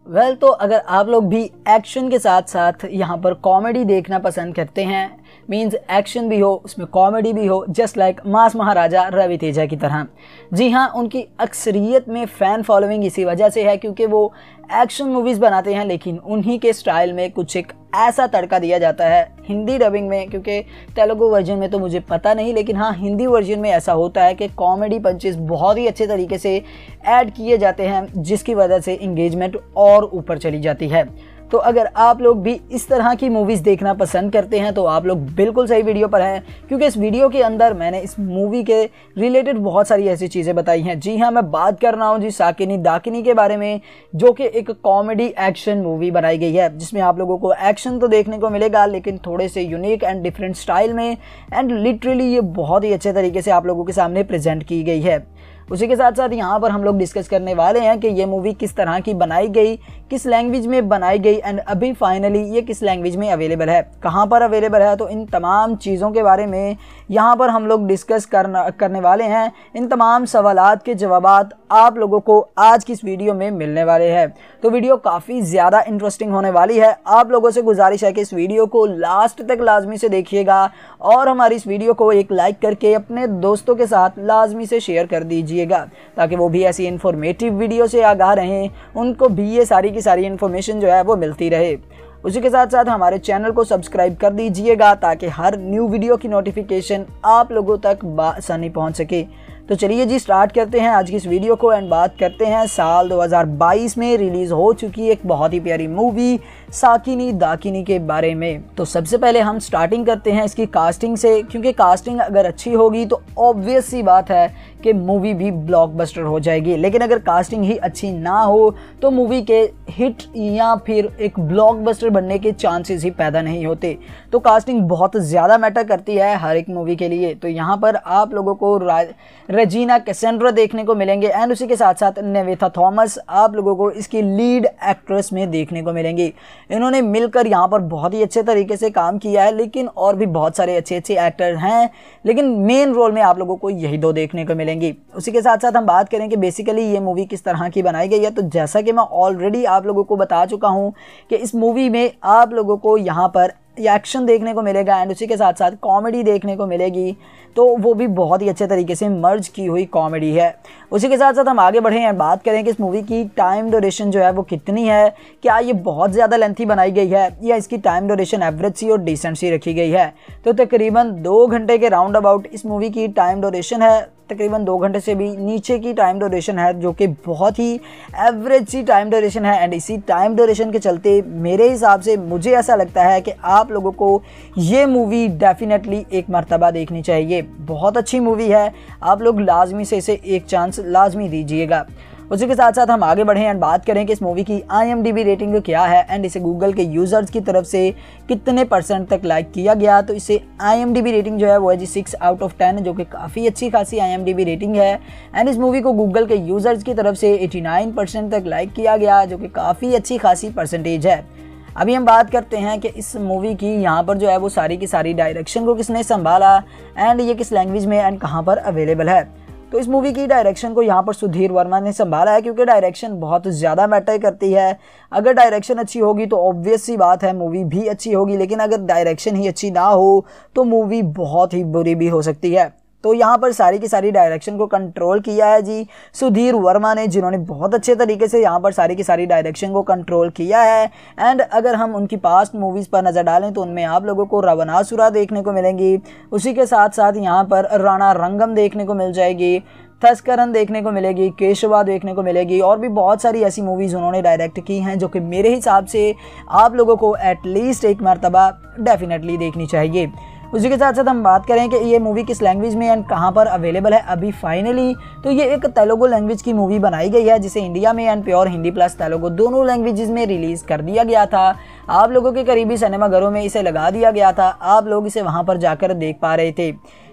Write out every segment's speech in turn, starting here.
तो अगर आप लोग भी एक्शन के साथ साथ यहाँ पर कॉमेडी देखना पसंद करते हैं, मींस एक्शन भी हो उसमें कॉमेडी भी हो, just like mass Maharaja Ravi Teja की तरह। जी हाँ, उनकी अक्सरियत में फ़ैन फॉलोइंग इसी वजह से है क्योंकि वो एक्शन मूवीज़ बनाते हैं, लेकिन उन्हीं के स्टाइल में कुछ एक ऐसा तड़का दिया जाता है हिंदी डबिंग में, क्योंकि तेलुगु वर्जन में तो मुझे पता नहीं, लेकिन हाँ हिंदी वर्जन में ऐसा होता है कि कॉमेडी पंचेस बहुत ही अच्छे तरीके से ऐड किए जाते हैं, जिसकी वजह से इंगेजमेंट और ऊपर चली जाती है। तो अगर आप लोग भी इस तरह की मूवीज़ देखना पसंद करते हैं तो आप लोग बिल्कुल सही वीडियो पर हैं, क्योंकि इस वीडियो के अंदर मैंने इस मूवी के रिलेटेड बहुत सारी ऐसी चीज़ें बताई हैं। जी हाँ, मैं बात कर रहा हूँ जी साकिनी दाकिनी के बारे में, जो कि एक कॉमेडी एक्शन मूवी बनाई गई है, जिसमें आप लोगों को एक्शन तो देखने को मिलेगा लेकिन थोड़े से यूनिक एंड डिफरेंट स्टाइल में, एंड लिटरली ये बहुत ही अच्छे तरीके से आप लोगों के सामने प्रेजेंट की गई है। उसी के साथ साथ यहाँ पर हम लोग डिस्कस करने वाले हैं कि ये मूवी किस तरह की बनाई गई, किस लैंग्वेज में बनाई गई, एंड अभी फाइनली ये किस लैंग्वेज में अवेलेबल है, कहाँ पर अवेलेबल है। तो इन तमाम चीज़ों के बारे में यहाँ पर हम लोग डिस्कस करने वाले हैं। इन तमाम सवालात के जवाबात आप लोगों को आज की इस वीडियो में मिलने वाले हैं। तो वीडियो काफ़ी ज़्यादा इंटरेस्टिंग होने वाली है। आप लोगों से गुजारिश है कि इस वीडियो को लास्ट तक लाजमी से देखिएगा और हमारी इस वीडियो को एक लाइक करके अपने दोस्तों के साथ लाजमी से शेयर कर दीजिएगा, ताकि वो भी ऐसी इन्फॉर्मेटिव वीडियो से आगाह रहें, उनको भी ये सारी की सारी इन्फॉर्मेशन जो है वो मिलती रहे। उसी के साथ साथ हमारे चैनल को सब्सक्राइब कर दीजिएगा ताकि हर न्यू वीडियो की नोटिफिकेशन आप लोगों तक आसानी पहुंच सके। तो चलिए जी स्टार्ट करते हैं आज की इस वीडियो को एंड बात करते हैं साल 2022 में रिलीज़ हो चुकी एक बहुत ही प्यारी मूवी साकिनी दाकिनी के बारे में। तो सबसे पहले हम स्टार्टिंग करते हैं इसकी कास्टिंग से, क्योंकि कास्टिंग अगर अच्छी होगी तो ऑब्वियस सी बात है कि मूवी भी ब्लॉकबस्टर हो जाएगी, लेकिन अगर कास्टिंग ही अच्छी ना हो तो मूवी के हिट या फिर एक ब्लॉकबस्टर बनने के चांसेस ही पैदा नहीं होते। तो कास्टिंग बहुत ज़्यादा मैटर करती है हर एक मूवी के लिए। तो यहाँ पर आप लोगों को रेजिना कैसेंड्रा देखने को मिलेंगे, एंड उसी के साथ साथ निवेथा थॉमस आप लोगों को इसकी लीड एक्ट्रेस में देखने को मिलेंगी। इन्होंने मिलकर यहाँ पर बहुत ही अच्छे तरीके से काम किया है, लेकिन और भी बहुत सारे अच्छे अच्छे एक्टर हैं, लेकिन मेन रोल में आप लोगों को यही दो देखने को मिलेंगी। उसी के साथ साथ हम बात करें कि बेसिकली ये मूवी किस तरह की बनाई गई है। तो जैसा कि मैं ऑलरेडी आप लोगों को बता चुका हूँ कि इस मूवी में आप लोगों को यहाँ पर एक्शन देखने को मिलेगा एंड उसी के साथ साथ कॉमेडी देखने को मिलेगी, तो वो भी बहुत ही अच्छे तरीके से मर्ज की हुई कॉमेडी है। उसी के साथ साथ हम आगे बढ़ें और बात करें कि इस मूवी की टाइम ड्यूरेशन जो है वो कितनी है, क्या ये बहुत ज़्यादा लेंथी बनाई गई है या इसकी टाइम ड्यूरेशन एवरेज सी और डिसेंट सी रखी गई है। तो तकरीबन 2 घंटे के राउंड अबाउट इस मूवी की टाइम ड्यूरेशन है, तकरीबन 2 घंटे से भी नीचे की टाइम ड्यूरेशन है, जो कि बहुत ही एवरेज सी टाइम ड्यूरेशन है। एंड इसी टाइम ड्यूरेशन के चलते मेरे हिसाब से मुझे ऐसा लगता है कि आप लोगों को ये मूवी डेफिनेटली एक मर्तबा देखनी चाहिए। बहुत अच्छी मूवी है, आप लोग लाजमी से इसे एक चांस लाजमी दीजिएगा। उसी के साथ साथ हम आगे बढ़ें एंड बात करें कि इस मूवी की IMDb रेटिंग क्या है एंड इसे गूगल के यूज़र्स की तरफ से कितने % तक लाइक किया गया। तो इसे IMDb रेटिंग जो है वो है जी 6 आउट ऑफ 10, जो कि काफ़ी अच्छी खासी IMDb रेटिंग है। एंड इस मूवी को गूगल के यूज़र्स की तरफ से 89% तक लाइक किया गया, जो कि काफ़ी अच्छी खासी परसेंटेज है। अभी हम बात करते हैं कि इस मूवी की यहाँ पर जो है वो सारी की सारी डायरेक्शन को किसने संभाला एंड ये किस लैंग्वेज में एंड कहाँ पर अवेलेबल है। तो इस मूवी की डायरेक्शन को यहाँ पर सुधीर वर्मा ने संभाला है, क्योंकि डायरेक्शन बहुत ज़्यादा मैटर करती है। अगर डायरेक्शन अच्छी होगी तो ऑब्वियस सी बात है मूवी भी अच्छी होगी, लेकिन अगर डायरेक्शन ही अच्छी ना हो तो मूवी बहुत ही बुरी भी हो सकती है। तो यहाँ पर सारी की सारी डायरेक्शन को कंट्रोल किया है जी सुधीर वर्मा ने, जिन्होंने बहुत अच्छे तरीके से यहाँ पर सारी की सारी डायरेक्शन को कंट्रोल किया है। एंड अगर हम उनकी पास्ट मूवीज़ पर नज़र डालें तो उनमें आप लोगों को रावणासुरा देखने को मिलेंगी। उसी के साथ साथ यहाँ पर राणा रंगम देखने को मिल जाएगी, थस्करन देखने को मिलेगी, केशवा देखने को मिलेगी, और भी बहुत सारी ऐसी मूवीज़ उन्होंने डायरेक्ट की हैं जो कि मेरे हिसाब से आप लोगों को एटलीस्ट एक मरतबा डेफिनेटली देखनी चाहिए। उसी के साथ साथ हम बात करें कि ये मूवी किस लैंग्वेज में एंड कहाँ पर अवेलेबल है अभी फाइनली, तो ये एक तेलुगु लैंग्वेज की मूवी बनाई गई है, जिसे इंडिया में and pure Hindi plus Telugu दोनों लैंग्वेजेस में रिलीज़ कर दिया गया था। आप लोगों के करीबी सिनेमा घरों में इसे लगा दिया गया था, आप लोग इसे वहाँ पर जाकर देख पा रहे थे।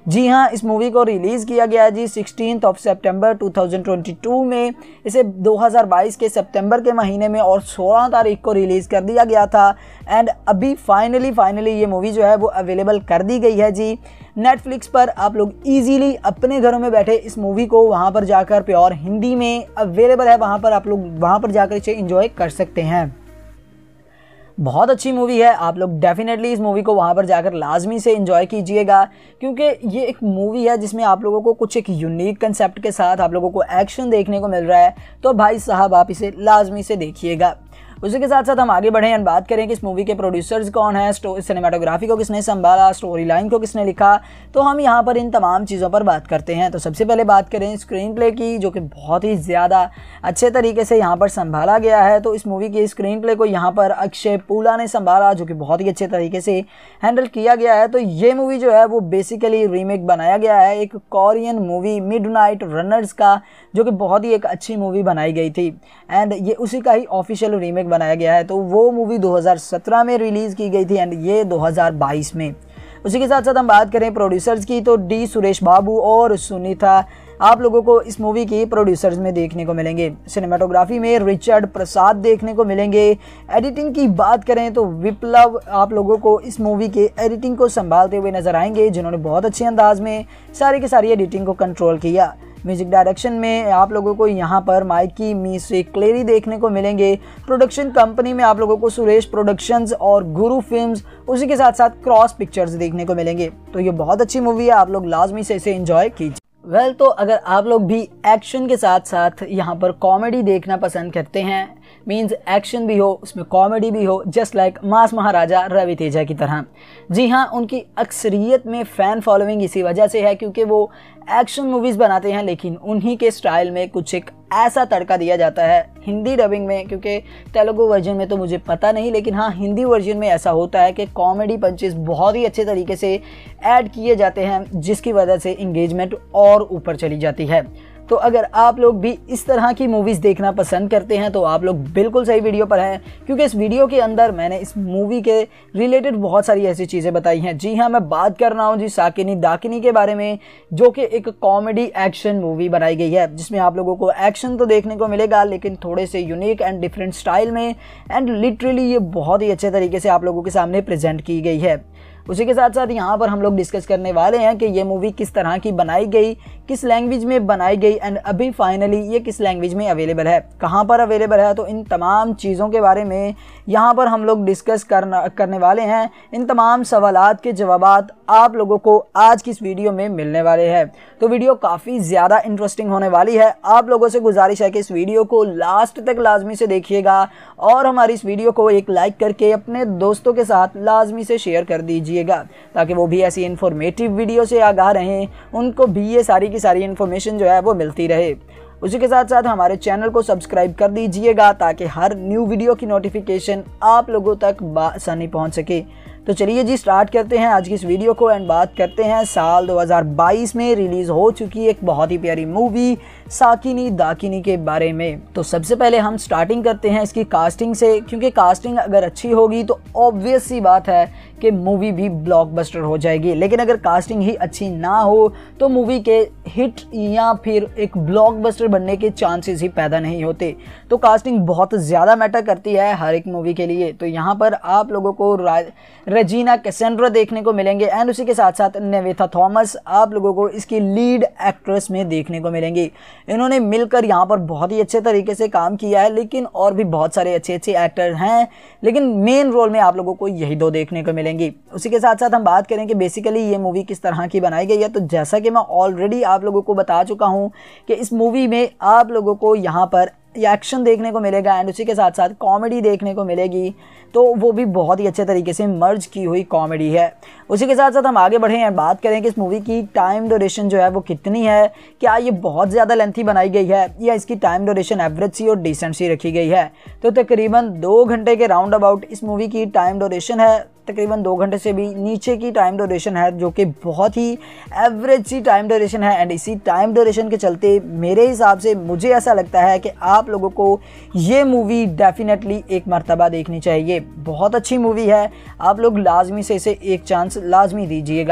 जी हाँ, इस मूवी को रिलीज़ किया गया जी 16 सितंबर 2022 में। इसे 2022 के सितंबर के महीने में और 16 तारीख को रिलीज़ कर दिया गया था। एंड अभी फाइनली ये मूवी जो है वो अवेलेबल कर दी गई है जी नेटफ्लिक्स पर। आप लोग इजीली अपने घरों में बैठे इस मूवी को वहाँ पर जाकर प्योर हिंदी में अवेलेबल है, वहाँ पर आप लोग वहाँ पर जाकर इसे एंजॉय कर सकते हैं। बहुत अच्छी मूवी है, आप लोग डेफिनेटली इस मूवी को वहाँ पर जाकर लाजमी से एंजॉय कीजिएगा, क्योंकि ये एक मूवी है जिसमें आप लोगों को कुछ एक यूनिक कंसेप्ट के साथ आप लोगों को एक्शन देखने को मिल रहा है। तो भाई साहब आप इसे लाजमी से देखिएगा। उसी के साथ साथ हम आगे बढ़ें और बात करें कि इस मूवी के प्रोड्यूसर्स कौन है, सिनेमाटोग्राफी को किसने संभाला, स्टोरी लाइन को किसने लिखा, तो हम यहाँ पर इन तमाम चीज़ों पर बात करते हैं। तो सबसे पहले बात करें स्क्रीन प्ले की, जो कि बहुत ही ज़्यादा अच्छे तरीके से यहाँ पर संभाला गया है। तो इस मूवी के स्क्रीन प्ले को यहाँ पर अक्षय पूला ने संभाला, जो कि बहुत ही अच्छे तरीके से हैंडल किया गया है। तो ये मूवी जो है वो बेसिकली रीमेक बनाया गया है एक कोरियन मूवी मिडनाइट रनर्स का, जो कि बहुत ही एक अच्छी मूवी बनाई गई थी। एंड ये उसी का ही ऑफिशियल रीमेक बनाया गया है। तो वो मूवी 2017 में रिलीज़ की गई थी एंड ये 2022 में। उसी के साथ साथ हम बात करें प्रोड्यूसर्स की, तो डी सुरेश बाबू और सुनीता आप लोगों को इस मूवी की प्रोड्यूसर्स में देखने को मिलेंगे। सिनेमाटोग्राफी में रिचर्ड प्रसाद देखने को मिलेंगे। एडिटिंग की बात करें तो विप्लव आप लोगों को इस मूवी के एडिटिंग को संभालते हुए नजर आएंगे, जिन्होंने बहुत अच्छे अंदाज में सारी की सारी एडिटिंग को कंट्रोल किया। म्यूजिक डायरेक्शन में आप लोगों को यहाँ पर माइकी म्यूजिक क्लेरी देखने को मिलेंगे। प्रोडक्शन कंपनी में आप लोगों को सुरेश प्रोडक्शंस और गुरु फिल्म्स, उसी के साथ साथ क्रॉस पिक्चर्स देखने को मिलेंगे। तो ये बहुत अच्छी मूवी है, आप लोग लाजमी से इसे एंजॉय कीजिए। तो अगर आप लोग भी एक्शन के साथ साथ यहाँ पर कॉमेडी देखना पसंद करते हैं, मींस एक्शन भी हो उसमें कॉमेडी भी हो, just like mass Maharaja Ravi Teja की तरह। जी हाँ, उनकी अक्सरियत में फ़ैन फॉलोइंग इसी वजह से है क्योंकि वो एक्शन मूवीज़ बनाते हैं, लेकिन उन्हीं के स्टाइल में कुछ एक ऐसा तड़का दिया जाता है हिंदी डबिंग में, क्योंकि तेलुगु वर्जन में तो मुझे पता नहीं, लेकिन हाँ हिंदी वर्जन में ऐसा होता है कि कॉमेडी पंचेस बहुत ही अच्छे तरीके से ऐड किए जाते हैं, जिसकी वजह से इंगेजमेंट और ऊपर चली जाती है। तो अगर आप लोग भी इस तरह की मूवीज़ देखना पसंद करते हैं तो आप लोग बिल्कुल सही वीडियो पर हैं, क्योंकि इस वीडियो के अंदर मैंने इस मूवी के रिलेटेड बहुत सारी ऐसी चीज़ें बताई हैं। जी हाँ, मैं बात कर रहा हूँ जी साकिनी दाकिनी के बारे में, जो कि एक कॉमेडी एक्शन मूवी बनाई गई है, जिसमें आप लोगों को एक्शन तो देखने को मिलेगा लेकिन थोड़े से यूनिक एंड डिफरेंट स्टाइल में, एंड लिटरली ये बहुत ही अच्छे तरीके से आप लोगों के सामने प्रेजेंट की गई है। उसी के साथ साथ यहाँ पर हम लोग डिस्कस करने वाले हैं कि ये मूवी किस तरह की बनाई गई, किस लैंग्वेज में बनाई गई, एंड अभी फाइनली ये किस लैंग्वेज में अवेलेबल है, कहाँ पर अवेलेबल है। तो इन तमाम चीज़ों के बारे में यहाँ पर हम लोग डिस्कस करने वाले हैं। इन तमाम सवालात के जवाबात आप लोगों को आज की इस वीडियो में मिलने वाले हैं। तो वीडियो काफ़ी ज़्यादा इंटरेस्टिंग होने वाली है। आप लोगों से गुजारिश है कि इस वीडियो को लास्ट तक लाजमी से देखिएगा और हमारी इस वीडियो को एक लाइक करके अपने दोस्तों के साथ लाजमी से शेयर कर दीजिएगा, ताकि वो भी ऐसी इन्फॉर्मेटिव वीडियो से आगाह रहें, उनको भी ये सारी की सारी इन्फॉर्मेशन जो है वो मिलती रहे। उसी के साथ साथ हमारे चैनल को सब्सक्राइब कर दीजिएगा ताकि हर न्यू वीडियो की नोटिफिकेशन आप लोगों तक आसानी पहुंच सके। तो चलिए जी स्टार्ट करते हैं आज की इस वीडियो को एंड बात करते हैं साल 2022 में रिलीज़ हो चुकी एक बहुत ही प्यारी मूवी साकिनी दाकिनी के बारे में। तो सबसे पहले हम स्टार्टिंग करते हैं इसकी कास्टिंग से, क्योंकि कास्टिंग अगर अच्छी होगी तो ऑब्वियस सी बात है कि मूवी भी ब्लॉकबस्टर हो जाएगी, लेकिन अगर कास्टिंग ही अच्छी ना हो तो मूवी के हिट या फिर एक ब्लॉकबस्टर बनने के चांसेस ही पैदा नहीं होते। तो कास्टिंग बहुत ज़्यादा मैटर करती है हर एक मूवी के लिए। तो यहाँ पर आप लोगों को रेजिना कैसेंड्रा देखने को मिलेंगे एंड उसी के साथ साथ नेवेथा थॉमस आप लोगों को इसकी लीड एक्ट्रेस में देखने को मिलेंगी। इन्होंने मिलकर यहाँ पर बहुत ही अच्छे तरीके से काम किया है, लेकिन और भी बहुत सारे अच्छे अच्छे एक्टर हैं, लेकिन मेन रोल में आप लोगों को यही दो देखने को मिलेंगी। उसी के साथ साथ हम बात करें कि बेसिकली ये मूवी किस तरह की बनाई गई है। तो जैसा कि मैं ऑलरेडी आप लोगों को बता चुका हूँ कि इस मूवी में आप लोगों को यहाँ पर एक्शन देखने को मिलेगा एंड उसी के साथ साथ कॉमेडी देखने को मिलेगी, तो वो भी बहुत ही अच्छे तरीके से मर्ज की हुई कॉमेडी है। उसी के साथ साथ हम आगे बढ़ें और बात करें कि इस मूवी की टाइम ड्यूरेशन जो है वो कितनी है, क्या ये बहुत ज़्यादा लेंथी बनाई गई है या इसकी टाइम ड्यूरेशन एवरेज सी और डिसेंट सी रखी गई है। तो तकरीबन 2 घंटे के राउंड अबाउट इस मूवी की टाइम ड्यूरेशन है, तकरीबन 2 घंटे से भी नीचे की टाइम ड्यूरेशन है, जो कि बहुत ही एवरेज सी टाइम ड्यूरेशन है। एंड इसी टाइम ड्यूरेशन के चलते मेरे हिसाब से मुझे ऐसा लगता है कि आप लोगों को ये मूवी डेफिनेटली एक मर्तबा देखनी चाहिए। बहुत अच्छी मूवी है, आप लोग लाजमी से इसे एक चांस लाजमी दीजिएगा।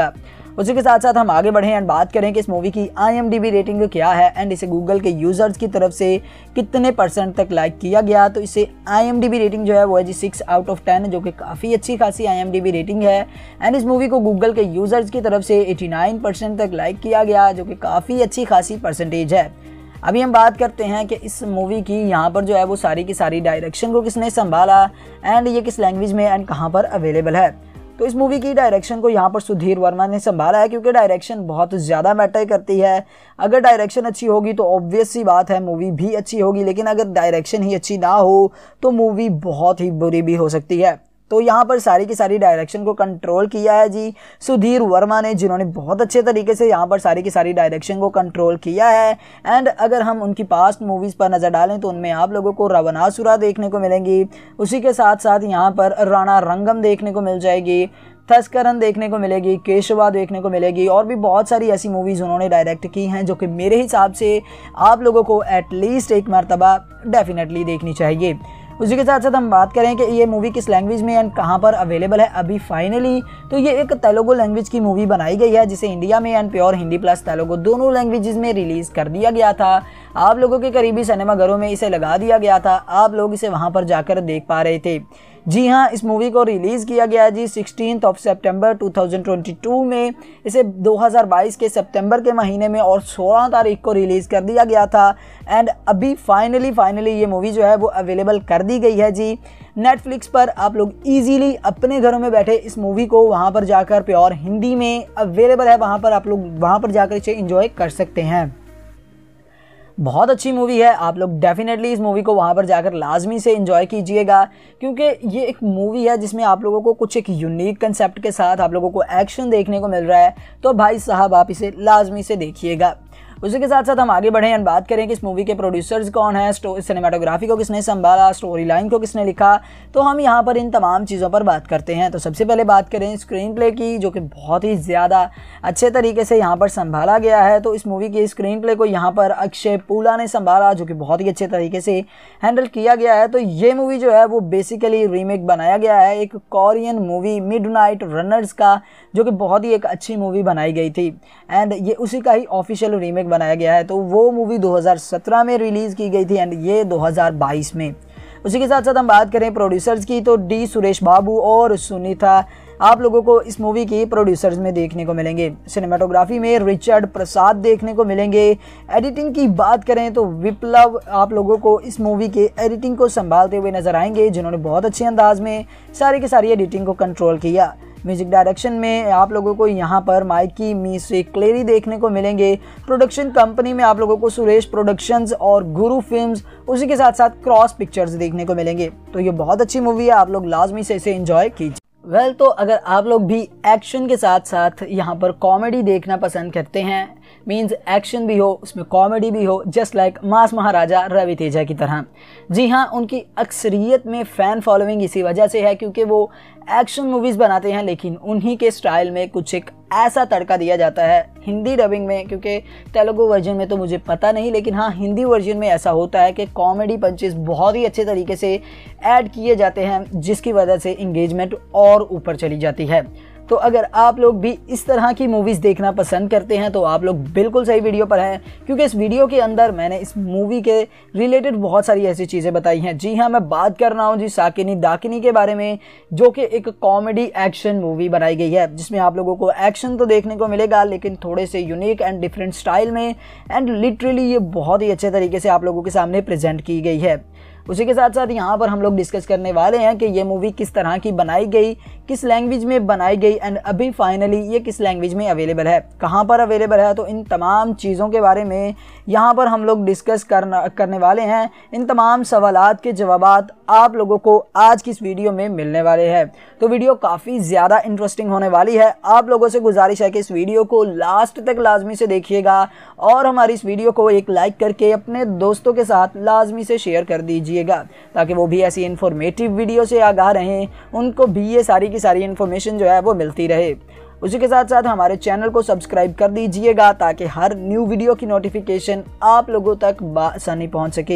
उसी के साथ साथ हम आगे बढ़ें एंड बात करें कि इस मूवी की IMDb रेटिंग क्या है एंड इसे गूगल के यूजर्स की तरफ से कितने % तक लाइक किया गया। तो इसे IMDb रेटिंग जो है वो है जी 6 आउट ऑफ 10, जो कि काफ़ी अच्छी खासी IMDb रेटिंग है। एंड इस मूवी को गूगल के यूजर्स की तरफ से 89% तक लाइक किया गया, जो कि काफ़ी अच्छी खासी परसेंटेज है। अभी हम बात करते हैं कि इस मूवी की यहाँ पर जो है वो सारी की सारी डायरेक्शन को किसने संभाला एंड ये किस लैंग्वेज में एंड कहाँ पर अवेलेबल है। तो इस मूवी की डायरेक्शन को यहाँ पर सुधीर वर्मा ने संभाला है, क्योंकि डायरेक्शन बहुत ज़्यादा मैटर करती है। अगर डायरेक्शन अच्छी होगी तो ऑब्वियस सी बात है मूवी भी अच्छी होगी, लेकिन अगर डायरेक्शन ही अच्छी ना हो तो मूवी बहुत ही बुरी भी हो सकती है। तो यहाँ पर सारी की सारी डायरेक्शन को कंट्रोल किया है जी सुधीर वर्मा ने, जिन्होंने बहुत अच्छे तरीके से यहाँ पर सारी की सारी डायरेक्शन को कंट्रोल किया है। एंड अगर हम उनकी पास्ट मूवीज़ पर नज़र डालें तो उनमें आप लोगों को रावणासुरा देखने को मिलेंगी, उसी के साथ साथ यहाँ पर राणा रंगम देखने को मिल जाएगी, थस्करन देखने को मिलेगी, केशवा देखने को मिलेगी, और भी बहुत सारी ऐसी मूवीज़ उन्होंने डायरेक्ट की हैं जो कि मेरे हिसाब से आप लोगों को एटलीस्ट एक मरतबा डेफिनेटली देखनी चाहिए। उसी के साथ साथ हम बात करें कि ये मूवी किस लैंग्वेज में एंड कहाँ पर अवेलेबल है अभी फाइनली, तो ये एक तेलुगु लैंग्वेज की मूवी बनाई गई है, जिसे इंडिया में and pure Hindi plus Telugu दोनों लैंग्वेजेस में रिलीज़ कर दिया गया था। आप लोगों के करीबी सिनेमाघरों में इसे लगा दिया गया था, आप लोग इसे वहाँ पर जाकर देख पा रहे थे। जी हाँ, इस मूवी को रिलीज़ किया गया जी 16 सितंबर 2022 में। इसे 2022 के सितंबर के महीने में और 16 तारीख को रिलीज़ कर दिया गया था। एंड अभी फाइनली ये मूवी जो है वो अवेलेबल कर दी गई है जी नेटफ्लिक्स पर। आप लोग इजीली अपने घरों में बैठे इस मूवी को वहाँ पर जाकर प्योर हिंदी में अवेलेबल है, वहाँ पर आप लोग वहाँ पर जाकर इसे एंजॉय कर सकते हैं। बहुत अच्छी मूवी है, आप लोग डेफिनेटली इस मूवी को वहाँ पर जाकर लाजमी से एंजॉय कीजिएगा, क्योंकि ये एक मूवी है जिसमें आप लोगों को कुछ एक यूनिक कंसेप्ट के साथ आप लोगों को एक्शन देखने को मिल रहा है। तो भाई साहब आप इसे लाजमी से देखिएगा। उसी के साथ साथ हम आगे बढ़ें एंड बात करें कि इस मूवी के प्रोड्यूसर्स कौन है, सिनेमाटोग्राफी को किसने संभाला, स्टोरी लाइन को किसने लिखा, तो हम यहाँ पर इन तमाम चीज़ों पर बात करते हैं। तो सबसे पहले बात करें स्क्रीन प्ले की, जो कि बहुत ही ज़्यादा अच्छे तरीके से यहाँ पर संभाला गया है। तो इस मूवी के स्क्रीन प्ले को यहाँ पर अक्षय पूला ने संभाला, जो कि बहुत ही अच्छे तरीके से हैंडल किया गया है। तो ये मूवी जो है वो बेसिकली रीमेक बनाया गया है एक कोरियन मूवी मिडनाइट रनर्स का, जो कि बहुत ही एक अच्छी मूवी बनाई गई थी एंड ये उसी का ही ऑफिशियल रीमेक बनाया गया है। तो वो मूवी 2017 में रिलीज़ की गई थी एंड ये 2022 में। उसी के साथ साथ हम बात करें प्रोड्यूसर्स की, तो डी सुरेश बाबू और सुनीता आप लोगों को इस मूवी की प्रोड्यूसर्स में देखने को मिलेंगे। सिनेमाटोग्राफी में रिचर्ड प्रसाद देखने को मिलेंगे। एडिटिंग की बात करें तो विप्लव आप लोगों को इस मूवी के एडिटिंग को संभालते हुए नजर आएंगे, जिन्होंने बहुत अच्छे अंदाज में सारी की सारी एडिटिंग को कंट्रोल किया। म्यूजिक डायरेक्शन में आप लोगों को यहाँ पर माइकी मिस्री क्लेरी देखने को मिलेंगे। प्रोडक्शन कंपनी में आप लोगों को सुरेश प्रोडक्शंस और गुरु फिल्म्स, उसी के साथ साथ क्रॉस पिक्चर्स देखने को मिलेंगे। तो ये बहुत अच्छी मूवी है, आप लोग लाजमी से इसे एंजॉय कीजिए। तो अगर आप लोग भी एक्शन के साथ साथ यहाँ पर कॉमेडी देखना पसंद करते हैं, मीन्स एक्शन भी हो उसमें कॉमेडी भी हो, just like mass Maharaja Ravi Teja की तरह। जी हाँ, उनकी अक्सरियत में फ़ैन फॉलोइंग इसी वजह से है क्योंकि वो एक्शन मूवीज़ बनाते हैं, लेकिन उन्हीं के स्टाइल में कुछ एक ऐसा तड़का दिया जाता है हिंदी डबिंग में, क्योंकि तेलुगु वर्जन में तो मुझे पता नहीं, लेकिन हाँ हिंदी वर्जन में ऐसा होता है कि कॉमेडी पंचेस बहुत ही अच्छे तरीके से ऐड किए जाते हैं, जिसकी वजह से इंगेजमेंट और ऊपर चली जाती है। तो अगर आप लोग भी इस तरह की मूवीज़ देखना पसंद करते हैं तो आप लोग बिल्कुल सही वीडियो पर हैं, क्योंकि इस वीडियो के अंदर मैंने इस मूवी के रिलेटेड बहुत सारी ऐसी चीज़ें बताई हैं। जी हाँ, मैं बात कर रहा हूँ जी साकिनी दाकिनी के बारे में, जो कि एक कॉमेडी एक्शन मूवी बनाई गई है, जिसमें आप लोगों को एक्शन तो देखने को मिलेगा लेकिन थोड़े से यूनिक एंड डिफरेंट स्टाइल में, एंड लिटरली ये बहुत ही अच्छे तरीके से आप लोगों के सामने प्रेजेंट की गई है। उसी के साथ साथ यहाँ पर हम लोग डिस्कस करने वाले हैं कि ये मूवी किस तरह की बनाई गई, किस लैंग्वेज में बनाई गई, एंड अभी फाइनली ये किस लैंग्वेज में अवेलेबल है, कहाँ पर अवेलेबल है। तो इन तमाम चीज़ों के बारे में यहाँ पर हम लोग डिस्कस करने वाले हैं। इन तमाम सवालात के जवाबात आप लोगों को आज की इस वीडियो में मिलने वाले हैं। तो वीडियो काफ़ी ज़्यादा इंटरेस्टिंग होने वाली है। आप लोगों से गुजारिश है कि इस वीडियो को लास्ट तक लाजमी से देखिएगा और हमारी इस वीडियो को एक लाइक करके अपने दोस्तों के साथ लाजमी से शेयर कर दीजिएगा, ताकि वो भी ऐसी इन्फॉर्मेटिव वीडियो से आगाह रहें, उनको भी ये सारी की सारी इन्फॉर्मेशन जो है वो मिलती रहे। उसी के साथ साथ हमारे चैनल को सब्सक्राइब कर दीजिएगा ताकि हर न्यू वीडियो की नोटिफिकेशन आप लोगों तक बआसानी पहुंच सके।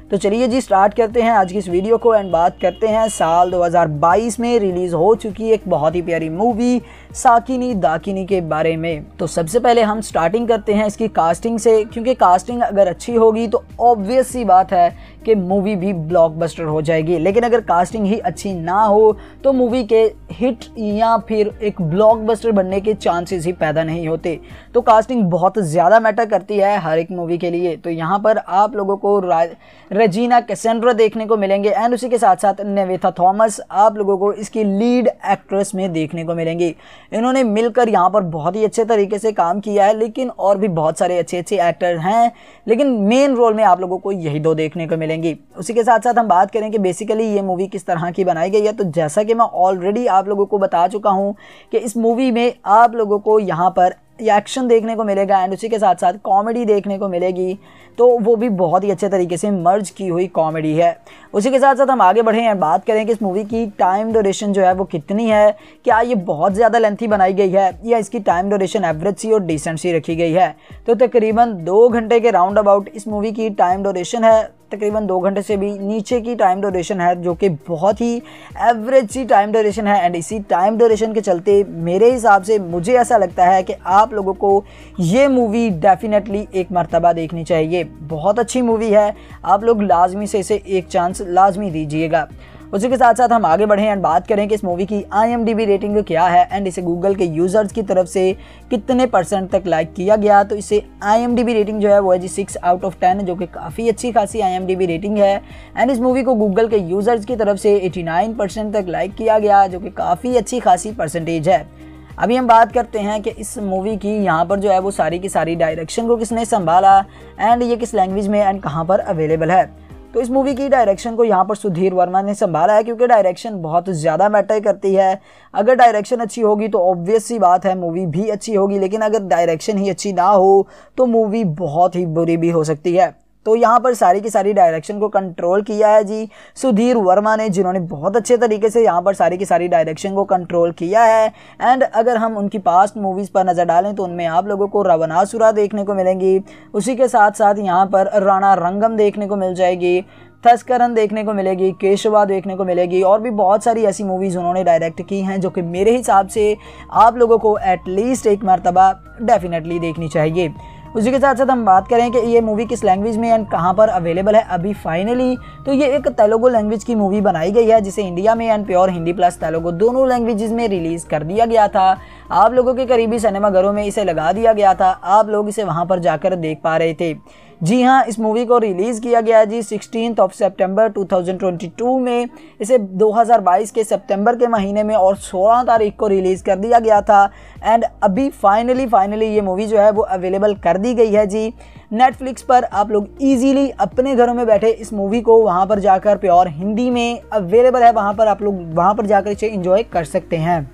तो चलिए जी स्टार्ट करते हैं आज की इस वीडियो को एंड बात करते हैं साल 2022 में रिलीज़ हो चुकी एक बहुत ही प्यारी मूवी साकिनी दाकिनी के बारे में। तो सबसे पहले हम स्टार्टिंग करते हैं इसकी कास्टिंग से, क्योंकि कास्टिंग अगर अच्छी होगी तो ऑब्वियस सी बात है कि मूवी भी ब्लॉकबस्टर हो जाएगी। लेकिन अगर कास्टिंग ही अच्छी ना हो तो मूवी के हिट या फिर एक ब्लॉकबस्टर बनने के चांसेस ही पैदा नहीं होते। तो कास्टिंग बहुत ज़्यादा मैटर करती है हर एक मूवी के लिए। तो यहाँ पर आप लोगों को रेजिना कैसेंड्रा देखने को मिलेंगे एंड उसी के साथ साथ नेवेथा थॉमस आप लोगों को इसकी लीड एक्ट्रेस में देखने को मिलेंगी। इन्होंने मिलकर यहाँ पर बहुत ही अच्छे तरीके से काम किया है, लेकिन और भी बहुत सारे अच्छे अच्छे एक्टर हैं, लेकिन मेन रोल में आप लोगों को यही दो देखने को मिलेंगी। उसी के साथ साथ हम बात करें कि बेसिकली ये मूवी किस तरह की बनाई गई है। तो जैसा कि मैं ऑलरेडी आप लोगों को बता चुका हूँ कि इस मूवी में आप लोगों को यहाँ पर एक्शन देखने को मिलेगा एंड उसी के साथ साथ कॉमेडी देखने को मिलेगी। तो वो भी बहुत ही अच्छे तरीके से मर्ज की हुई कॉमेडी है। उसी के साथ साथ हम आगे बढ़े हैं, बात करें कि इस मूवी की टाइम ड्यूरेशन जो है वो कितनी है, क्या ये बहुत ज़्यादा लेंथी बनाई गई है या इसकी टाइम ड्यूरेशन एवरेज सी और डिसेंट सी रखी गई है। तो तकरीबन 2 घंटे के राउंड अबाउट इस मूवी की टाइम ड्यूरेशन है, तकरीबन 2 घंटे से भी नीचे की टाइम ड्यूरेशन है, जो कि बहुत ही एवरेज सी टाइम ड्यूरेशन है। एंड इसी टाइम ड्यूरेशन के चलते मेरे हिसाब से मुझे ऐसा लगता है कि आप लोगों को ये मूवी डेफिनेटली एक मर्तबा देखनी चाहिए। बहुत अच्छी मूवी है, आप लोग लाजमी से इसे एक चांस लाजमी दीजिएगा। उसी के साथ साथ हम आगे बढ़ें एंड बात करें कि इस मूवी की IMDb रेटिंग क्या है एंड इसे गूगल के यूज़र्स की तरफ से कितने % तक लाइक किया गया। तो इसे IMDb रेटिंग जो है वो है जी 6 आउट ऑफ 10, जो कि काफ़ी अच्छी खासी IMDb रेटिंग है। एंड इस मूवी को गूगल के यूज़र्स की तरफ से 89% तक लाइक किया गया, जो कि काफ़ी अच्छी खासी परसेंटेज है। अभी हम बात करते हैं कि इस मूवी की यहाँ पर जो है वो सारी की सारी डायरेक्शन को किसने संभाला एंड ये किस लैंग्वेज में एंड कहाँ पर अवेलेबल है। तो इस मूवी की डायरेक्शन को यहाँ पर सुधीर वर्मा ने संभाला है, क्योंकि डायरेक्शन बहुत ज़्यादा मैटर करती है। अगर डायरेक्शन अच्छी होगी तो ऑब्वियस सी बात है मूवी भी अच्छी होगी, लेकिन अगर डायरेक्शन ही अच्छी ना हो तो मूवी बहुत ही बुरी भी हो सकती है। तो यहाँ पर सारी की सारी डायरेक्शन को कंट्रोल किया है जी सुधीर वर्मा ने, जिन्होंने बहुत अच्छे तरीके से यहाँ पर सारी की सारी डायरेक्शन को कंट्रोल किया है। एंड अगर हम उनकी पास्ट मूवीज़ पर नज़र डालें तो उनमें आप लोगों को रावणासुरा देखने को मिलेंगी। उसी के साथ साथ यहाँ पर राणा रंगम देखने को मिल जाएगी, थस्करन देखने को मिलेगी, केशवा देखने को मिलेगी, और भी बहुत सारी ऐसी मूवीज़ उन्होंने डायरेक्ट की हैं जो कि मेरे हिसाब से आप लोगों को एटलीस्ट एक मरतबा डेफिनेटली देखनी चाहिए। उसी के साथ साथ हम बात करें कि ये मूवी किस लैंग्वेज में एंड कहाँ पर अवेलेबल है अभी फाइनली, तो ये एक तेलुगु लैंग्वेज की मूवी बनाई गई है, जिसे इंडिया में and pure Hindi plus Telugu दोनों लैंग्वेजेस में रिलीज़ कर दिया गया था। आप लोगों के करीबी सिनेमा घरों में इसे लगा दिया गया था, आप लोग इसे वहाँ पर जाकर देख पा रहे थे। जी हाँ, इस मूवी को रिलीज़ किया गया जी 16 सितंबर 2022 में। इसे 2022 के सितंबर के महीने में और 16 तारीख को रिलीज़ कर दिया गया था। एंड अभी फाइनली ये मूवी जो है वो अवेलेबल कर दी गई है जी नेटफ्लिक्स पर। आप लोग इजीली अपने घरों में बैठे इस मूवी को वहाँ पर जाकर प्योर हिंदी में अवेलेबल है, वहाँ पर आप लोग वहाँ पर जाकर इसे एंजॉय कर सकते हैं।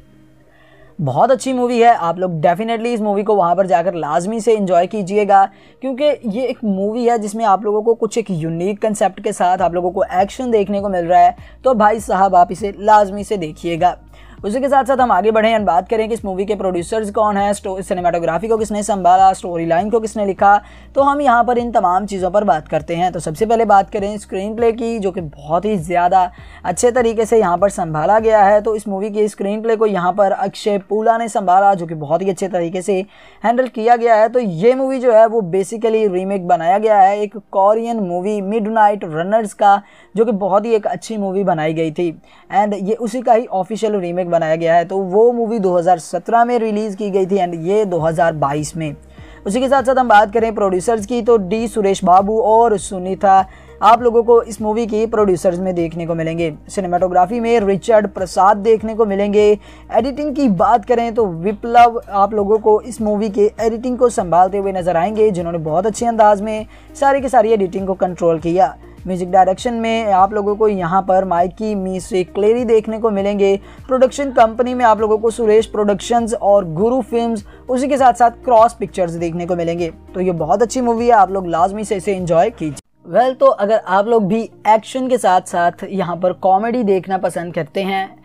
बहुत अच्छी मूवी है, आप लोग डेफिनेटली इस मूवी को वहाँ पर जाकर लाजमी से एंजॉय कीजिएगा, क्योंकि ये एक मूवी है जिसमें आप लोगों को कुछ एक यूनिक कंसेप्ट के साथ आप लोगों को एक्शन देखने को मिल रहा है। तो भाई साहब आप इसे लाजमी से देखिएगा। उसी के साथ साथ हम आगे बढ़ें एंड बात करें कि इस मूवी के प्रोड्यूसर्स कौन है, सिनेमाटोग्राफी को किसने संभाला, स्टोरी लाइन को किसने लिखा। तो हम यहाँ पर इन तमाम चीज़ों पर बात करते हैं। तो सबसे पहले बात करें स्क्रीन प्ले की, जो कि बहुत ही ज़्यादा अच्छे तरीके से यहाँ पर संभाला गया है। तो इस मूवी के स्क्रीन प्ले को यहाँ पर अक्षय पूला ने संभाला, जो कि बहुत ही अच्छे तरीके से हैंडल किया गया है। तो ये मूवी जो है वो बेसिकली रीमेक बनाया गया है एक कोरियन मूवी मिडनाइट रनर्स का, जो कि बहुत ही एक अच्छी मूवी बनाई गई थी एंड ये उसी का ही ऑफिशियल रीमेक बनाया गया है। तो वो मूवी 2017 में रिलीज़ की गई थी एंड ये 2022 में। उसी के साथ साथ हम बात करें प्रोड्यूसर्स की, तो डी सुरेश बाबू और सुनीता आप लोगों को इस मूवी के प्रोड्यूसर्स में देखने को मिलेंगे। सिनेमाटोग्राफी में रिचर्ड प्रसाद देखने को मिलेंगे। एडिटिंग की बात करें तो विप्लव आप लोगों को इस मूवी के एडिटिंग को संभालते हुए नजर आएंगे, जिन्होंने बहुत अच्छे अंदाज में सारी की सारी एडिटिंग को कंट्रोल किया। म्यूजिक डायरेक्शन में आप लोगों को यहाँ पर माइकी म्यूजिक क्लेरी देखने को मिलेंगे। प्रोडक्शन कंपनी में आप लोगों को सुरेश प्रोडक्शंस और गुरु फिल्म्स, उसी के साथ साथ क्रॉस पिक्चर्स देखने को मिलेंगे। तो ये बहुत अच्छी मूवी है, आप लोग लाजमी से इसे एंजॉय कीजिए। तो अगर आप लोग भी एक्शन के साथ साथ यहाँ पर कॉमेडी देखना पसंद करते हैं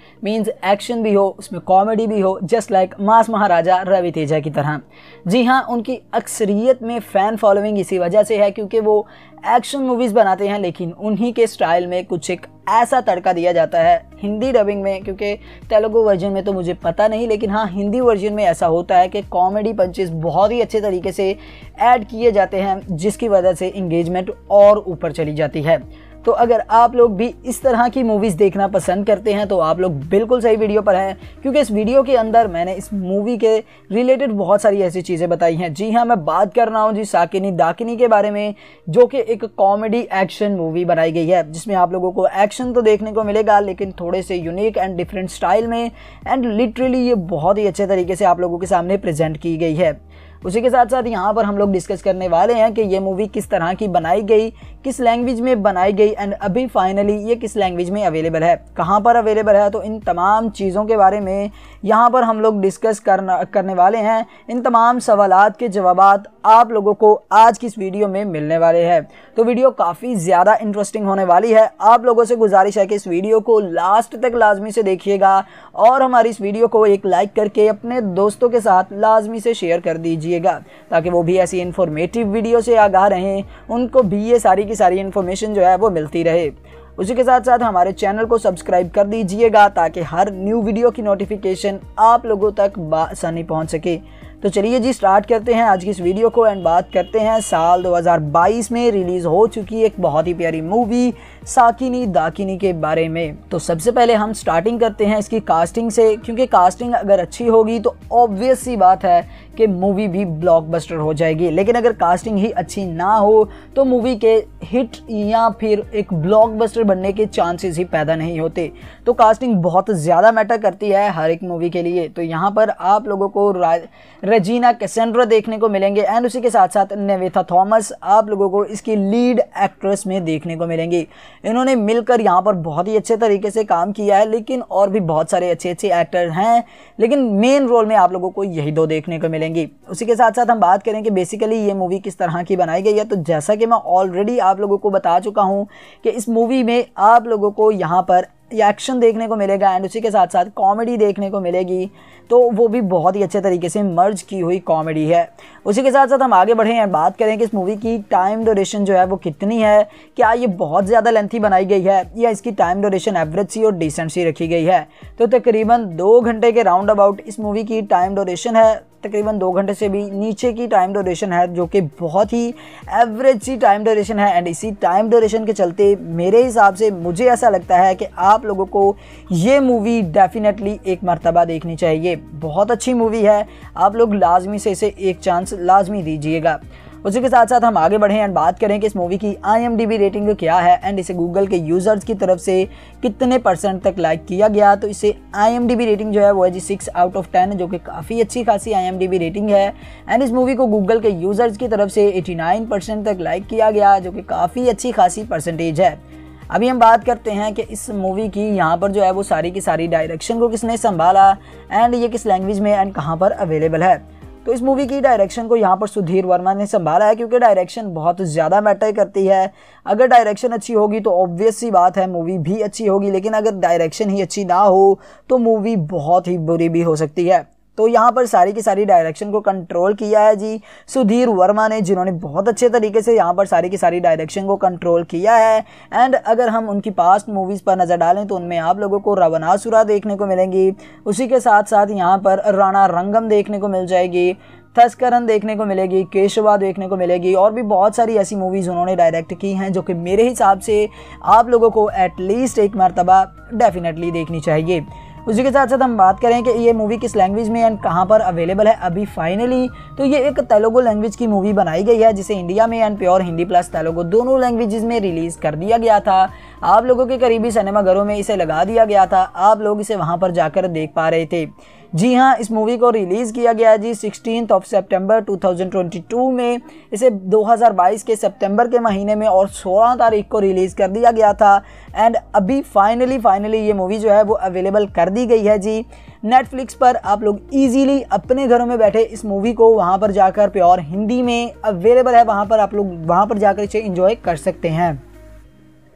मीन्स एक्शन भी हो, उसमें कॉमेडी भी हो, just like mass Maharaja Ravi Teja की तरह। जी हाँ, उनकी अक्सरियत में फ़ैन फॉलोइंग इसी वजह से है क्योंकि वो एक्शन मूवीज़ बनाते हैं, लेकिन उन्हीं के स्टाइल में कुछ एक ऐसा तड़का दिया जाता है हिंदी डबिंग में, क्योंकि तेलुगु वर्जन में तो मुझे पता नहीं, लेकिन हाँ हिंदी वर्जन में ऐसा होता है कि कॉमेडी पंचेस बहुत ही अच्छे तरीके से ऐड किए जाते हैं, जिसकी वजह से इंगेजमेंट और ऊपर चली जाती है। तो अगर आप लोग भी इस तरह की मूवीज़ देखना पसंद करते हैं तो आप लोग बिल्कुल सही वीडियो पर हैं, क्योंकि इस वीडियो के अंदर मैंने इस मूवी के रिलेटेड बहुत सारी ऐसी चीज़ें बताई हैं। जी हाँ, मैं बात कर रहा हूँ जी साकिनी दाकिनी के बारे में, जो कि एक कॉमेडी एक्शन मूवी बनाई गई है, जिसमें आप लोगों को एक्शन तो देखने को मिलेगा लेकिन थोड़े से यूनिक एंड डिफरेंट स्टाइल में, एंड लिटरली ये बहुत ही अच्छे तरीके से आप लोगों के सामने प्रेजेंट की गई है। उसी के साथ साथ यहाँ पर हम लोग डिस्कस करने वाले हैं कि ये मूवी किस तरह की बनाई गई, किस लैंग्वेज में बनाई गई, एंड अभी फाइनली ये किस लैंग्वेज में अवेलेबल है, कहाँ पर अवेलेबल है। तो इन तमाम चीज़ों के बारे में यहाँ पर हम लोग डिस्कस करने वाले हैं। इन तमाम सवालात के जवाबात आप लोगों को आज की इस वीडियो में मिलने वाले हैं। तो वीडियो काफ़ी ज़्यादा इंटरेस्टिंग होने वाली है। आप लोगों से गुजारिश है कि इस वीडियो को लास्ट तक लाजमी से देखिएगा और हमारी इस वीडियो को एक लाइक करके अपने दोस्तों के साथ लाजमी से शेयर कर दीजिएगा, ताकि वो भी ऐसी इन्फॉर्मेटिव वीडियो से आगाह रहें, उनको भी ये सारी की सारी इन्फॉर्मेशन जो है वो मिलती रहे। उसी के साथ साथ हमारे चैनल को सब्सक्राइब कर दीजिएगा ताकि हर न्यू वीडियो की नोटिफिकेशन आप लोगों तक आसानी पहुंच सके। तो चलिए जी स्टार्ट करते हैं आज की इस वीडियो को एंड बात करते हैं साल 2022 में रिलीज़ हो चुकी एक बहुत ही प्यारी मूवी साकिनी दाकिनी के बारे में। तो सबसे पहले हम स्टार्टिंग करते हैं इसकी कास्टिंग से, क्योंकि कास्टिंग अगर अच्छी होगी तो ऑब्वियस सी बात है कि मूवी भी ब्लॉकबस्टर हो जाएगी, लेकिन अगर कास्टिंग ही अच्छी ना हो तो मूवी के हिट या फिर एक ब्लॉकबस्टर बनने के चांसेस ही पैदा नहीं होते। तो कास्टिंग बहुत ज़्यादा मैटर करती है हर एक मूवी के लिए। तो यहाँ पर आप लोगों को रेजिना कैसेंड्रा देखने को मिलेंगे, एंड उसी के साथ साथ नेवेथा थॉमस आप लोगों को इसकी लीड एक्ट्रेस में देखने को मिलेंगी। इन्होंने मिलकर यहाँ पर बहुत ही अच्छे तरीके से काम किया है, लेकिन और भी बहुत सारे अच्छे अच्छे एक्टर हैं, लेकिन मेन रोल में आप लोगों को यही दो देखने को मिलेंगी। उसी के साथ साथ हम बात करें कि बेसिकली ये मूवी किस तरह की बनाई गई है। तो जैसा कि मैं ऑलरेडी आप लोगों को बता चुका हूँ कि इस मूवी में आप लोगों को यहाँ पर एक्शन देखने को मिलेगा एंड उसी के साथ साथ कॉमेडी देखने को मिलेगी, तो वो भी बहुत ही अच्छे तरीके से मर्ज की हुई कॉमेडी है। उसी के साथ साथ हम आगे बढ़े हैं, बात करें कि इस मूवी की टाइम ड्यूरेशन जो है वो कितनी है, क्या ये बहुत ज़्यादा लेंथी बनाई गई है या इसकी टाइम ड्यूरेशन एवरेज सी और डिसेंट सी रखी गई है। तो तकरीबन 2 घंटे के राउंड अबाउट इस मूवी की टाइम ड्यूरेशन है, तकरीबन 2 घंटे से भी नीचे की टाइम ड्यूरेशन है, जो कि बहुत ही एवरेज सी टाइम ड्यूरेशन है। एंड इसी टाइम ड्यूरेशन के चलते मेरे हिसाब से मुझे ऐसा लगता है कि आप लोगों को ये मूवी डेफिनेटली एक मर्तबा देखनी चाहिए। बहुत अच्छी मूवी है, आप लोग लाजमी से इसे एक चांस लाजमी दीजिएगा। उसी के साथ साथ हम आगे बढ़ें एंड बात करें कि इस मूवी की IMDb रेटिंग क्या है एंड इसे गूगल के यूज़र्स की तरफ से कितने % तक लाइक किया गया। तो इसे IMDb रेटिंग जो है वो है जी 6 आउट ऑफ 10, जो कि काफ़ी अच्छी खासी IMDb रेटिंग है। एंड इस मूवी को गूगल के यूज़र्स की तरफ से 89% तक लाइक किया गया, जो कि काफ़ी अच्छी खासी परसेंटेज है। अभी हम बात करते हैं कि इस मूवी की यहाँ पर जो है वो सारी की सारी डायरेक्शन को किसने संभाला एंड ये किस लैंग्वेज में एंड कहाँ पर अवेलेबल है। तो इस मूवी की डायरेक्शन को यहाँ पर सुधीर वर्मा ने संभाला है, क्योंकि डायरेक्शन बहुत ज़्यादा मैटर करती है। अगर डायरेक्शन अच्छी होगी तो ऑब्वियस सी बात है मूवी भी अच्छी होगी, लेकिन अगर डायरेक्शन ही अच्छी ना हो तो मूवी बहुत ही बुरी भी हो सकती है। तो यहाँ पर सारी की सारी डायरेक्शन को कंट्रोल किया है जी सुधीर वर्मा ने, जिन्होंने बहुत अच्छे तरीके से यहाँ पर सारी की सारी डायरेक्शन को कंट्रोल किया है। एंड अगर हम उनकी पास्ट मूवीज़ पर नज़र डालें तो उनमें आप लोगों को रावणासुरा देखने को मिलेंगी, उसी के साथ साथ यहाँ पर राणा रंगम देखने को मिल जाएगी, तस्करन देखने को मिलेगी, केशवा देखने को मिलेगी, और भी बहुत सारी ऐसी मूवीज़ उन्होंने डायरेक्ट की हैं जो कि मेरे हिसाब से आप लोगों को एटलीस्ट एक मरतबा डेफिनेटली देखनी चाहिए। उसी के साथ साथ हम बात करें कि ये मूवी किस लैंग्वेज में एंड कहाँ पर अवेलेबल है अभी फाइनली, तो ये एक तेलुगु लैंग्वेज की मूवी बनाई गई है, जिसे इंडिया में and pure Hindi plus Telugu दोनों लैंग्वेजेस में रिलीज़ कर दिया गया था। आप लोगों के करीबी सिनेमाघरों में इसे लगा दिया गया था, आप लोग इसे वहाँ पर जाकर देख पा रहे थे। जी हाँ, इस मूवी को रिलीज़ किया गया जी 16 सितंबर 2022 में। इसे 2022 के सितंबर के महीने में और 16 तारीख को रिलीज़ कर दिया गया था। एंड अभी फाइनली ये मूवी जो है वो अवेलेबल कर दी गई है जी नेटफ्लिक्स पर। आप लोग इजीली अपने घरों में बैठे इस मूवी को वहाँ पर जाकर प्योर हिंदी में अवेलेबल है, वहाँ पर आप लोग वहाँ पर जाकर इसे एंजॉय कर सकते हैं।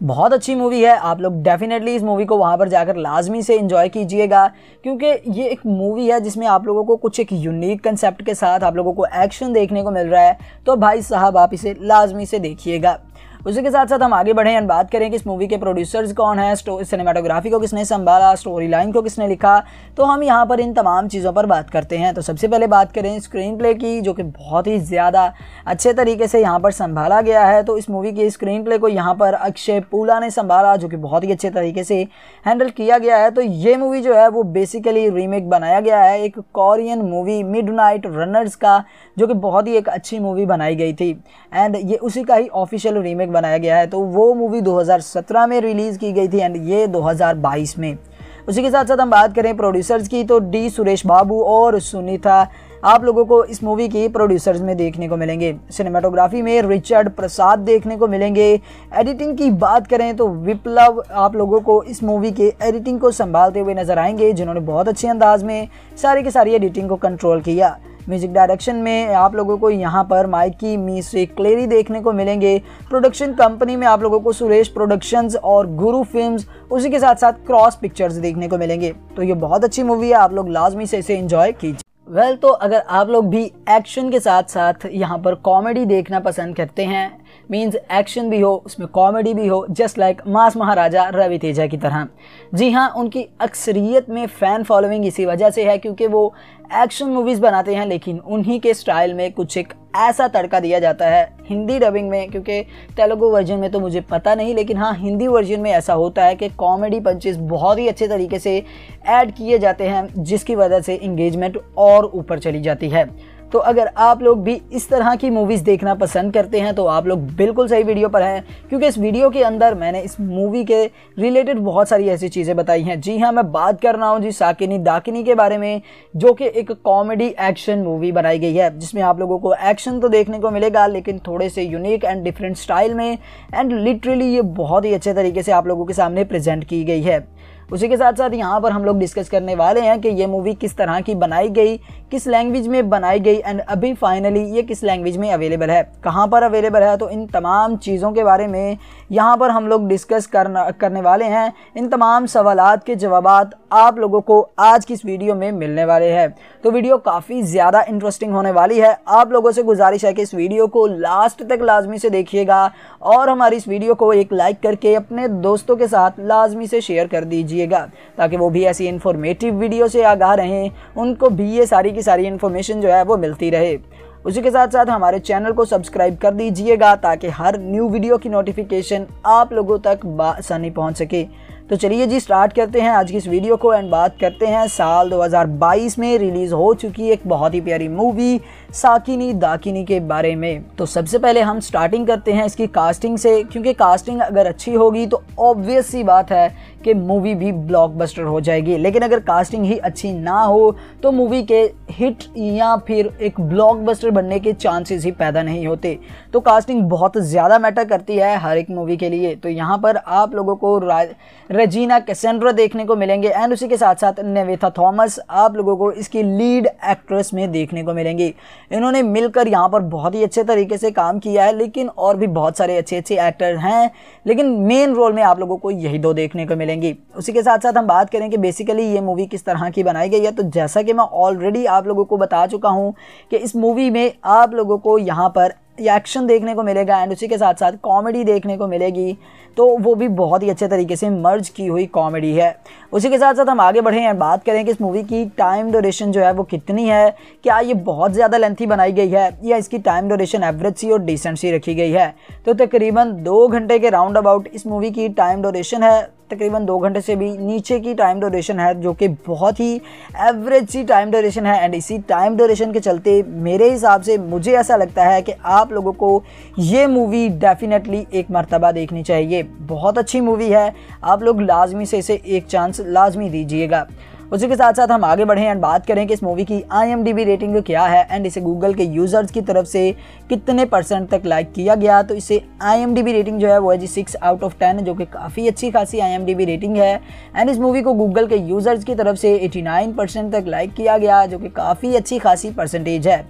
बहुत अच्छी मूवी है। आप लोग डेफिनेटली इस मूवी को वहाँ पर जाकर लाजमी से एंजॉय कीजिएगा, क्योंकि ये एक मूवी है जिसमें आप लोगों को कुछ एक यूनिक कंसेप्ट के साथ आप लोगों को एक्शन देखने को मिल रहा है। तो भाई साहब आप इसे लाजमी से देखिएगा। उसी के साथ साथ हम आगे बढ़ें और बात करें कि इस मूवी के प्रोड्यूसर्स कौन है, सिनेमाटोग्राफी को किसने संभाला, स्टोरी लाइन को किसने लिखा, तो हम यहाँ पर इन तमाम चीज़ों पर बात करते हैं। तो सबसे पहले बात करें स्क्रीन प्ले की, जो कि बहुत ही ज़्यादा अच्छे तरीके से यहाँ पर संभाला गया है। तो इस मूवी के स्क्रीन प्ले को यहाँ पर अक्षय पूला ने संभाला, जो कि बहुत ही अच्छे तरीके से हैंडल किया गया है। तो ये मूवी जो है वो बेसिकली रीमेक बनाया गया है एक कोरियन मूवी मिडनाइट रनर्स का, जो कि बहुत ही एक अच्छी मूवी बनाई गई थी एंड ये उसी का ही ऑफिशियल रीमेक बनाया गया है। तो वो मूवी 2017 में रिलीज़ की गई थी एंड ये 2022 में। उसी के साथ साथ हम बात करें प्रोड्यूसर्स की, तो डी सुरेश बाबू और सुनीता आप लोगों को इस मूवी की प्रोड्यूसर्स में देखने को मिलेंगे। सिनेमाटोग्राफी में रिचर्ड प्रसाद देखने को मिलेंगे। एडिटिंग की बात करें तो विप्लव आप लोगों को इस मूवी के एडिटिंग को संभालते हुए नजर आएंगे, जिन्होंने बहुत अच्छे अंदाज में सारी की सारी एडिटिंग को कंट्रोल किया। म्यूजिक डायरेक्शन में आप लोगों को यहाँ पर माइकी म्यूजिक क्लेरी देखने को मिलेंगे। प्रोडक्शन कंपनी में आप लोगों को सुरेश प्रोडक्शंस और गुरु फिल्म्स, उसी के साथ साथ क्रॉस पिक्चर्स देखने को मिलेंगे। तो ये बहुत अच्छी मूवी है, आप लोग लाजमी से इसे एंजॉय कीजिए। तो अगर आप लोग भी एक्शन के साथ साथ यहाँ पर कॉमेडी देखना पसंद करते हैं, मीन्स एक्शन भी हो उसमें कॉमेडी भी हो, just like mass Maharaja Ravi Teja की तरह। जी हाँ, उनकी अक्सरियत में फ़ैन फॉलोइंग इसी वजह से है क्योंकि वो एक्शन मूवीज़ बनाते हैं, लेकिन उन्हीं के स्टाइल में कुछ एक ऐसा तड़का दिया जाता है हिंदी डबिंग में, क्योंकि तेलुगु वर्जन में तो मुझे पता नहीं, लेकिन हाँ हिंदी वर्जन में ऐसा होता है कि कॉमेडी पंचेस बहुत ही अच्छे तरीके से ऐड किए जाते हैं, जिसकी वजह से इंगेजमेंट और ऊपर चली जाती है। तो अगर आप लोग भी इस तरह की मूवीज़ देखना पसंद करते हैं तो आप लोग बिल्कुल सही वीडियो पर हैं, क्योंकि इस वीडियो के अंदर मैंने इस मूवी के रिलेटेड बहुत सारी ऐसी चीज़ें बताई हैं। जी हाँ, मैं बात कर रहा हूँ जी साकिनी दाकिनी के बारे में, जो कि एक कॉमेडी एक्शन मूवी बनाई गई है, जिसमें आप लोगों को एक्शन तो देखने को मिलेगा लेकिन थोड़े से यूनिक एंड डिफरेंट स्टाइल में, एंड लिटरली ये बहुत ही अच्छे तरीके से आप लोगों के सामने प्रेजेंट की गई है। उसी के साथ साथ यहाँ पर हम लोग डिस्कस करने वाले हैं कि ये मूवी किस तरह की बनाई गई, किस लैंग्वेज में बनाई गई एंड अभी फाइनली ये किस लैंग्वेज में अवेलेबल है, कहाँ पर अवेलेबल है। तो इन तमाम चीज़ों के बारे में यहाँ पर हम लोग डिस्कस करने वाले हैं। इन तमाम सवालात के जवाबात आप लोगों को आज की इस वीडियो में मिलने वाले हैं। तो वीडियो काफ़ी ज़्यादा इंटरेस्टिंग होने वाली है। आप लोगों से गुजारिश है कि इस वीडियो को लास्ट तक लाजमी से देखिएगा और हमारी इस वीडियो को एक लाइक करके अपने दोस्तों के साथ लाजमी से शेयर कर दीजिएगा, ताकि वो भी ऐसी इन्फॉर्मेटिव वीडियो से आगाह रहें, उनको भी ये सारी की सारी इन्फॉर्मेशन जो है वो मिलती रहे। उसी के साथ साथ हमारे चैनल को सब्सक्राइब कर दीजिएगा ताकि हर न्यू वीडियो की नोटिफिकेशन आप लोगों तक आसानी पहुंच सके। तो चलिए जी स्टार्ट करते हैं आज की इस वीडियो को एंड बात करते हैं साल 2022 में रिलीज़ हो चुकी एक बहुत ही प्यारी मूवी साकिनी दाकिनी के बारे में। तो सबसे पहले हम स्टार्टिंग करते हैं इसकी कास्टिंग से, क्योंकि कास्टिंग अगर अच्छी होगी तो ऑब्वियस सी बात है कि मूवी भी ब्लॉकबस्टर हो जाएगी, लेकिन अगर कास्टिंग ही अच्छी ना हो तो मूवी के हिट या फिर एक ब्लॉकबस्टर बनने के चांसेस ही पैदा नहीं होते। तो कास्टिंग बहुत ज़्यादा मैटर करती है हर एक मूवी के लिए। तो यहाँ पर आप लोगों को रेजिना कैसेंड्रा देखने को मिलेंगे एंड उसी के साथ साथ नेवेथा थॉमस आप लोगों को इसकी लीड एक्ट्रेस में देखने को मिलेंगी। इन्होंने मिलकर यहाँ पर बहुत ही अच्छे तरीके से काम किया है, लेकिन और भी बहुत सारे अच्छे अच्छे एक्टर हैं, लेकिन मेन रोल में आप लोगों को यही दो देखने को मिलेंगी। उसी के साथ साथ हम बात करें कि बेसिकली ये मूवी किस तरह की बनाई गई है, तो जैसा कि मैं ऑलरेडी आप लोगों को बता चुका हूँ कि इस मूवी में आप लोगों को यहाँ पर एक्शन देखने को मिलेगा एंड उसी के साथ साथ कॉमेडी देखने को मिलेगी, तो वो भी बहुत ही अच्छे तरीके से मर्ज की हुई कॉमेडी है। उसी के साथ साथ हम आगे बढ़े हैं, बात करें कि इस मूवी की टाइम ड्यूरेशन जो है वो कितनी है, क्या ये बहुत ज़्यादा लेंथी बनाई गई है या इसकी टाइम ड्यूरेशन एवरेज सी और डिसेंट सी रखी गई है। तो तकरीबन 2 घंटे के राउंड अबाउट इस मूवी की टाइम ड्यूरेशन है, तकरीबन 2 घंटे से भी नीचे की टाइम ड्यूरेशन है, जो कि बहुत ही एवरेज सी टाइम ड्यूरेशन है। एंड इसी टाइम ड्यूरेशन के चलते मेरे हिसाब से मुझे ऐसा लगता है कि आप लोगों को ये मूवी डेफिनेटली एक मर्तबा देखनी चाहिए। बहुत अच्छी मूवी है, आप लोग लाजमी से इसे एक चांस लाजमी दीजिएगा। उसी के साथ साथ हम आगे बढ़ें एंड बात करें कि इस मूवी की IMDb रेटिंग क्या है एंड इसे गूगल के यूज़र्स की तरफ से कितने % तक लाइक किया गया। तो इसे IMDb रेटिंग जो है वो है जी 6 आउट ऑफ 10, जो कि काफ़ी अच्छी खासी IMDb रेटिंग है। एंड इस मूवी को गूगल के यूज़र्स की तरफ से 89% तक लाइक किया गया, जो कि काफ़ी अच्छी खासी परसेंटेज है।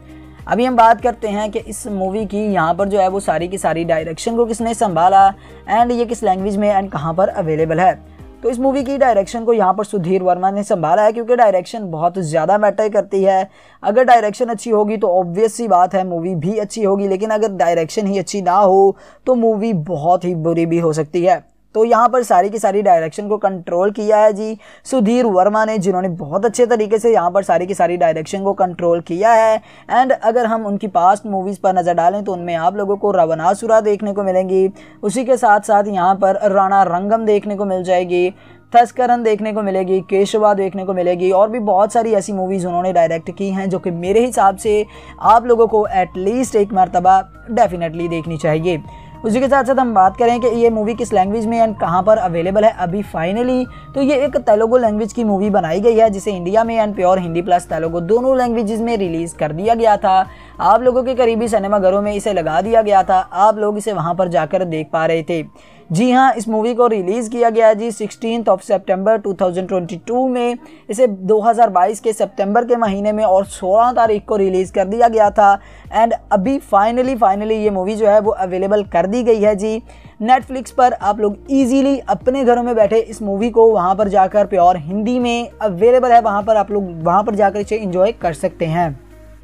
अभी हम बात करते हैं कि इस मूवी की यहाँ पर जो है वो सारी की सारी डायरेक्शन को किसने संभाला एंड ये किस लैंग्वेज में एंड कहाँ पर अवेलेबल है। तो इस मूवी की डायरेक्शन को यहाँ पर सुधीर वर्मा ने संभाला है, क्योंकि डायरेक्शन बहुत ज़्यादा मैटर करती है। अगर डायरेक्शन अच्छी होगी तो ऑब्वियस सी बात है मूवी भी अच्छी होगी, लेकिन अगर डायरेक्शन ही अच्छी ना हो तो मूवी बहुत ही बुरी भी हो सकती है। तो यहाँ पर सारी की सारी डायरेक्शन को कंट्रोल किया है जी सुधीर वर्मा ने, जिन्होंने बहुत अच्छे तरीके से यहाँ पर सारी की सारी डायरेक्शन को कंट्रोल किया है। एंड अगर हम उनकी पास्ट मूवीज़ पर नज़र डालें तो उनमें आप लोगों को रावणासुरा देखने को मिलेंगी, उसी के साथ साथ यहाँ पर राणा रंगम देखने को मिल जाएगी, तस्करन देखने को मिलेगी, केशवा देखने को मिलेगी, और भी बहुत सारी ऐसी मूवीज़ उन्होंने डायरेक्ट की हैं जो कि मेरे हिसाब से आप लोगों को एटलीस्ट एक मरतबा डेफिनेटली देखनी चाहिए। उसी के साथ साथ हम बात करें कि ये मूवी किस लैंग्वेज में एंड कहाँ पर अवेलेबल है अभी फाइनली, तो ये एक तेलुगु लैंग्वेज की मूवी बनाई गई है, जिसे इंडिया में and pure Hindi plus Telugu दोनों लैंग्वेजेस में रिलीज़ कर दिया गया था। आप लोगों के करीबी सिनेमाघरों में इसे लगा दिया गया था, आप लोग इसे वहाँ पर जाकर देख पा रहे थे। जी हाँ, इस मूवी को रिलीज़ किया गया है जी 16 सितंबर 2022 में। इसे 2022 के सितंबर के महीने में और 16 तारीख को रिलीज़ कर दिया गया था। एंड अभी फाइनली ये मूवी जो है वो अवेलेबल कर दी गई है जी नेटफ्लिक्स पर। आप लोग इजीली अपने घरों में बैठे इस मूवी को वहाँ पर जाकर प्योर हिंदी में अवेलेबल है, वहाँ पर आप लोग वहाँ पर जाकर इसे एंजॉय कर सकते हैं।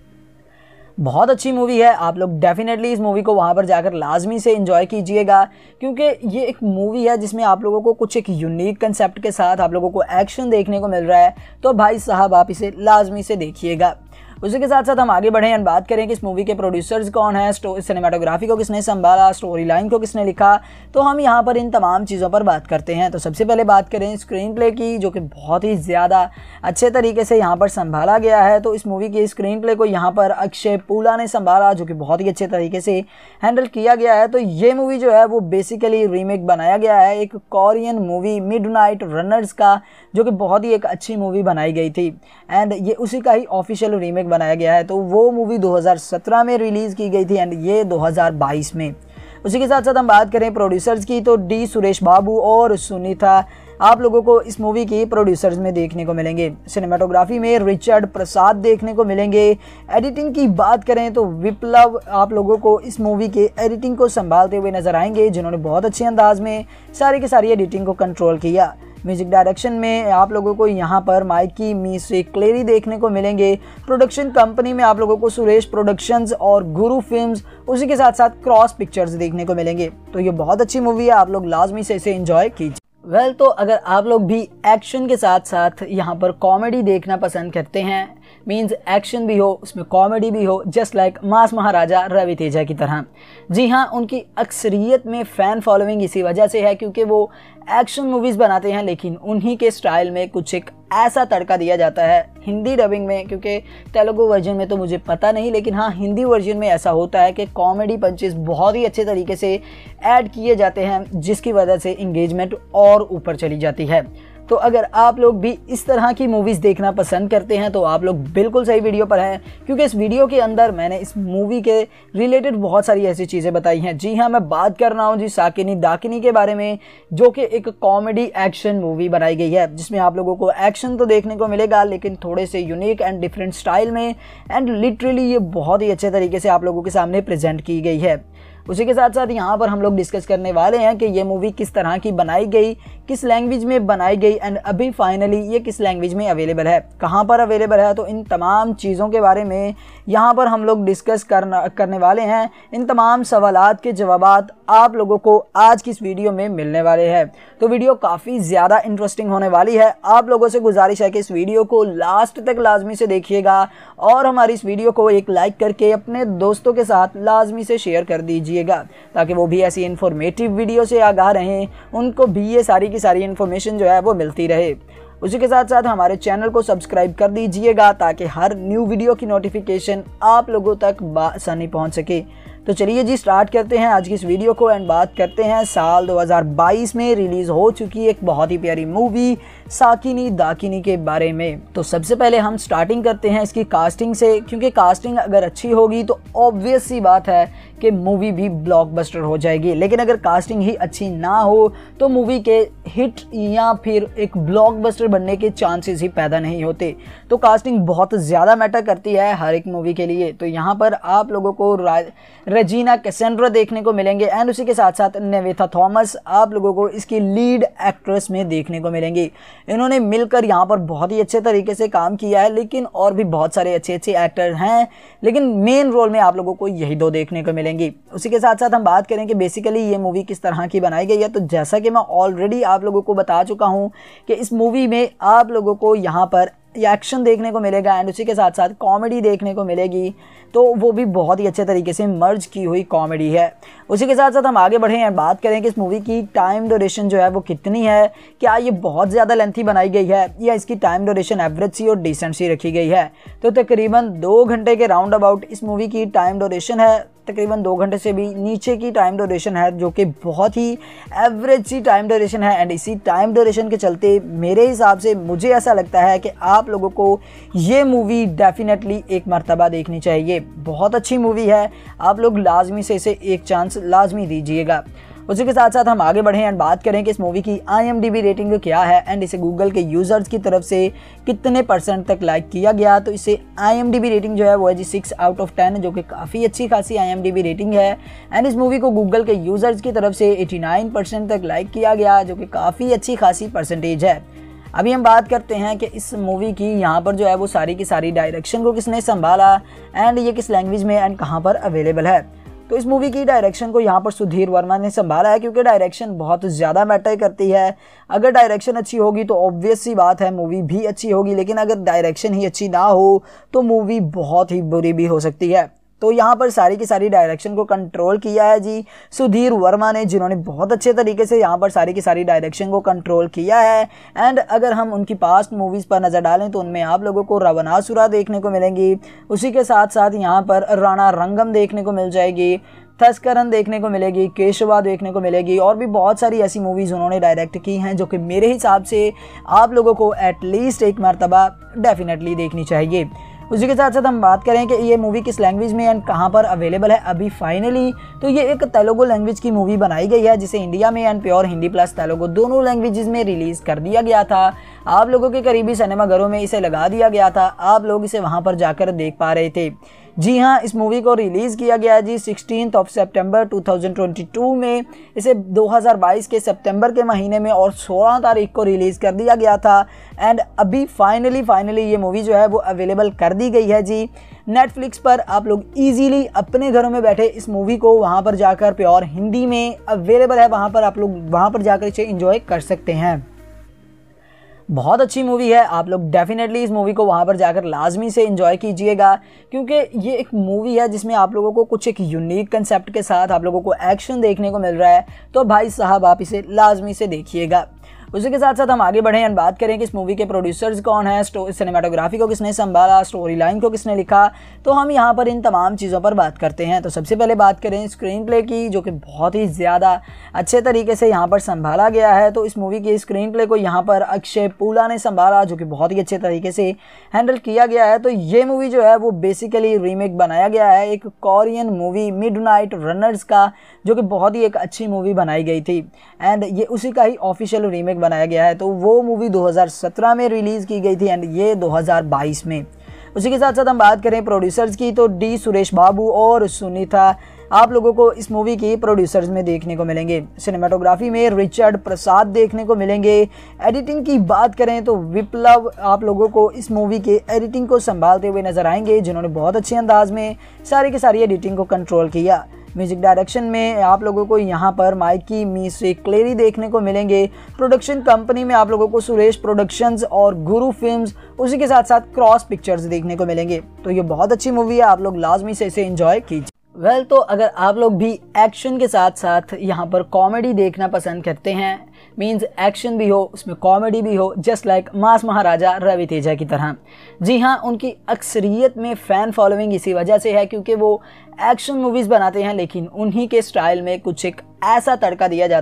बहुत अच्छी मूवी है, आप लोग डेफिनेटली इस मूवी को वहाँ पर जाकर लाजमी से एंजॉय कीजिएगा, क्योंकि ये एक मूवी है जिसमें आप लोगों को कुछ एक यूनिक कंसेप्ट के साथ आप लोगों को एक्शन देखने को मिल रहा है। तो भाई साहब आप इसे लाजमी से देखिएगा। उसी के साथ साथ हम आगे बढ़ें और बात करें कि इस मूवी के प्रोड्यूसर्स कौन है, सिनेमाटोग्राफी को किसने संभाला, स्टोरी लाइन को किसने लिखा, तो हम यहाँ पर इन तमाम चीज़ों पर बात करते हैं। तो सबसे पहले बात करें स्क्रीन प्ले की, जो कि बहुत ही ज़्यादा अच्छे तरीके से यहाँ पर संभाला गया है। तो इस मूवी के स्क्रीन प्ले को यहाँ पर अक्षय पूला ने संभाला, जो कि बहुत ही अच्छे तरीके से हैंडल किया गया है। तो ये मूवी जो है वो बेसिकली रीमेक बनाया गया है एक कोरियन मूवी मिडनाइट रनर्स का, जो कि बहुत ही एक अच्छी मूवी बनाई गई थी एंड ये उसी का ही ऑफिशियल रीमेक बनाया गया है। तो वो मूवी 2017 में रिलीज़ की गई थी एंड ये 2022 में। उसी के साथ साथ हम बात करें प्रोड्यूसर्स की, तो डी सुरेश बाबू और सुनीता आप लोगों को इस मूवी की प्रोड्यूसर्स में देखने को मिलेंगे। सिनेमाटोग्राफी में रिचर्ड प्रसाद देखने को मिलेंगे। एडिटिंग की बात करें तो विप्लव आप लोगों को इस मूवी के एडिटिंग को संभालते हुए नजर आएंगे, जिन्होंने बहुत अच्छे अंदाज में सारी की सारी एडिटिंग को कंट्रोल किया। म्यूजिक डायरेक्शन में आप लोगों को यहाँ पर माइकी म्यूजिक क्लेरी देखने को मिलेंगे। प्रोडक्शन कंपनी में आप लोगों को सुरेश प्रोडक्शंस और गुरु फिल्म्स, उसी के साथ साथ क्रॉस पिक्चर्स देखने को मिलेंगे। तो ये बहुत अच्छी मूवी है, आप लोग लाजमी से इसे एंजॉय कीजिए। तो अगर आप लोग भी एक्शन के साथ साथ यहाँ पर कॉमेडी देखना पसंद करते हैं, मीन्स एक्शन भी हो उसमें कॉमेडी भी हो, just like mass Maharaja Ravi Teja की तरह। जी हाँ, उनकी अक्सरियत में फ़ैन फॉलोइंग इसी वजह से है क्योंकि वो एक्शन मूवीज़ बनाते हैं, लेकिन उन्हीं के स्टाइल में कुछ एक ऐसा तड़का दिया जाता है हिंदी डबिंग में, क्योंकि तेलुगु वर्जन में तो मुझे पता नहीं, लेकिन हाँ हिंदी वर्जन में ऐसा होता है कि कॉमेडी पंचेस बहुत ही अच्छे तरीके से ऐड किए जाते हैं, जिसकी वजह से इंगेजमेंट और ऊपर चली जाती है। तो अगर आप लोग भी इस तरह की मूवीज़ देखना पसंद करते हैं तो आप लोग बिल्कुल सही वीडियो पर हैं, क्योंकि इस वीडियो के अंदर मैंने इस मूवी के रिलेटेड बहुत सारी ऐसी चीज़ें बताई हैं। जी हाँ, मैं बात कर रहा हूँ जी साकिनी दाकिनी के बारे में, जो कि एक कॉमेडी एक्शन मूवी बनाई गई है, जिसमें आप लोगों को एक्शन तो देखने को मिलेगा लेकिन थोड़े से यूनिक एंड डिफरेंट स्टाइल में, एंड लिटरली ये बहुत ही अच्छे तरीके से आप लोगों के सामने प्रेजेंट की गई है। उसी के साथ साथ यहाँ पर हम लोग डिस्कस करने वाले हैं कि ये मूवी किस तरह की बनाई गई, किस लैंग्वेज में बनाई गई एंड अभी फाइनली ये किस लैंग्वेज में अवेलेबल है, कहाँ पर अवेलेबल है। तो इन तमाम चीज़ों के बारे में यहाँ पर हम लोग डिस्कस करने वाले हैं। इन तमाम सवालात के जवाबात आप लोगों को आज की इस वीडियो में मिलने वाले हैं। तो वीडियो काफ़ी ज़्यादा इंटरेस्टिंग होने वाली है। आप लोगों से गुजारिश है कि इस वीडियो को लास्ट तक लाजमी से देखिएगा और हमारी इस वीडियो को एक लाइक करके अपने दोस्तों के साथ लाजमी से शेयर कर दीजिएगा, ताकि वो भी ऐसी इन्फॉर्मेटिव वीडियो से आगाह रहें, उनको भी ये सारी की सारी इन्फॉर्मेशन जो है वो मिलती रहे। उसी के साथ साथ हमारे चैनल को सब्सक्राइब कर दीजिएगा ताकि हर न्यू वीडियो की नोटिफिकेशन आप लोगों तक बआसानी पहुंच सके। तो चलिए जी स्टार्ट करते हैं आज की इस वीडियो को एंड बात करते हैं साल 2022 में रिलीज़ हो चुकी एक बहुत ही प्यारी मूवी साकिनी दाकिनी के बारे में। तो सबसे पहले हम स्टार्टिंग करते हैं इसकी कास्टिंग से, क्योंकि कास्टिंग अगर अच्छी होगी तो ऑब्वियस सी बात है कि मूवी भी ब्लॉकबस्टर हो जाएगी, लेकिन अगर कास्टिंग ही अच्छी ना हो तो मूवी के हिट या फिर एक ब्लॉकबस्टर बनने के चांसेस ही पैदा नहीं होते। तो कास्टिंग बहुत ज़्यादा मैटर करती है हर एक मूवी के लिए। तो यहाँ पर आप लोगों को रेजिना कैसेंड्रा देखने को मिलेंगे एंड उसी के साथ साथ नेवेथा थॉमस आप लोगों को इसकी लीड एक्ट्रेस में देखने को मिलेंगी। इन्होंने मिलकर यहाँ पर बहुत ही अच्छे तरीके से काम किया है, लेकिन और भी बहुत सारे अच्छे अच्छे एक्टर हैं, लेकिन मेन रोल में आप लोगों को यही दो देखने को मिलेंगी। उसी के साथ साथ हम बात करें कि बेसिकली ये मूवी किस तरह की बनाई गई है, तो जैसा कि मैं ऑलरेडी आप लोगों को बता चुका हूँ कि इस मूवी में आप लोगों को यहाँ पर एक्शन देखने को मिलेगा एंड उसी के साथ साथ कॉमेडी देखने को मिलेगी, तो वो भी बहुत ही अच्छे तरीके से मर्ज की हुई कॉमेडी है। उसी के साथ साथ हम आगे बढ़े हैं, बात करें कि इस मूवी की टाइम ड्यूरेशन जो है वो कितनी है, क्या ये बहुत ज़्यादा लेंथी बनाई गई है या इसकी टाइम ड्यूरेशन एवरेज सी और डिसेंट सी रखी गई है। तो तकरीबन 2 घंटे के राउंड अबाउट इस मूवी की टाइम ड्यूरेशन है, तकरीबन 2 घंटे से भी नीचे की टाइम ड्यूरेशन है, जो कि बहुत ही एवरेज सी टाइम ड्यूरेशन है। एंड इसी टाइम ड्यूरेशन के चलते मेरे हिसाब से मुझे ऐसा लगता है कि आप लोगों को ये मूवी डेफिनेटली एक मर्तबा देखनी चाहिए। बहुत अच्छी मूवी है, आप लोग लाजमी से इसे एक चांस लाजमी दीजिएगा। उसी के साथ साथ हम आगे बढ़ें एंड बात करें कि इस मूवी की IMDb रेटिंग क्या है एंड इसे गूगल के यूज़र्स की तरफ से कितने % तक लाइक किया गया। तो इसे IMDb रेटिंग जो है वो है जी 6 आउट ऑफ 10, जो कि काफ़ी अच्छी खासी IMDb रेटिंग है। एंड इस मूवी को गूगल के यूज़र्स की तरफ से 89% तक लाइक किया गया, जो कि काफ़ी अच्छी खासी परसेंटेज है। अभी हम बात करते हैं कि इस मूवी की यहाँ पर जो है वो सारी की सारी डायरेक्शन को किसने संभाला एंड ये किस लैंग्वेज में एंड कहाँ पर अवेलेबल है। तो इस मूवी की डायरेक्शन को यहाँ पर सुधीर वर्मा ने संभाला है, क्योंकि डायरेक्शन बहुत ज़्यादा मैटर करती है। अगर डायरेक्शन अच्छी होगी तो ऑब्वियस सी बात है मूवी भी अच्छी होगी, लेकिन अगर डायरेक्शन ही अच्छी ना हो तो मूवी बहुत ही बुरी भी हो सकती है। तो यहाँ पर सारी की सारी डायरेक्शन को कंट्रोल किया है जी सुधीर वर्मा ने, जिन्होंने बहुत अच्छे तरीके से यहाँ पर सारी की सारी डायरेक्शन को कंट्रोल किया है। एंड अगर हम उनकी पास्ट मूवीज़ पर नज़र डालें तो उनमें आप लोगों को रावणासुरा देखने को मिलेंगी, उसी के साथ साथ यहाँ पर राणा रंगम देखने को मिल जाएगी, थस्करन देखने को मिलेगी, केशवा देखने को मिलेगी, और भी बहुत सारी ऐसी मूवीज़ उन्होंने डायरेक्ट की हैं जो कि मेरे हिसाब से आप लोगों को एटलीस्ट एक मरतबा डेफिनेटली देखनी चाहिए। उसी के साथ साथ हम बात करें कि ये मूवी किस लैंग्वेज में एंड कहाँ पर अवेलेबल है अभी फाइनली, तो ये एक तेलुगु लैंग्वेज की मूवी बनाई गई है, जिसे इंडिया में and pure Hindi plus Telugu दोनों लैंग्वेजेस में रिलीज़ कर दिया गया था। आप लोगों के करीबी सिनेमाघरों में इसे लगा दिया गया था, आप लोग इसे वहाँ पर जाकर देख पा रहे थे। जी हाँ, इस मूवी को रिलीज़ किया गया है जी 16 सितंबर 2022 में। इसे 2022 के सितंबर के महीने में और 16 तारीख को रिलीज़ कर दिया गया था। एंड अभी फाइनली ये मूवी जो है वो अवेलेबल कर दी गई है जी नेटफ्लिक्स पर। आप लोग इजीली अपने घरों में बैठे इस मूवी को वहाँ पर जाकर प्योर हिंदी में अवेलेबल है, वहाँ पर आप लोग वहाँ पर जाकर इसे एंजॉय कर सकते हैं। बहुत अच्छी मूवी है, आप लोग डेफिनेटली इस मूवी को वहाँ पर जाकर लाजमी से एंजॉय कीजिएगा, क्योंकि ये एक मूवी है जिसमें आप लोगों को कुछ एक यूनिक कंसेप्ट के साथ आप लोगों को एक्शन देखने को मिल रहा है। तो भाई साहब आप इसे लाजमी से देखिएगा। उसी के साथ साथ हम आगे बढ़ें और बात करें कि इस मूवी के प्रोड्यूसर्स कौन है, सिनेमाटोग्राफी को किसने संभाला, स्टोरी लाइन को किसने लिखा, तो हम यहाँ पर इन तमाम चीज़ों पर बात करते हैं। तो सबसे पहले बात करें स्क्रीन प्ले की, जो कि बहुत ही ज़्यादा अच्छे तरीके से यहाँ पर संभाला गया है। तो इस मूवी की स्क्रीन प्ले को यहाँ पर अक्षय पूला ने संभाला, जो कि बहुत ही अच्छे तरीके से हैंडल किया गया है। तो ये मूवी जो है वो बेसिकली रीमेक बनाया गया है एक कोरियन मूवी मिडनाइट रनर्स का, जो कि बहुत ही एक अच्छी मूवी बनाई गई थी एंड ये उसी का ही ऑफिशियल रीमेक बनाया गया है। तो वो मूवी 2017 में रिलीज़ की गई थी एंड ये 2022 में। उसी के साथ साथ हम बात करें प्रोड्यूसर्स की, तो डी सुरेश बाबू और सुनीता आप लोगों को इस मूवी के प्रोड्यूसर्स में देखने को मिलेंगे। सिनेमाटोग्राफी में रिचर्ड प्रसाद देखने को मिलेंगे। एडिटिंग की बात करें तो विप्लव आप लोगों को इस मूवी के एडिटिंग को संभालते हुए नजर आएंगे, जिन्होंने बहुत अच्छे अंदाज में सारी की सारी एडिटिंग को कंट्रोल किया। म्यूजिक डायरेक्शन में आप लोगों को यहाँ पर माइकी मिस्री क्लेरी देखने को मिलेंगे। प्रोडक्शन कंपनी में आप लोगों को सुरेश प्रोडक्शंस और गुरु फिल्म्स, उसी के साथ साथ क्रॉस पिक्चर्स देखने को मिलेंगे। तो ये बहुत अच्छी मूवी है, आप लोग लाजमी से इसे एंजॉय कीजिए। वेल तो अगर आप लोग भी एक्शन के साथ साथ यहाँ पर कॉमेडी देखना पसंद करते हैं, मीन्स एक्शन भी हो उसमें कॉमेडी भी हो, just like mass Maharaja Ravi Teja की तरह। जी हाँ, उनकी अक्सरियत में फ़ैन फॉलोइंग इसी वजह से है क्योंकि वो एक्शन मूवीज़ बनाते हैं, लेकिन उन्हीं के स्टाइल में कुछ एक ऐसा तड़का दिया जाता है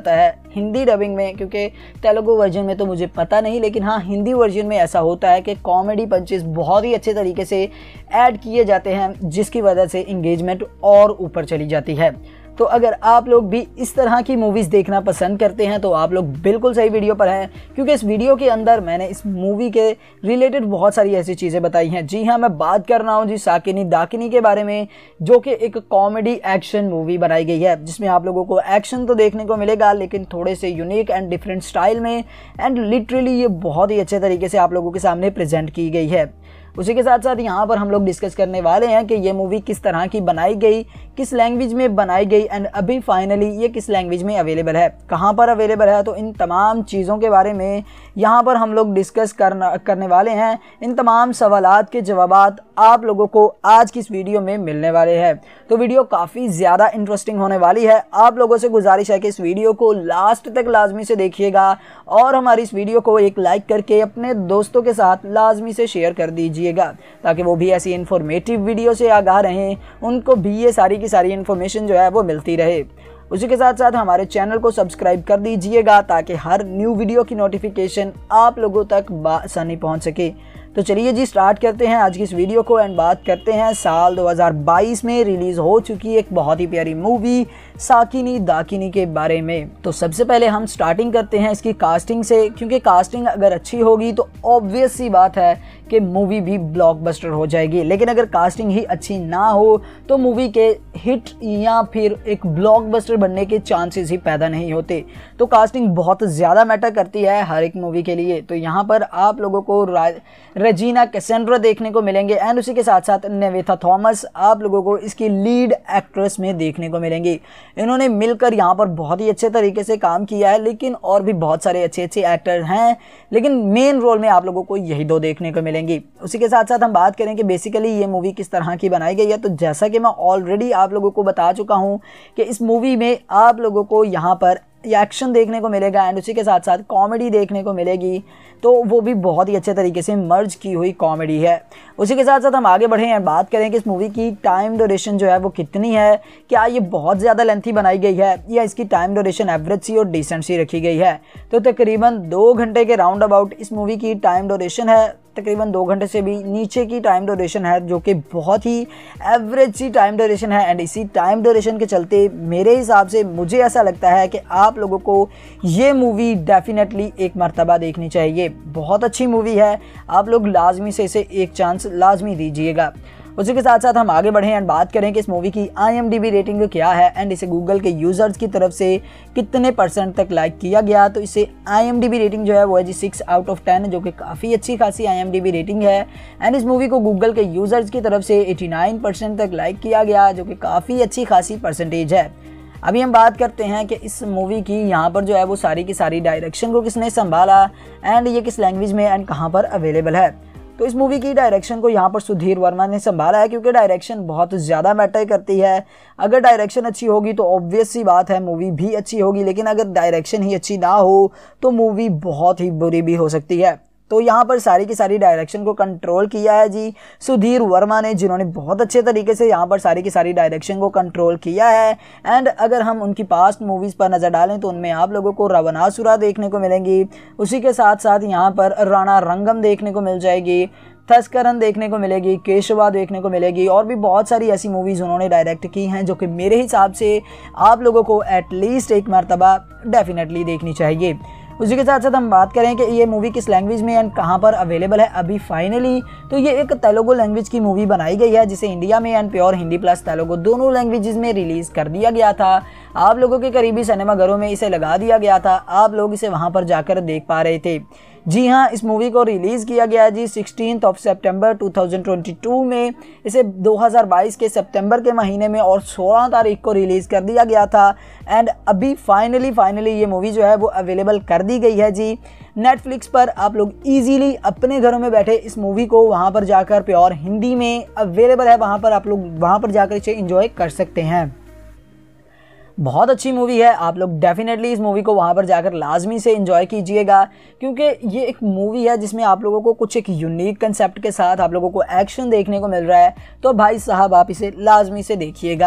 हिंदी डबिंग में, क्योंकि तेलुगु वर्जन में तो मुझे पता नहीं, लेकिन हाँ हिंदी वर्जन में ऐसा होता है कि कॉमेडी पंचेस बहुत ही अच्छे तरीके से ऐड किए जाते हैं, जिसकी वजह से इंगेजमेंट और ऊपर चली जाती है। तो अगर आप लोग भी इस तरह की मूवीज़ देखना पसंद करते हैं तो आप लोग बिल्कुल सही वीडियो पर हैं, क्योंकि इस वीडियो के अंदर मैंने इस मूवी के रिलेटेड बहुत सारी ऐसी चीज़ें बताई हैं। जी हाँ, मैं बात कर रहा हूँ जी साकिनी दाकिनी के बारे में, जो कि एक कॉमेडी एक्शन मूवी बनाई गई है, जिसमें आप लोगों को एक्शन तो देखने को मिलेगा लेकिन थोड़े से यूनिक एंड डिफरेंट स्टाइल में, एंड लिटरली ये बहुत ही अच्छे तरीके से आप लोगों के सामने प्रेजेंट की गई है। उसी के साथ साथ यहाँ पर हम लोग डिस्कस करने वाले हैं कि ये मूवी किस तरह की बनाई गई, किस लैंग्वेज में बनाई गई, एंड अभी फाइनली ये किस लैंग्वेज में अवेलेबल है, कहाँ पर अवेलेबल है। तो इन तमाम चीज़ों के बारे में यहाँ पर हम लोग डिस्कस करने वाले हैं। इन तमाम सवालात के जवाबात आप लोगों को आज की इस वीडियो में मिलने वाले हैं। तो वीडियो काफ़ी ज़्यादा इंटरेस्टिंग होने वाली है। आप लोगों से गुजारिश है कि इस वीडियो को लास्ट तक लाजमी से देखिएगा और हमारी इस वीडियो को एक लाइक करके अपने दोस्तों के साथ लाजमी से शेयर कर दीजिएगा, ताकि वो भी ऐसी इन्फॉर्मेटिव वीडियो से आगाह रहें, उनको भी ये सारी की सारी इन्फॉर्मेशन जो है वो मिलती रहे। उसी के साथ साथ हमारे चैनल को सब्सक्राइब कर दीजिएगा ताकि हर न्यू वीडियो की नोटिफिकेशन आप लोगों तक आसानी पहुंच सके। तो चलिए जी स्टार्ट करते हैं आज की इस वीडियो को एंड बात करते हैं साल 2022 में रिलीज़ हो चुकी एक बहुत ही प्यारी मूवी साकिनी दाकिनी के बारे में। तो सबसे पहले हम स्टार्टिंग करते हैं इसकी कास्टिंग से, क्योंकि कास्टिंग अगर अच्छी होगी तो ऑब्वियस सी बात है कि मूवी भी ब्लॉकबस्टर हो जाएगी, लेकिन अगर कास्टिंग ही अच्छी ना हो तो मूवी के हिट या फिर एक ब्लॉकबस्टर बनने के चांसेस ही पैदा नहीं होते। तो कास्टिंग बहुत ज़्यादा मैटर करती है हर एक मूवी के लिए। तो यहाँ पर आप लोगों को रेजिना कैसेंड्रा देखने को मिलेंगे, एंड उसी के साथ साथ नेवेथा थॉमस आप लोगों को इसकी लीड एक्ट्रेस में देखने को मिलेंगी। इन्होंने मिलकर यहाँ पर बहुत ही अच्छे तरीके से काम किया है, लेकिन और भी बहुत सारे अच्छे अच्छे एक्टर हैं, लेकिन मेन रोल में आप लोगों को यही दो देखने को मिलेंगी। उसी के साथ साथ हम बात करें कि बेसिकली ये मूवी किस तरह की बनाई गई है। तो जैसा कि मैं ऑलरेडी आप लोगों को बता चुका हूँ कि इस मूवी में आप लोगों को यहाँ पर एक्शन देखने को मिलेगा एंड उसी के साथ साथ कॉमेडी देखने को मिलेगी, तो वो भी बहुत ही अच्छे तरीके से मर्ज की हुई कॉमेडी है। उसी के साथ साथ हम आगे बढ़ें और बात करें कि इस मूवी की टाइम ड्यूरेशन जो है वो कितनी है, क्या ये बहुत ज़्यादा लेंथी बनाई गई है या इसकी टाइम ड्यूरेशन एवरेज सी और डिसेंट सी रखी गई है। तो तकरीबन 2 घंटे के राउंड अबाउट इस मूवी की टाइम ड्यूरेशन है, तकरीबन 2 घंटे से भी नीचे की टाइम ड्यूरेशन है, जो कि बहुत ही एवरेज सी टाइम ड्यूरेशन है। एंड इसी टाइम ड्यूरेशन के चलते मेरे हिसाब से मुझे ऐसा लगता है कि आप लोगों को ये मूवी डेफिनेटली एक मर्तबा देखनी चाहिए। बहुत अच्छी मूवी है, आप लोग लाजमी से इसे एक चांस लाजमी दीजिएगा। उसी के साथ साथ हम आगे बढ़ें एंड बात करें कि इस मूवी की IMDb रेटिंग क्या है एंड इसे गूगल के यूज़र्स की तरफ से कितने % तक लाइक किया गया। तो इसे IMDb रेटिंग जो है वो है जी 6 out of 10, जो कि काफ़ी अच्छी खासी IMDb रेटिंग है। एंड इस मूवी को गूगल के यूज़र्स की तरफ से 89% तक लाइक किया गया, जो कि काफ़ी अच्छी खासी परसेंटेज है। अभी हम बात करते हैं कि इस मूवी की यहाँ पर जो है वो सारी की सारी डायरेक्शन को किसने संभाला एंड ये किस लैंग्वेज में एंड कहाँ पर अवेलेबल है। तो इस मूवी की डायरेक्शन को यहाँ पर सुधीर वर्मा ने संभाला है, क्योंकि डायरेक्शन बहुत ज़्यादा मैटर करती है। अगर डायरेक्शन अच्छी होगी तो ऑब्वियस सी बात है मूवी भी अच्छी होगी, लेकिन अगर डायरेक्शन ही अच्छी ना हो तो मूवी बहुत ही बुरी भी हो सकती है। तो यहाँ पर सारी की सारी डायरेक्शन को कंट्रोल किया है जी सुधीर वर्मा ने, जिन्होंने बहुत अच्छे तरीके से यहाँ पर सारी की सारी डायरेक्शन को कंट्रोल किया है। एंड अगर हम उनकी पास्ट मूवीज़ पर नज़र डालें तो उनमें आप लोगों को रावणासुरा देखने को मिलेंगी, उसी के साथ साथ यहाँ पर राणा रंगम देखने को मिल जाएगी, थस्करन देखने को मिलेगी, केशवा देखने को मिलेगी, और भी बहुत सारी ऐसी मूवीज़ उन्होंने डायरेक्ट की हैं जो कि मेरे हिसाब से आप लोगों को एटलीस्ट एक मरतबा डेफिनेटली देखनी चाहिए। उसी के साथ साथ हम बात करें कि ये मूवी किस लैंग्वेज में एंड कहाँ पर अवेलेबल है अभी फाइनली, तो ये एक तेलुगु लैंग्वेज की मूवी बनाई गई है, जिसे इंडिया में and pure Hindi plus Telugu दोनों लैंग्वेजेस में रिलीज़ कर दिया गया था। आप लोगों के करीबी सिनेमाघरों में इसे लगा दिया गया था, आप लोग इसे वहाँ पर जाकर देख पा रहे थे। जी हाँ, इस मूवी को रिलीज़ किया गया जी 16 सितंबर 2022 में। इसे 2022 के सितंबर के महीने में और 16 तारीख को रिलीज़ कर दिया गया था। एंड अभी फाइनली ये मूवी जो है वो अवेलेबल कर दी गई है जी नेटफ्लिक्स पर। आप लोग इजीली अपने घरों में बैठे इस मूवी को वहाँ पर जाकर प्योर हिंदी में अवेलेबल है, वहाँ पर आप लोग वहाँ पर जाकर इसे एंजॉय कर सकते हैं। बहुत अच्छी मूवी है, आप लोग डेफिनेटली इस मूवी को वहाँ पर जाकर लाजमी से एंजॉय कीजिएगा, क्योंकि ये एक मूवी है जिसमें आप लोगों को कुछ एक यूनिक कंसेप्ट के साथ आप लोगों को एक्शन देखने को मिल रहा है। तो भाई साहब आप इसे लाजमी से देखिएगा।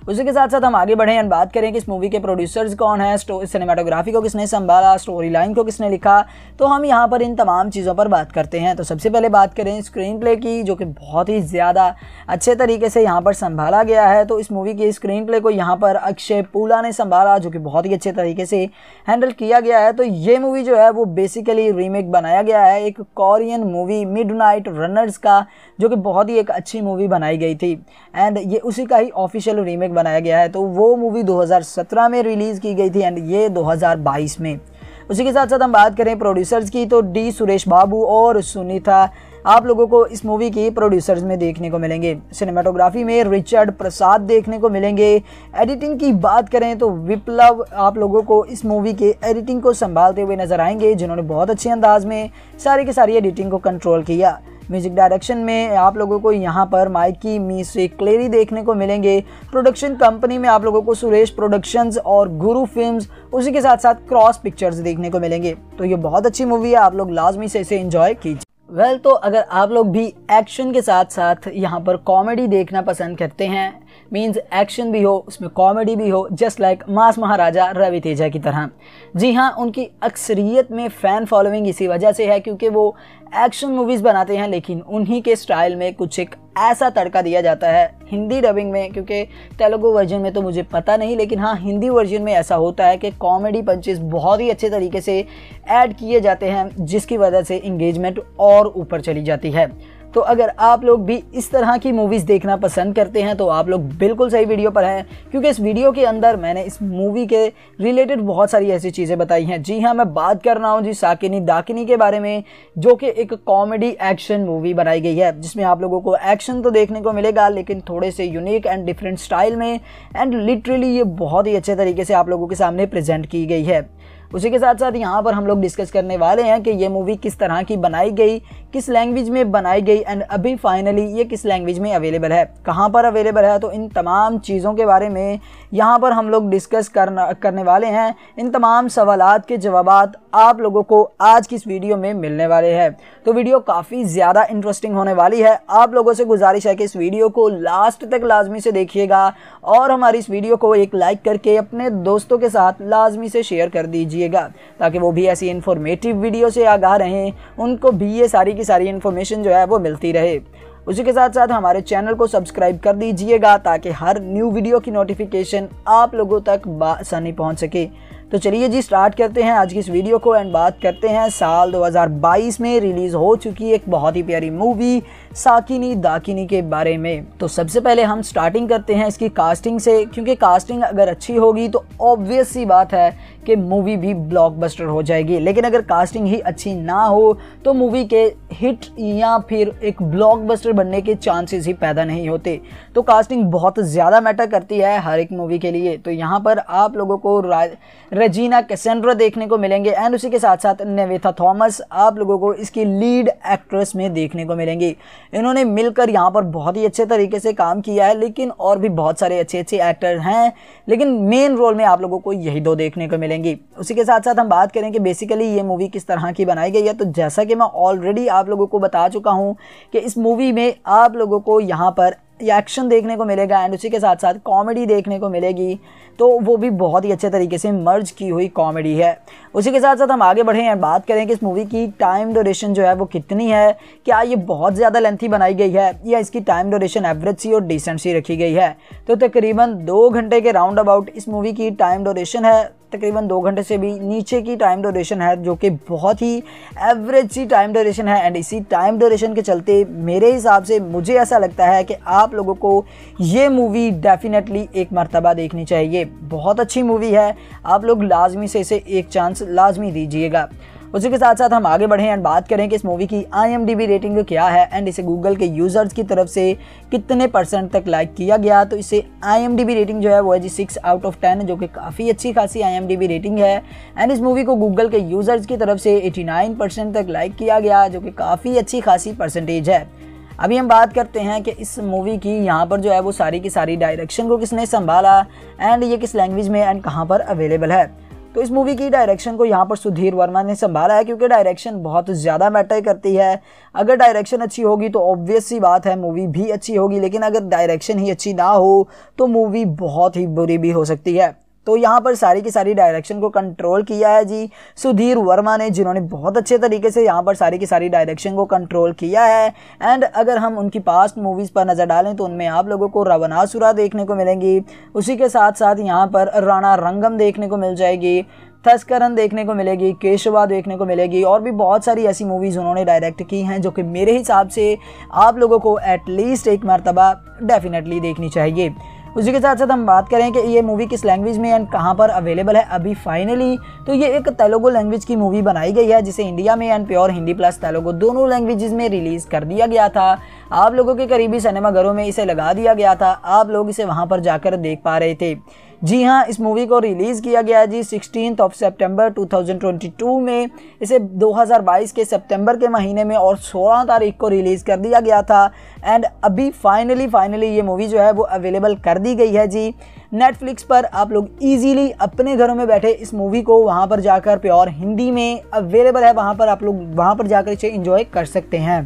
उसी के साथ साथ हम आगे बढ़े एंड बात करें कि इस मूवी के प्रोड्यूसर्स कौन है, सिनेमाटोग्राफी को किसने संभाला, स्टोरी लाइन को किसने लिखा, तो हम यहाँ पर इन तमाम चीज़ों पर बात करते हैं। तो सबसे पहले बात करें स्क्रीन प्ले की, जो कि बहुत ही ज़्यादा अच्छे तरीके से यहाँ पर संभाला गया है। तो इस मूवी के स्क्रीन प्ले को यहाँ पर अक्षय पूला ने संभाला, जो कि बहुत ही अच्छे तरीके से हैंडल किया गया है। तो ये मूवी जो है वो बेसिकली रीमेक बनाया गया है एक कोरियन मूवी मिडनाइट रनर्स का, जो कि बहुत ही एक अच्छी मूवी बनाई गई थी एंड ये उसी का ही ऑफिशियल रीमेक बनाया गया है। तो वो मूवी 2017 में रिलीज़ की गई थी एंड ये 2022 में। उसी के साथ साथ हम बात करें प्रोड्यूसर्स की, तो डी सुरेश बाबू और सुनीता आप लोगों को इस मूवी की प्रोड्यूसर्स में देखने को मिलेंगे। सिनेमाटोग्राफी में रिचर्ड प्रसाद देखने को मिलेंगे। एडिटिंग की बात करें तो विप्लव आप लोगों को इस मूवी के एडिटिंग को संभालते हुए नजर आएंगे, जिन्होंने बहुत अच्छे अंदाज में सारी की सारी एडिटिंग को कंट्रोल किया। म्यूजिक डायरेक्शन में आप लोगों को यहाँ पर माइकी मिस्री क्लेरी देखने को मिलेंगे। प्रोडक्शन कंपनी में आप लोगों को सुरेश प्रोडक्शंस और गुरु फिल्म्स, उसी के साथ साथ क्रॉस पिक्चर्स देखने को मिलेंगे। तो ये बहुत अच्छी मूवी है, आप लोग लाजमी से इसे एंजॉय कीजिए। तो अगर आप लोग भी एक्शन के साथ साथ यहाँ पर कॉमेडी देखना पसंद करते हैं, मीन्स एक्शन भी हो उसमें कॉमेडी भी हो, just like mass Maharaja Ravi Teja की तरह। जी हाँ, उनकी अक्सरियत में फ़ैन फॉलोइंग इसी वजह से है क्योंकि वो एक्शन मूवीज़ बनाते हैं, लेकिन उन्हीं के स्टाइल में कुछ एक ऐसा तड़का दिया जाता है हिंदी डबिंग में, क्योंकि तेलुगु वर्जन में तो मुझे पता नहीं, लेकिन हाँ हिंदी वर्जन में ऐसा होता है कि कॉमेडी पंचेस बहुत ही अच्छे तरीके से ऐड किए जाते हैं, जिसकी वजह से इंगेजमेंट और ऊपर चली जाती है। तो अगर आप लोग भी इस तरह की मूवीज़ देखना पसंद करते हैं तो आप लोग बिल्कुल सही वीडियो पर हैं, क्योंकि इस वीडियो के अंदर मैंने इस मूवी के रिलेटेड बहुत सारी ऐसी चीज़ें बताई हैं। जी हाँ, मैं बात कर रहा हूँ जी साकिनी दाकिनी के बारे में, जो कि एक कॉमेडी एक्शन मूवी बनाई गई है, जिसमें आप लोगों को एक्शन तो देखने को मिलेगा लेकिन थोड़े से यूनिक एंड डिफरेंट स्टाइल में, एंड लिटरली ये बहुत ही अच्छे तरीके से आप लोगों के सामने प्रेजेंट की गई है। उसी के साथ साथ यहाँ पर हम लोग डिस्कस करने वाले हैं कि ये मूवी किस तरह की बनाई गई, किस लैंग्वेज में बनाई गई एंड अभी फाइनली ये किस लैंग्वेज में अवेलेबल है, कहाँ पर अवेलेबल है। तो इन तमाम चीज़ों के बारे में यहाँ पर हम लोग डिस्कस करने वाले हैं। इन तमाम सवालात के जवाबात आप लोगों को आज की इस वीडियो में मिलने वाले हैं। तो वीडियो काफ़ी ज़्यादा इंटरेस्टिंग होने वाली है। आप लोगों से गुजारिश है कि इस वीडियो को लास्ट तक लाजमी से देखिएगा और हमारी इस वीडियो को एक लाइक करके अपने दोस्तों के साथ लाजमी से शेयर कर दीजिएगा, ताकि वो भी ऐसी इन्फॉर्मेटिव वीडियो से आगाह रहें, उनको भी ये सारी की सारी इन्फॉर्मेशन जो है वो मिलती रहे। उसी के साथ साथ हमारे चैनल को सब्सक्राइब कर दीजिएगा ताकि हर न्यू वीडियो की नोटिफिकेशन आप लोगों तक आसानी पहुंच सके। तो चलिए जी स्टार्ट करते हैं आज की इस वीडियो को एंड बात करते हैं साल 2022 में रिलीज़ हो चुकी एक बहुत ही प्यारी मूवी साकिनी दाकिनी के बारे में। तो सबसे पहले हम स्टार्टिंग करते हैं इसकी कास्टिंग से, क्योंकि कास्टिंग अगर अच्छी होगी तो ऑब्वियस सी बात है कि मूवी भी ब्लॉकबस्टर हो जाएगी, लेकिन अगर कास्टिंग ही अच्छी ना हो तो मूवी के हिट या फिर एक ब्लॉकबस्टर बनने के चांसेस ही पैदा नहीं होते। तो कास्टिंग बहुत ज़्यादा मैटर करती है हर एक मूवी के लिए। तो यहाँ पर आप लोगों को रेजिना कैसेंड्रा देखने को मिलेंगे एंड उसी के साथ साथ नेवेथा थॉमस आप लोगों को इसकी लीड एक्ट्रेस में देखने को मिलेंगी। इन्होंने मिलकर यहाँ पर बहुत ही अच्छे तरीके से काम किया है, लेकिन और भी बहुत सारे अच्छे अच्छे एक्टर हैं, लेकिन मेन रोल में आप लोगों को यही दो देखने को मिलेंगी। उसी के साथ साथ हम बात करें कि बेसिकली ये मूवी किस तरह की बनाई गई है, तो जैसा कि मैं ऑलरेडी आप लोगों को बता चुका हूँ कि इस मूवी में आप लोगों को यहाँ पर एक्शन देखने को मिलेगा एंड उसी के साथ साथ कॉमेडी देखने को मिलेगी, तो वो भी बहुत ही अच्छे तरीके से मर्ज की हुई कॉमेडी है। उसी के साथ साथ हम आगे बढ़े हैं, बात करें कि इस मूवी की टाइम ड्यूरेशन जो है वो कितनी है, क्या ये बहुत ज़्यादा लेंथी बनाई गई है या इसकी टाइम ड्यूरेशन एवरेज सी और डिसेंट सी रखी गई है। तो तकरीबन 2 घंटे के राउंड अबाउट इस मूवी की टाइम ड्यूरेशन है, तकरीबन 2 घंटे से भी नीचे की टाइम ड्यूरेशन है, जो कि बहुत ही एवरेज सी टाइम ड्यूरेशन है। एंड इसी टाइम ड्यूरेशन के चलते मेरे हिसाब से मुझे ऐसा लगता है कि आप लोगों को ये मूवी डेफिनेटली एक मर्तबा देखनी चाहिए। बहुत अच्छी मूवी है, आप लोग लाजमी से इसे एक चांस लाजमी दीजिएगा। उसी के साथ साथ हम आगे बढ़ें एंड बात करें कि इस मूवी की IMDb रेटिंग क्या है एंड इसे गूगल के यूज़र्स की तरफ से कितने % तक लाइक किया गया। तो इसे IMDb रेटिंग जो है वो है जी 6 out of 10, जो कि काफ़ी अच्छी खासी IMDb रेटिंग है। एंड इस मूवी को गूगल के यूज़र्स की तरफ से 89% तक लाइक किया गया, जो कि काफ़ी अच्छी खासी परसेंटेज है। अभी हम बात करते हैं कि इस मूवी की यहाँ पर जो है वो सारी की सारी डायरेक्शन को किसने संभाला एंड ये किस लैंग्वेज में एंड कहाँ पर अवेलेबल है। तो इस मूवी की डायरेक्शन को यहाँ पर सुधीर वर्मा ने संभाला है, क्योंकि डायरेक्शन बहुत ज़्यादा मैटर करती है। अगर डायरेक्शन अच्छी होगी तो ऑब्वियस सी बात है मूवी भी अच्छी होगी, लेकिन अगर डायरेक्शन ही अच्छी ना हो तो मूवी बहुत ही बुरी भी हो सकती है। तो यहाँ पर सारी की सारी डायरेक्शन को कंट्रोल किया है जी सुधीर वर्मा ने, जिन्होंने बहुत अच्छे तरीके से यहाँ पर सारी की सारी डायरेक्शन को कंट्रोल किया है। एंड अगर हम उनकी पास्ट मूवीज़ पर नज़र डालें तो उनमें आप लोगों को रावणासुरा देखने को मिलेंगी, उसी के साथ साथ यहाँ पर राणा रंगम देखने को मिल जाएगी, थस्करन देखने को मिलेगी, केशवा देखने को मिलेगी, और भी बहुत सारी ऐसी मूवीज़ उन्होंने डायरेक्ट की हैं जो कि मेरे हिसाब से आप लोगों को एटलीस्ट एक मरतबा डेफिनेटली देखनी चाहिए। उसी के साथ साथ हम बात करें कि ये मूवी किस लैंग्वेज में एंड कहाँ पर अवेलेबल है अभी फाइनली, तो ये एक तेलुगु लैंग्वेज की मूवी बनाई गई है, जिसे इंडिया में and pure Hindi plus Telugu दोनों लैंग्वेजेस में रिलीज़ कर दिया गया था। आप लोगों के करीबी सिनेमाघरों में इसे लगा दिया गया था, आप लोग इसे वहाँ पर जाकर देख पा रहे थे। जी हाँ, इस मूवी को रिलीज़ किया गया जी 16 सितंबर 2022 में। इसे 2022 के सितंबर के महीने में और 16 तारीख को रिलीज़ कर दिया गया था। एंड अभी फाइनली ये मूवी जो है वो अवेलेबल कर दी गई है जी नेटफ्लिक्स पर। आप लोग इजीली अपने घरों में बैठे इस मूवी को वहाँ पर जाकर प्योर हिंदी में अवेलेबल है, वहाँ पर आप लोग वहाँ पर जाकर इसे एंजॉय कर सकते हैं।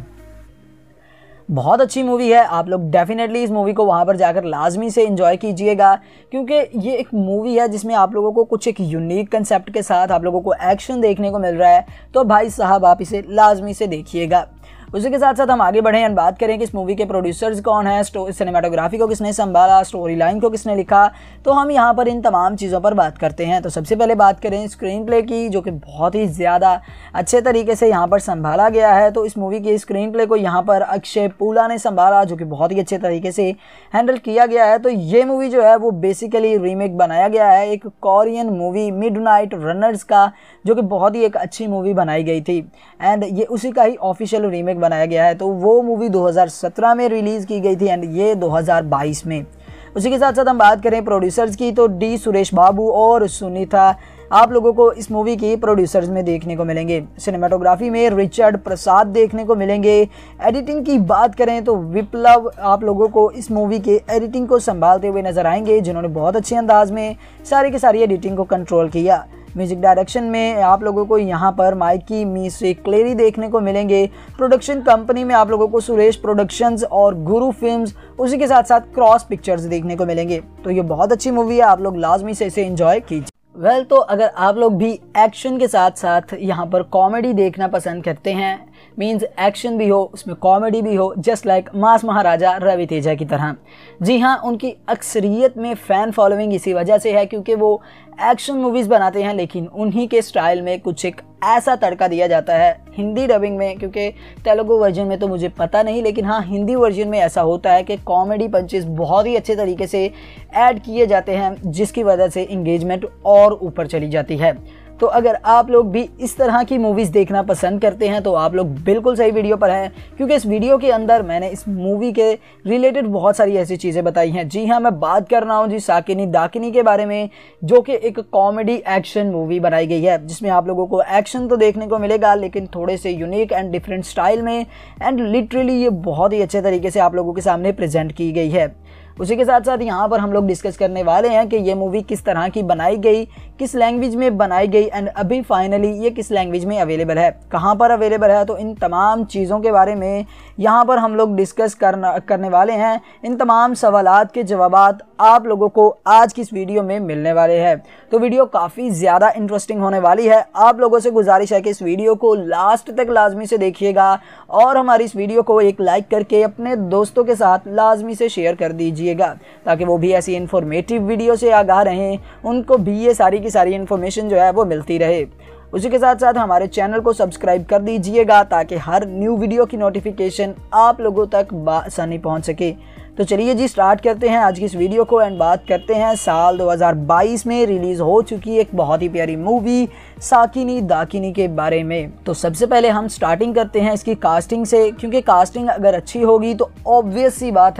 बहुत अच्छी मूवी है, आप लोग डेफिनेटली इस मूवी को वहाँ पर जाकर लाजमी से एंजॉय कीजिएगा, क्योंकि ये एक मूवी है जिसमें आप लोगों को कुछ एक यूनिक कंसेप्ट के साथ आप लोगों को एक्शन देखने को मिल रहा है। तो भाई साहब आप इसे लाजमी से देखिएगा। उसी के साथ साथ हम आगे बढ़ें और बात करें कि इस मूवी के प्रोड्यूसर्स कौन है, सिनेमाटोग्राफी को किसने संभाला, स्टोरी लाइन को किसने लिखा, तो हम यहाँ पर इन तमाम चीज़ों पर बात करते हैं। तो सबसे पहले बात करें स्क्रीन प्ले की, जो कि बहुत ही ज़्यादा अच्छे तरीके से यहाँ पर संभाला गया है। तो इस मूवी के स्क्रीन प्ले को यहाँ पर अक्षय पूला ने संभाला, जो कि बहुत ही अच्छे तरीके से हैंडल किया गया है। तो ये मूवी जो है वो बेसिकली रीमेक बनाया गया है एक कोरियन मूवी मिडनाइट रनर्स का, जो कि बहुत ही एक अच्छी मूवी बनाई गई थी। एंड ये उसी का ही ऑफिशियल रीमेक बनाया गया है। तो वो मूवी 2017 में रिलीज़ की गई थी एंड ये 2022 में। उसी के साथ साथ हम बात करें प्रोड्यूसर्स की, तो डी सुरेश बाबू और सुनीता आप लोगों को इस मूवी की प्रोड्यूसर्स में देखने को मिलेंगे। सिनेमाटोग्राफी में रिचर्ड प्रसाद देखने को मिलेंगे। एडिटिंग की बात करें तो विप्लव आप लोगों को इस मूवी के एडिटिंग को संभालते हुए नजर आएंगे, जिन्होंने बहुत अच्छे अंदाज में सारी की सारी एडिटिंग को कंट्रोल किया। म्यूजिक डायरेक्शन में आप लोगों को यहाँ पर माइकी मिस्री क्लेरी देखने को मिलेंगे। प्रोडक्शन कंपनी में आप लोगों को सुरेश प्रोडक्शंस और गुरु फिल्म्स, उसी के साथ साथ क्रॉस पिक्चर्स देखने को मिलेंगे। तो ये बहुत अच्छी मूवी है, आप लोग लाजमी से इसे एंजॉय कीजिए। वेल तो अगर आप लोग भी एक्शन के साथ साथ यहाँ पर कॉमेडी देखना पसंद करते हैं, मीन्स एक्शन भी हो उसमें कॉमेडी भी हो, just like mass Maharaja Ravi Teja की तरह। जी हाँ, उनकी अक्सरियत में फ़ैन फॉलोइंग इसी वजह से है क्योंकि वो एक्शन मूवीज़ बनाते हैं, लेकिन उन्हीं के स्टाइल में कुछ एक ऐसा तड़का दिया जाता है हिंदी डबिंग में, क्योंकि तेलुगु वर्जन में तो मुझे पता नहीं, लेकिन हाँ हिंदी वर्जन में ऐसा होता है कि कॉमेडी पंचेस बहुत ही अच्छे तरीके से ऐड किए जाते हैं, जिसकी वजह से इंगेजमेंट और ऊपर चली जाती है। तो अगर आप लोग भी इस तरह की मूवीज़ देखना पसंद करते हैं तो आप लोग बिल्कुल सही वीडियो पर हैं, क्योंकि इस वीडियो के अंदर मैंने इस मूवी के रिलेटेड बहुत सारी ऐसी चीज़ें बताई हैं। जी हाँ, मैं बात कर रहा हूँ जी साकिनी दाकिनी के बारे में, जो कि एक कॉमेडी एक्शन मूवी बनाई गई है, जिसमें आप लोगों को एक्शन तो देखने को मिलेगा लेकिन थोड़े से यूनिक एंड डिफरेंट स्टाइल में, एंड लिटरली ये बहुत ही अच्छे तरीके से आप लोगों के सामने प्रेजेंट की गई है। उसी के साथ साथ यहाँ पर हम लोग डिस्कस करने वाले हैं कि ये मूवी किस तरह की बनाई गई, किस लैंग्वेज में बनाई गई, एंड अभी फाइनली ये किस लैंग्वेज में अवेलेबल है, कहाँ पर अवेलेबल है। तो इन तमाम चीज़ों के बारे में यहाँ पर हम लोग डिस्कस करने वाले हैं। इन तमाम सवालात के जवाबात आप लोगों को आज की इस वीडियो में मिलने वाले हैं। तो वीडियो काफ़ी ज़्यादा इंटरेस्टिंग होने वाली है। आप लोगों से गुजारिश है कि इस वीडियो को लास्ट तक लाजमी से देखिएगा और हमारी इस वीडियो को एक लाइक करके अपने दोस्तों के साथ लाजमी से शेयर कर दीजिएगा, ताकि वो भी ऐसी इन्फॉर्मेटिव वीडियो से आगाह रहें, उनको भी ये सारी की सारी इन्फॉर्मेशन जो है वो मिलती रहे। उसी के साथ साथ हमारे चैनल को सब्सक्राइब कर दीजिएगा ताकि हर न्यू वीडियो की नोटिफिकेशन आप लोगों तक आसानी पहुंच सके। तो चलिए जी स्टार्ट करते हैं आज की इस वीडियो को एंड बात करते हैं साल 2022 में रिलीज़ हो चुकी एक बहुत ही प्यारी मूवी साकिनी दाकिनी के बारे में। तो सबसे पहले हम स्टार्टिंग करते हैं इसकी कास्टिंग से, क्योंकि कास्टिंग अगर अच्छी होगी तो ऑब्वियस सी बात है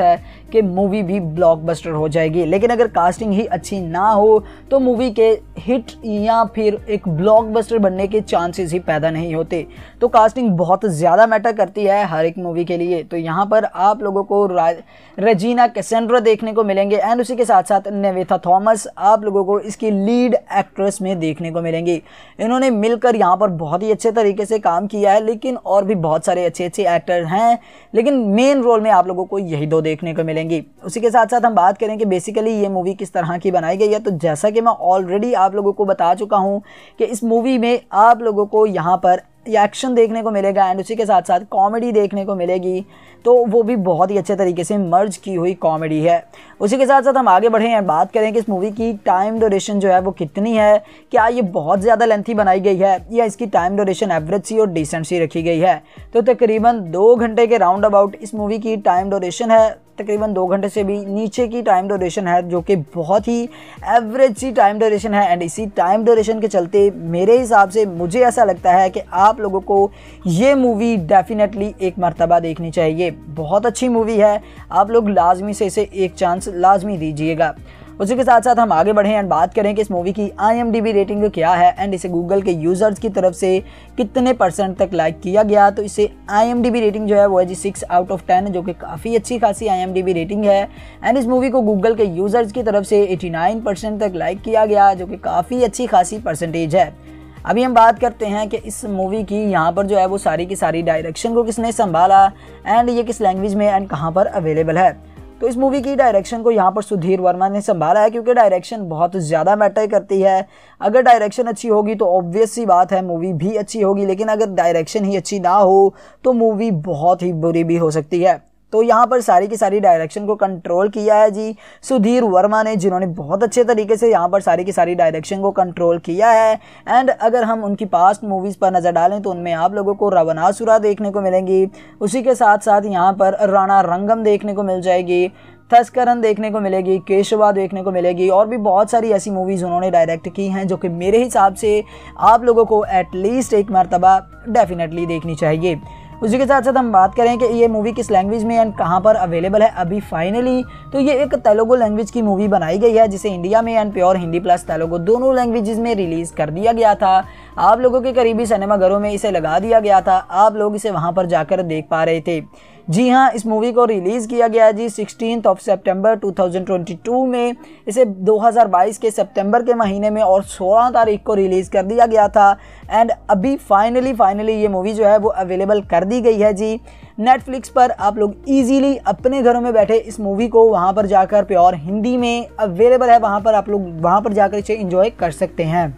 कि मूवी भी ब्लॉकबस्टर हो जाएगी, लेकिन अगर कास्टिंग ही अच्छी ना हो तो मूवी के हिट या फिर एक ब्लॉकबस्टर बनने के चांसेस ही पैदा नहीं होते। तो कास्टिंग बहुत ज़्यादा मैटर करती है हर एक मूवी के लिए। तो यहाँ पर आप लोगों को रेजिना कैसेंड्रा देखने को मिलेंगे एंड उसी के साथ साथ निवेथा थॉमस आप लोगों को इसकी लीड एक्ट्रेस में देखने को मिलेंगी। इन्होंने मिलकर यहाँ पर बहुत ही अच्छे तरीके से काम किया है, लेकिन और भी बहुत सारे अच्छे अच्छे एक्टर हैं, लेकिन मेन रोल में आप लोगों को यही दो देखने को मिलेंगी। उसी के साथ साथ हम बात करें कि बेसिकली ये मूवी किस तरह की बनाई गई है, तो जैसा कि मैं ऑलरेडी आप लोगों को बता चुका हूँ कि इस मूवी में आप लोगों को यहाँ पर एक्शन देखने को मिलेगा एंड उसी के साथ साथ कॉमेडी देखने को मिलेगी, तो वो भी बहुत ही अच्छे तरीके से मर्ज की हुई कॉमेडी है। उसी के साथ साथ हम आगे बढ़ें और बात करें कि इस मूवी की टाइम ड्यूरेशन जो है वो कितनी है, क्या ये बहुत ज़्यादा लेंथी बनाई गई है या इसकी टाइम ड्यूरेशन एवरेज सी और डिसेंट सी रखी गई है। तो तकरीबन 2 घंटे के राउंड अबाउट इस मूवी की टाइम ड्यूरेशन है, तकरीबन 2 घंटे से भी नीचे की टाइम ड्यूरेशन है, जो कि बहुत ही एवरेज सी टाइम ड्यूरेशन है। एंड इसी टाइम ड्यूरेशन के चलते मेरे हिसाब से मुझे ऐसा लगता है कि आप लोगों को ये मूवी डेफिनेटली एक मर्तबा देखनी चाहिए। बहुत अच्छी मूवी है, आप लोग लाजमी से इसे एक चांस लाजमी दीजिएगा। उसी के साथ साथ हम आगे बढ़ें एंड बात करें कि इस मूवी की IMDb रेटिंग क्या है एंड इसे गूगल के यूज़र्स की तरफ से कितने % तक लाइक किया गया। तो इसे IMDb रेटिंग जो है वो है जी 6 आउट ऑफ 10, जो कि काफ़ी अच्छी खासी IMDb रेटिंग है। एंड इस मूवी को गूगल के यूज़र्स की तरफ से 89% तक लाइक किया गया, जो कि काफ़ी अच्छी खासी परसेंटेज है। अभी हम बात करते हैं कि इस मूवी की यहाँ पर जो है वो सारी की सारी डायरेक्शन को किसने संभाला एंड ये किस लैंग्वेज में एंड कहाँ पर अवेलेबल है। तो इस मूवी की डायरेक्शन को यहाँ पर सुधीर वर्मा ने संभाला है, क्योंकि डायरेक्शन बहुत ज़्यादा मैटर करती है। अगर डायरेक्शन अच्छी होगी तो ऑब्वियस सी बात है मूवी भी अच्छी होगी, लेकिन अगर डायरेक्शन ही अच्छी ना हो तो मूवी बहुत ही बुरी भी हो सकती है। तो यहाँ पर सारी की सारी डायरेक्शन को कंट्रोल किया है जी सुधीर वर्मा ने, जिन्होंने बहुत अच्छे तरीके से यहाँ पर सारी की सारी डायरेक्शन को कंट्रोल किया है। एंड अगर हम उनकी पास्ट मूवीज़ पर नज़र डालें तो उनमें आप लोगों को रावणासुरा देखने को मिलेंगी, उसी के साथ साथ यहाँ पर राणा रंगम देखने को मिल जाएगी, थस्करन देखने को मिलेगी, केशवा देखने को मिलेगी, और भी बहुत सारी ऐसी मूवीज़ उन्होंने डायरेक्ट की हैं जो कि मेरे हिसाब से आप लोगों को एटलीस्ट एक मरतबा डेफिनेटली देखनी चाहिए। उसी के साथ साथ हम बात करें कि ये मूवी किस लैंग्वेज में एंड कहाँ पर अवेलेबल है। अभी फाइनली तो ये एक तेलुगु लैंग्वेज की मूवी बनाई गई है, जिसे इंडिया में and pure Hindi plus Telugu दोनों लैंग्वेजेस में रिलीज़ कर दिया गया था। आप लोगों के करीबी सिनेमाघरों में इसे लगा दिया गया था, आप लोग इसे वहाँ पर जाकर देख पा रहे थे। जी हाँ, इस मूवी को रिलीज़ किया गया जी 16 सितंबर 2022 में। इसे 2022 के सितंबर के महीने में और 16 तारीख को रिलीज़ कर दिया गया था। एंड अभी फाइनली ये मूवी जो है वो अवेलेबल कर दी गई है जी नेटफ्लिक्स पर। आप लोग इजीली अपने घरों में बैठे इस मूवी को वहाँ पर जाकर प्योर हिंदी में अवेलेबल है, वहाँ पर आप लोग वहाँ पर जाकर इसे एंजॉय कर सकते हैं।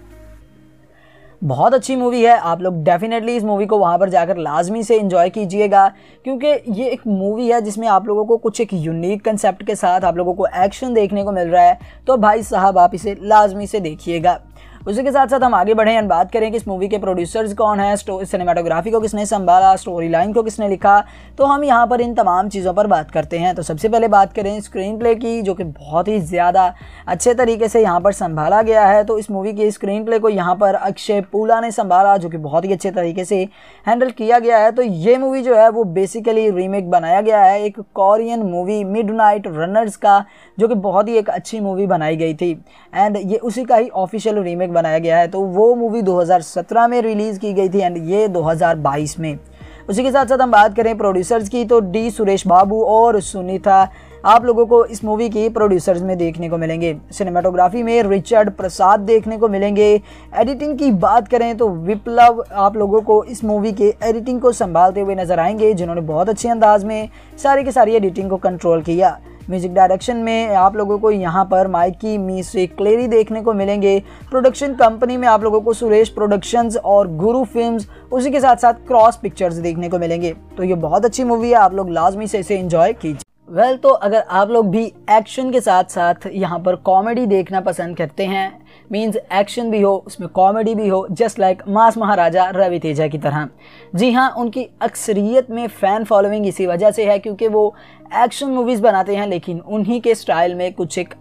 बहुत अच्छी मूवी है, आप लोग डेफिनेटली इस मूवी को वहाँ पर जाकर लाजमी से एंजॉय कीजिएगा, क्योंकि ये एक मूवी है जिसमें आप लोगों को कुछ एक यूनिक कंसेप्ट के साथ आप लोगों को एक्शन देखने को मिल रहा है। तो भाई साहब आप इसे लाजमी से देखिएगा। उसी के साथ साथ हम आगे बढ़ें और बात करें कि इस मूवी के प्रोड्यूसर्स कौन है, सिनेमाटोग्राफी को किसने संभाला, स्टोरी लाइन को किसने लिखा। तो हम यहाँ पर इन तमाम चीज़ों पर बात करते हैं। तो सबसे पहले बात करें स्क्रीन प्ले की, जो कि बहुत ही ज़्यादा अच्छे तरीके से यहाँ पर संभाला गया है। तो इस मूवी के स्क्रीन प्ले को यहाँ पर अक्षय पूला ने संभाला, जो कि बहुत ही अच्छे तरीके से हैंडल किया गया है। तो ये मूवी जो है वो बेसिकली रीमेक बनाया गया है एक कोरियन मूवी मिडनाइट रनर्स का, जो कि बहुत ही एक अच्छी मूवी बनाई गई थी। एंड ये उसी का ही ऑफिशियल रीमेक बनाया गया है। तो वो मूवी 2017 में रिलीज़ की गई थी एंड ये 2022 में। उसी के साथ साथ हम बात करें प्रोड्यूसर्स की, तो डी सुरेश बाबू और सुनीता आप लोगों को इस मूवी की प्रोड्यूसर्स में देखने को मिलेंगे। सिनेमाटोग्राफी में रिचर्ड प्रसाद देखने को मिलेंगे। एडिटिंग की बात करें तो विप्लव आप लोगों को इस मूवी के एडिटिंग को संभालते हुए नजर आएंगे, जिन्होंने बहुत अच्छे अंदाज में सारी की सारी एडिटिंग को कंट्रोल किया। म्यूजिक डायरेक्शन में आप लोगों को यहाँ पर माइकी मिस्री क्लेरी देखने को मिलेंगे। प्रोडक्शन कंपनी में आप लोगों को सुरेश प्रोडक्शंस और गुरु फिल्म्स, उसी के साथ साथ क्रॉस पिक्चर्स देखने को मिलेंगे। तो ये बहुत अच्छी मूवी है, आप लोग लाजमी से इसे एंजॉय कीजिए। वेल तो अगर आप लोग भी एक्शन के साथ साथ यहाँ पर कॉमेडी देखना पसंद करते हैं, मीन्स एक्शन भी हो उसमें कॉमेडी भी हो, just like mass Maharaja Ravi Teja की तरह। जी हाँ, उनकी अक्सरियत में फ़ैन फॉलोइंग इसी वजह से है क्योंकि वो एक्शन मूवीज़ बनाते हैं, लेकिन उन्हीं के स्टाइल में कुछ एक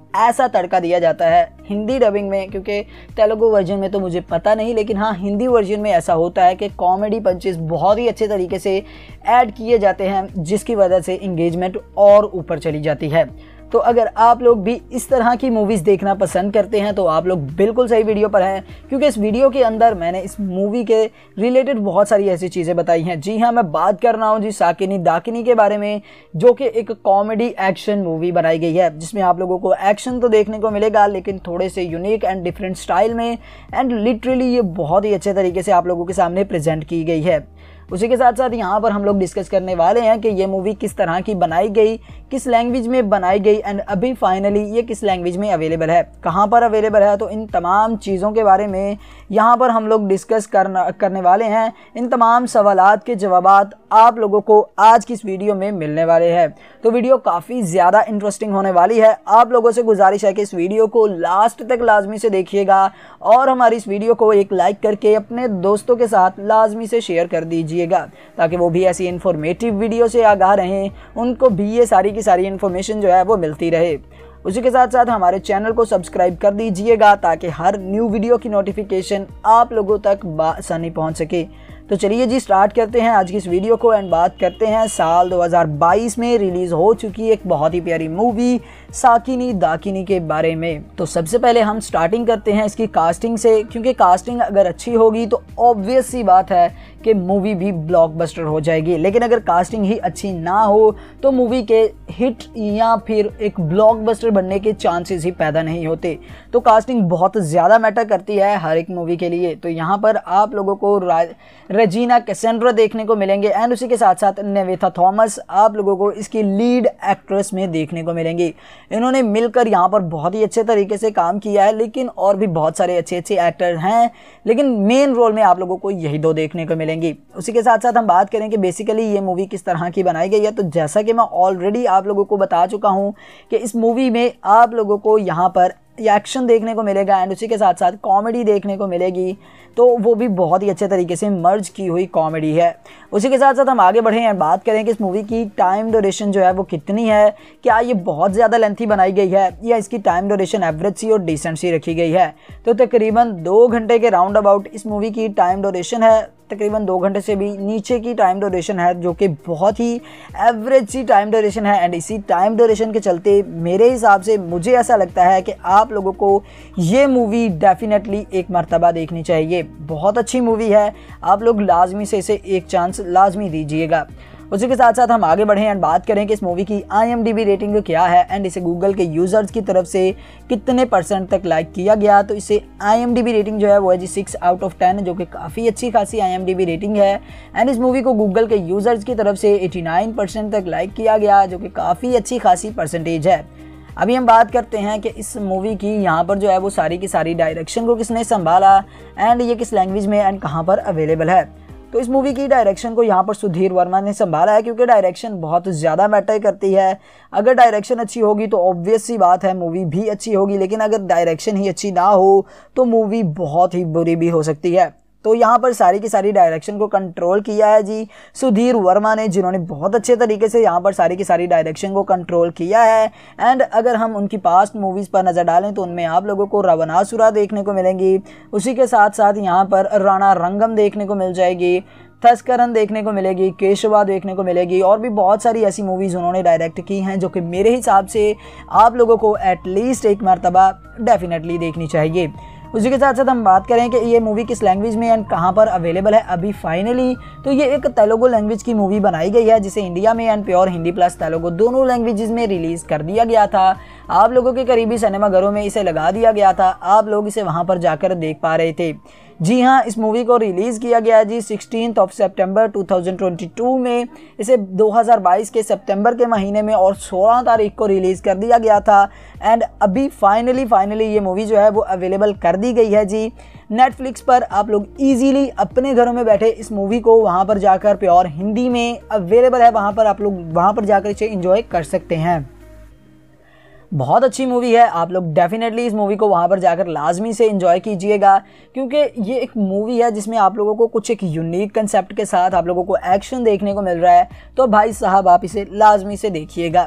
ऐसा तड़का दिया जाता है हिंदी डबिंग में, क्योंकि तेलुगु वर्जन में तो मुझे पता नहीं, लेकिन हाँ हिंदी वर्जन में ऐसा होता है कि कॉमेडी पंचेस बहुत ही अच्छे तरीके से ऐड किए जाते हैं, जिसकी वजह से इंगेजमेंट और ऊपर चली जाती है। तो अगर आप लोग भी इस तरह की मूवीज़ देखना पसंद करते हैं तो आप लोग बिल्कुल सही वीडियो पर हैं, क्योंकि इस वीडियो के अंदर मैंने इस मूवी के रिलेटेड बहुत सारी ऐसी चीज़ें बताई हैं। जी हाँ, मैं बात कर रहा हूँ जी साकिनी दाकिनी के बारे में, जो कि एक कॉमेडी एक्शन मूवी बनाई गई है, जिसमें आप लोगों को एक्शन तो देखने को मिलेगा लेकिन थोड़े से यूनिक एंड डिफरेंट स्टाइल में, एंड लिटरली ये बहुत ही अच्छे तरीके से आप लोगों के सामने प्रेजेंट की गई है। उसी के साथ साथ यहाँ पर हम लोग डिस्कस करने वाले हैं कि ये मूवी किस तरह की बनाई गई, किस लैंग्वेज में बनाई गई, एंड अभी फाइनली ये किस लैंग्वेज में अवेलेबल है, कहाँ पर अवेलेबल है। तो इन तमाम चीज़ों के बारे में यहाँ पर हम लोग डिस्कस करने वाले हैं। इन तमाम सवालात के जवाबात आप लोगों को आज की इस वीडियो में मिलने वाले हैं। तो वीडियो काफ़ी ज़्यादा इंटरेस्टिंग होने वाली है। आप लोगों से गुजारिश है कि इस वीडियो को लास्ट तक लाजमी से देखिएगा और हमारी इस वीडियो को एक लाइक करके अपने दोस्तों के साथ लाजमी से शेयर कर दीजिएगा, ताकि वो भी ऐसी इन्फॉर्मेटिव वीडियो से आगाह रहें, उनको भी ये सारी की सारी इन्फॉर्मेशन जो है वो मिलती रहे। उसी के साथ साथ हमारे चैनल को सब्सक्राइब कर दीजिएगा ताकि हर न्यू वीडियो की नोटिफिकेशन आप लोगों तक आसानी पहुंच सके। तो चलिए जी स्टार्ट करते हैं आज की इस वीडियो को एंड बात करते हैं साल 2022 में रिलीज़ हो चुकी एक बहुत ही प्यारी मूवी साकिनी दाकिनी के बारे में। तो सबसे पहले हम स्टार्टिंग करते हैं इसकी कास्टिंग से, क्योंकि कास्टिंग अगर अच्छी होगी तो ऑब्वियस सी बात है कि मूवी भी ब्लॉकबस्टर हो जाएगी, लेकिन अगर कास्टिंग ही अच्छी ना हो तो मूवी के हिट या फिर एक ब्लॉकबस्टर बनने के चांसेस ही पैदा नहीं होते। तो कास्टिंग बहुत ज़्यादा मैटर करती है हर एक मूवी के लिए। तो यहाँ पर आप लोगों को रेजिना कैसेंड्रा देखने को मिलेंगे, एंड उसी के साथ साथ निवेथा थॉमस आप लोगों को इसकी लीड एक्ट्रेस में देखने को मिलेंगी। इन्होंने मिलकर यहाँ पर बहुत ही अच्छे तरीके से काम किया है, लेकिन और भी बहुत सारे अच्छे अच्छे एक्टर हैं, लेकिन मेन रोल में आप लोगों को यही दो देखने को मिलेंगी। उसी के साथ साथ हम बात करें कि बेसिकली ये मूवी किस तरह की बनाई गई है। तो जैसा कि मैं ऑलरेडी आप लोगों को बता चुका हूँ कि इस मूवी में आप लोगों को यहाँ पर एक्शन देखने को मिलेगा एंड उसी के साथ साथ कॉमेडी देखने को मिलेगी, तो वो भी बहुत ही अच्छे तरीके से मर्ज की हुई कॉमेडी है। उसी के साथ साथ हम आगे बढ़ें एंड बात करें कि इस मूवी की टाइम ड्यूरेशन जो है वो कितनी है, क्या ये बहुत ज़्यादा लेंथी बनाई गई है या इसकी टाइम ड्यूरेशन एवरेज सी और डिसेंट सी रखी गई है। तो तकरीबन 2 घंटे के राउंड अबाउट इस मूवी की टाइम ड्यूरेशन है, तकरीबन 2 घंटे से भी नीचे की टाइम ड्यूरेशन है, जो कि बहुत ही एवरेज सी टाइम ड्यूरेशन है। एंड इसी टाइम ड्यूरेशन के चलते मेरे हिसाब से मुझे ऐसा लगता है कि आप लोगों को ये मूवी डेफिनेटली एक मर्तबा देखनी चाहिए। बहुत अच्छी मूवी है, आप लोग लाजमी से इसे एक चांस लाजमी दीजिएगा। उसी के साथ साथ हम आगे बढ़ें एंड बात करें कि इस मूवी की IMDb रेटिंग क्या है एंड इसे गूगल के यूज़र्स की तरफ से कितने % तक लाइक किया गया। तो इसे IMDb रेटिंग जो है वो है जी 6 आउट ऑफ 10, जो कि काफ़ी अच्छी खासी IMDb रेटिंग है। एंड इस मूवी को गूगल के यूज़र्स की तरफ से 89% तक लाइक किया गया, जो कि काफ़ी अच्छी खासी परसेंटेज है। अभी हम बात करते हैं कि इस मूवी की यहाँ पर जो है वो सारी की सारी डायरेक्शन को किसने संभाला एंड ये किस लैंग्वेज में एंड कहाँ पर अवेलेबल है। तो इस मूवी की डायरेक्शन को यहाँ पर सुधीर वर्मा ने संभाला है, क्योंकि डायरेक्शन बहुत ज़्यादा मैटर करती है। अगर डायरेक्शन अच्छी होगी तो ऑब्वियस सी बात है मूवी भी अच्छी होगी, लेकिन अगर डायरेक्शन ही अच्छी ना हो तो मूवी बहुत ही बुरी भी हो सकती है। तो यहाँ पर सारी की सारी डायरेक्शन को कंट्रोल किया है जी सुधीर वर्मा ने, जिन्होंने बहुत अच्छे तरीके से यहाँ पर सारी की सारी डायरेक्शन को कंट्रोल किया है। एंड अगर हम उनकी पास्ट मूवीज़ पर नज़र डालें तो उनमें आप लोगों को रावणासुरा देखने को मिलेंगी, उसी के साथ साथ यहाँ पर राणा रंगम देखने को मिल जाएगी, थस्करन देखने को मिलेगी, केशवा देखने को मिलेगी, और भी बहुत सारी ऐसी मूवीज़ उन्होंने डायरेक्ट की हैं जो कि मेरे हिसाब से आप लोगों को एटलीस्ट एक मरतबा डेफिनेटली देखनी चाहिए। उसी के साथ साथ हम बात करें कि ये मूवी किस लैंग्वेज में एंड कहाँ पर अवेलेबल है अभी फाइनली, तो ये एक तेलुगु लैंग्वेज की मूवी बनाई गई है, जिसे इंडिया में and pure Hindi plus Telugu दोनों लैंग्वेजेस में रिलीज़ कर दिया गया था। आप लोगों के करीबी सिनेमाघरों में इसे लगा दिया गया था, आप लोग इसे वहाँ पर जाकर देख पा रहे थे। जी हाँ, इस मूवी को रिलीज़ किया गया जी 16 सितंबर 2022 में। इसे 2022 के सितंबर के महीने में और 16 तारीख को रिलीज़ कर दिया गया था। एंड अभी फाइनली ये मूवी जो है वो अवेलेबल कर दी गई है जी नेटफ्लिक्स पर। आप लोग इजीली अपने घरों में बैठे इस मूवी को वहाँ पर जाकर प्योर हिंदी में अवेलेबल है, वहाँ पर आप लोग वहाँ पर जाकर इसे एंजॉय कर सकते हैं। बहुत अच्छी मूवी है, आप लोग डेफिनेटली इस मूवी को वहाँ पर जाकर लाजमी से एंजॉय कीजिएगा, क्योंकि ये एक मूवी है जिसमें आप लोगों को कुछ एक यूनिक कंसेप्ट के साथ आप लोगों को एक्शन देखने को मिल रहा है। तो भाई साहब आप इसे लाजमी से देखिएगा।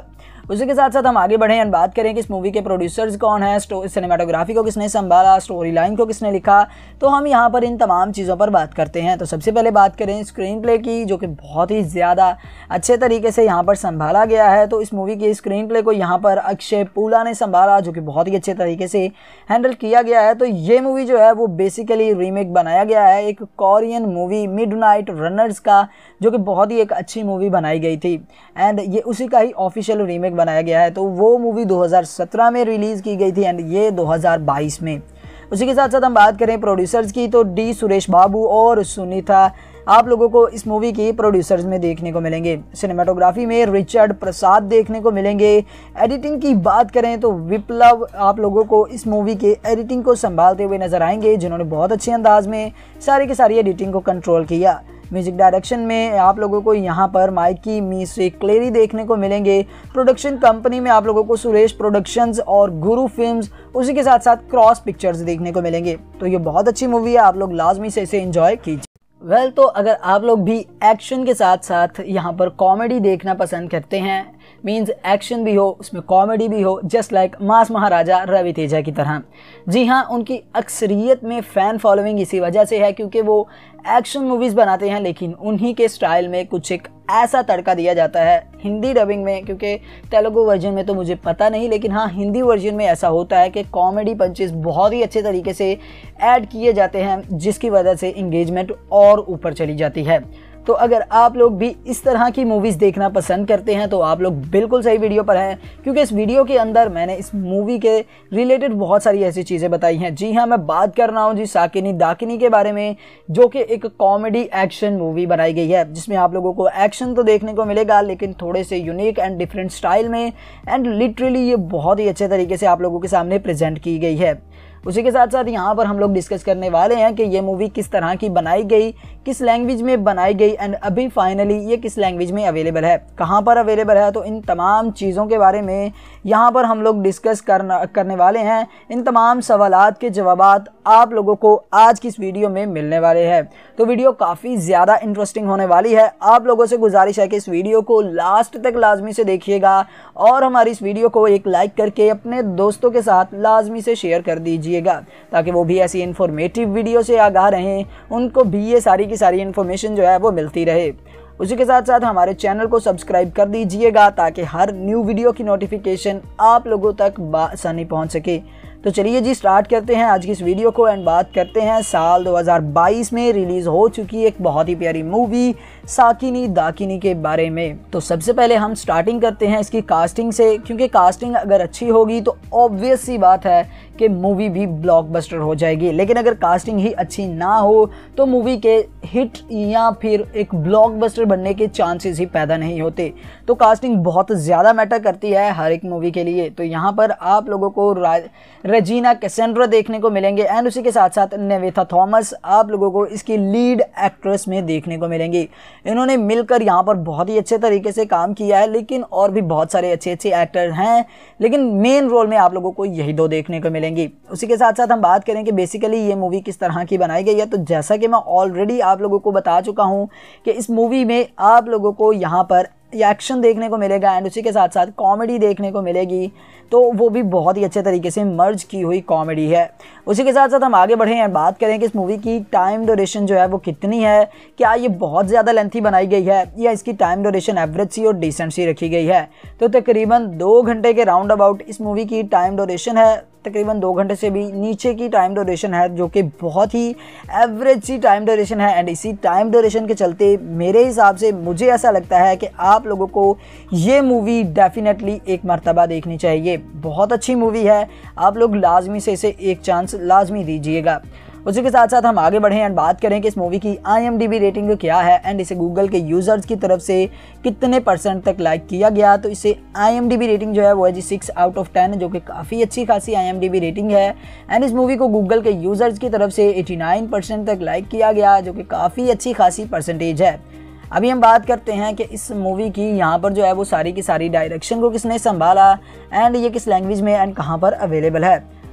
उसी के साथ साथ हम आगे बढ़े एंड बात करें कि इस मूवी के प्रोड्यूसर्स कौन है, सिनेमाटोग्राफी को किसने संभाला, स्टोरी लाइन को किसने लिखा, तो हम यहाँ पर इन तमाम चीज़ों पर बात करते हैं। तो सबसे पहले बात करें स्क्रीन प्ले की, जो कि बहुत ही ज़्यादा अच्छे तरीके से यहाँ पर संभाला गया है। तो इस मूवी के स्क्रीन प्ले को यहाँ पर अक्षय पूला ने संभाला, जो कि बहुत ही अच्छे तरीके से हैंडल किया गया है। तो ये मूवी जो है वो बेसिकली रीमेक बनाया गया है एक कोरियन मूवी मिडनाइट रनर्स का, जो कि बहुत ही एक अच्छी मूवी बनाई गई थी एंड ये उसी का ही ऑफिशियल रीमेक बनाया गया है। तो वो मूवी 2017 में रिलीज़ की गई थी एंड ये 2022 में। उसी के साथ साथ हम बात करें प्रोड्यूसर्स की, तो डी सुरेश बाबू और सुनीता आप लोगों को इस मूवी की प्रोड्यूसर्स में देखने को मिलेंगे। सिनेमाटोग्राफी में रिचर्ड प्रसाद देखने को मिलेंगे। एडिटिंग की बात करें तो विप्लव आप लोगों को इस मूवी के एडिटिंग को संभालते हुए नजर आएंगे, जिन्होंने बहुत अच्छे अंदाज में सारी की सारी एडिटिंग को कंट्रोल किया। म्यूजिक डायरेक्शन में आप लोगों को यहाँ पर माइकी मिस्री क्लेरी देखने को मिलेंगे। प्रोडक्शन कंपनी में आप लोगों को सुरेश प्रोडक्शंस और गुरु फिल्म्स, उसी के साथ साथ क्रॉस पिक्चर्स देखने को मिलेंगे। तो ये बहुत अच्छी मूवी है, आप लोग लाजमी से इसे एंजॉय कीजिए। तो अगर आप लोग भी एक्शन के साथ साथ यहाँ पर कॉमेडी देखना पसंद करते हैं, मींस एक्शन भी हो उसमें कॉमेडी भी हो, just like mass Maharaja Ravi Teja की तरह। जी हाँ, उनकी अक्सरियत में फ़ैन फॉलोइंग इसी वजह से है क्योंकि वो एक्शन मूवीज़ बनाते हैं, लेकिन उन्हीं के स्टाइल में कुछ एक ऐसा तड़का दिया जाता है हिंदी डबिंग में, क्योंकि तेलुगु वर्जन में तो मुझे पता नहीं, लेकिन हाँ हिंदी वर्जन में ऐसा होता है कि कॉमेडी पंचेस बहुत ही अच्छे तरीके से ऐड किए जाते हैं, जिसकी वजह से इंगेजमेंट और ऊपर चली जाती है। तो अगर आप लोग भी इस तरह की मूवीज़ देखना पसंद करते हैं तो आप लोग बिल्कुल सही वीडियो पर हैं, क्योंकि इस वीडियो के अंदर मैंने इस मूवी के रिलेटेड बहुत सारी ऐसी चीज़ें बताई हैं। जी हाँ, मैं बात कर रहा हूँ जी साकिनी दाकिनी के बारे में, जो कि एक कॉमेडी एक्शन मूवी बनाई गई है, जिसमें आप लोगों को एक्शन तो देखने को मिलेगा लेकिन थोड़े से यूनिक एंड डिफरेंट स्टाइल में, एंड लिटरली ये बहुत ही अच्छे तरीके से आप लोगों के सामने प्रेजेंट की गई है। उसी के साथ साथ यहाँ पर हम लोग डिस्कस करने वाले हैं कि ये मूवी किस तरह की बनाई गई, किस लैंग्वेज में बनाई गई एंड अभी फाइनली ये किस लैंग्वेज में अवेलेबल है, कहाँ पर अवेलेबल है। तो इन तमाम चीज़ों के बारे में यहाँ पर हम लोग डिस्कस करने वाले हैं। इन तमाम सवालात के जवाबात आप लोगों को आज की इस वीडियो में मिलने वाले हैं। तो वीडियो काफ़ी ज़्यादा इंटरेस्टिंग होने वाली है। आप लोगों से गुजारिश है कि इस वीडियो को लास्ट तक लाजमी से देखिएगा और हमारी इस वीडियो को एक लाइक करके अपने दोस्तों के साथ लाजमी से शेयर कर दीजिएगा, ताकि वो भी ऐसी इन्फॉर्मेटिव वीडियो से आगाह रहें, उनको भी ये सारी की सारी इन्फॉर्मेशन जो है वो मिलती रहे। उसी के साथ साथ हमारे चैनल को सब्सक्राइब कर दीजिएगा ताकि हर न्यू वीडियो की नोटिफिकेशन आप लोगों तक आसानी पहुंच सके। तो चलिए जी स्टार्ट करते हैं आज की इस वीडियो को एंड बात करते हैं साल 2022 में रिलीज़ हो चुकी एक बहुत ही प्यारी मूवी साकिनी दाकिनी के बारे में। तो सबसे पहले हम स्टार्टिंग करते हैं इसकी कास्टिंग से, क्योंकि कास्टिंग अगर अच्छी होगी तो ऑब्वियस सी बात है कि मूवी भी ब्लॉकबस्टर हो जाएगी, लेकिन अगर कास्टिंग ही अच्छी ना हो तो मूवी के हिट या फिर एक ब्लॉकबस्टर बनने के चांसेस ही पैदा नहीं होते। तो कास्टिंग बहुत ज़्यादा मैटर करती है हर एक मूवी के लिए। तो यहाँ पर आप लोगों को रेजिना कैसेंड्रा देखने को मिलेंगे एंड उसी के साथ साथ नेवेथा थॉमस आप लोगों को इसकी लीड एक्ट्रेस में देखने को मिलेंगी। इन्होंने मिलकर यहाँ पर बहुत ही अच्छे तरीके से काम किया है, लेकिन और भी बहुत सारे अच्छे अच्छे एक्टर हैं, लेकिन मेन रोल में आप लोगों को यही दो देखने को मिलेंगी। उसी के साथ साथ हम बात करें कि बेसिकली ये मूवी किस तरह की बनाई गई है, तो जैसा कि मैं ऑलरेडी आप लोगों को बता चुका हूँ कि इस मूवी में आप लोगों को यहाँ पर एक्शन देखने को मिलेगा एंड उसी के साथ साथ कॉमेडी देखने को मिलेगी, तो वो भी बहुत ही अच्छे तरीके से मर्ज की हुई कॉमेडी है। उसी के साथ साथ हम आगे बढ़ें और बात करें कि इस मूवी की टाइम ड्यूरेशन जो है वो कितनी है, क्या ये बहुत ज़्यादा लेंथी बनाई गई है या इसकी टाइम ड्यूरेशन एवरेज सी और डिसेंट सी रखी गई है। तो तकरीबन 2 घंटे के राउंड अबाउट इस मूवी की टाइम ड्यूरेशन है, तकरीबन 2 घंटे से भी नीचे की टाइम ड्यूरेशन है, जो कि बहुत ही एवरेज सी टाइम ड्यूरेशन है। एंड इसी टाइम ड्यूरेशन के चलते मेरे हिसाब से मुझे ऐसा लगता है कि आप लोगों को ये मूवी डेफिनेटली एक मर्तबा देखनी चाहिए। बहुत अच्छी मूवी है, आप लोग लाजमी से इसे एक चांस लाजमी दीजिएगा। उसी के साथ साथ हम आगे बढ़ें एंड बात करें कि इस मूवी की IMDb रेटिंग क्या है एंड इसे गूगल के यूज़र्स की तरफ से कितने % तक लाइक किया गया। तो इसे IMDb रेटिंग जो है वो है जी 6 आउट ऑफ 10, जो कि काफ़ी अच्छी खासी IMDb रेटिंग है। एंड इस मूवी को गूगल के यूज़र्स की तरफ से 89% तक लाइक किया गया, जो कि काफ़ी अच्छी खासी परसेंटेज है। अभी हम बात करते हैं कि इस मूवी की यहाँ पर जो है वो सारी की सारी डायरेक्शन को किसने संभाला एंड ये किस लैंग्वेज में एंड कहाँ पर अवेलेबल है।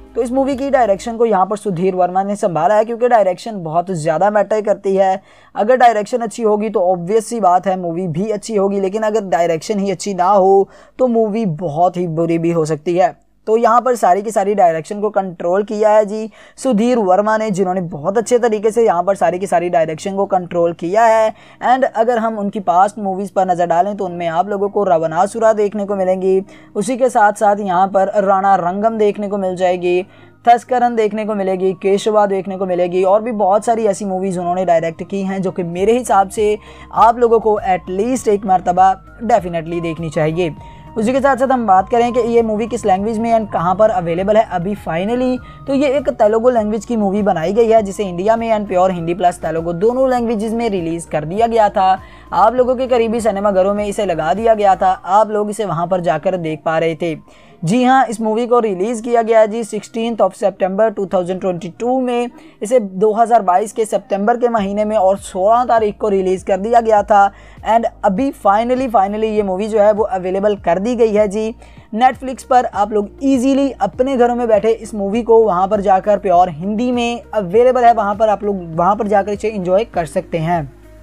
तो इस मूवी की डायरेक्शन को यहाँ पर सुधीर वर्मा ने संभाला है, क्योंकि डायरेक्शन बहुत ज़्यादा मैटर करती है। अगर डायरेक्शन अच्छी होगी तो ऑब्वियस सी बात है मूवी भी अच्छी होगी, लेकिन अगर डायरेक्शन ही अच्छी ना हो तो मूवी बहुत ही बुरी भी हो सकती है। तो यहाँ पर सारी की सारी डायरेक्शन को कंट्रोल किया है जी सुधीर वर्मा ने, जिन्होंने बहुत अच्छे तरीके से यहाँ पर सारी की सारी डायरेक्शन को कंट्रोल किया है। एंड अगर हम उनकी पास्ट मूवीज़ पर नज़र डालें तो उनमें आप लोगों को रावणासुरा देखने को मिलेंगी, उसी के साथ साथ यहाँ पर राणा रंगम देखने को मिल जाएगी, थस्करन देखने को मिलेगी, केशवा देखने को मिलेगी, और भी बहुत सारी ऐसी मूवीज़ उन्होंने डायरेक्ट की हैं जो कि मेरे हिसाब से आप लोगों को एटलीस्ट एक मरतबा डेफिनेटली देखनी चाहिए। उसी के साथ साथ हम बात करें कि ये मूवी किस लैंग्वेज में एंड कहाँ पर अवेलेबल है अभी फाइनली, तो ये एक तेलुगु लैंग्वेज की मूवी बनाई गई है, जिसे इंडिया में and pure Hindi plus Telugu दोनों लैंग्वेजेस में रिलीज़ कर दिया गया था। आप लोगों के करीबी सिनेमा घरों में इसे लगा दिया गया था, आप लोग इसे वहाँ पर जाकर देख पा रहे थे। जी हाँ, इस मूवी को रिलीज़ किया गया जी 16 सितंबर 2022 में। इसे 2022 के सितंबर के महीने में और 16 तारीख को रिलीज़ कर दिया गया था। एंड अभी फाइनली ये मूवी जो है वो अवेलेबल कर दी गई है जी नेटफ्लिक्स पर। आप लोग इजीली अपने घरों में बैठे इस मूवी को वहाँ पर जाकर प्योर हिंदी में अवेलेबल है, वहाँ पर आप लोग वहाँ पर जाकर इसे एंजॉय कर सकते हैं।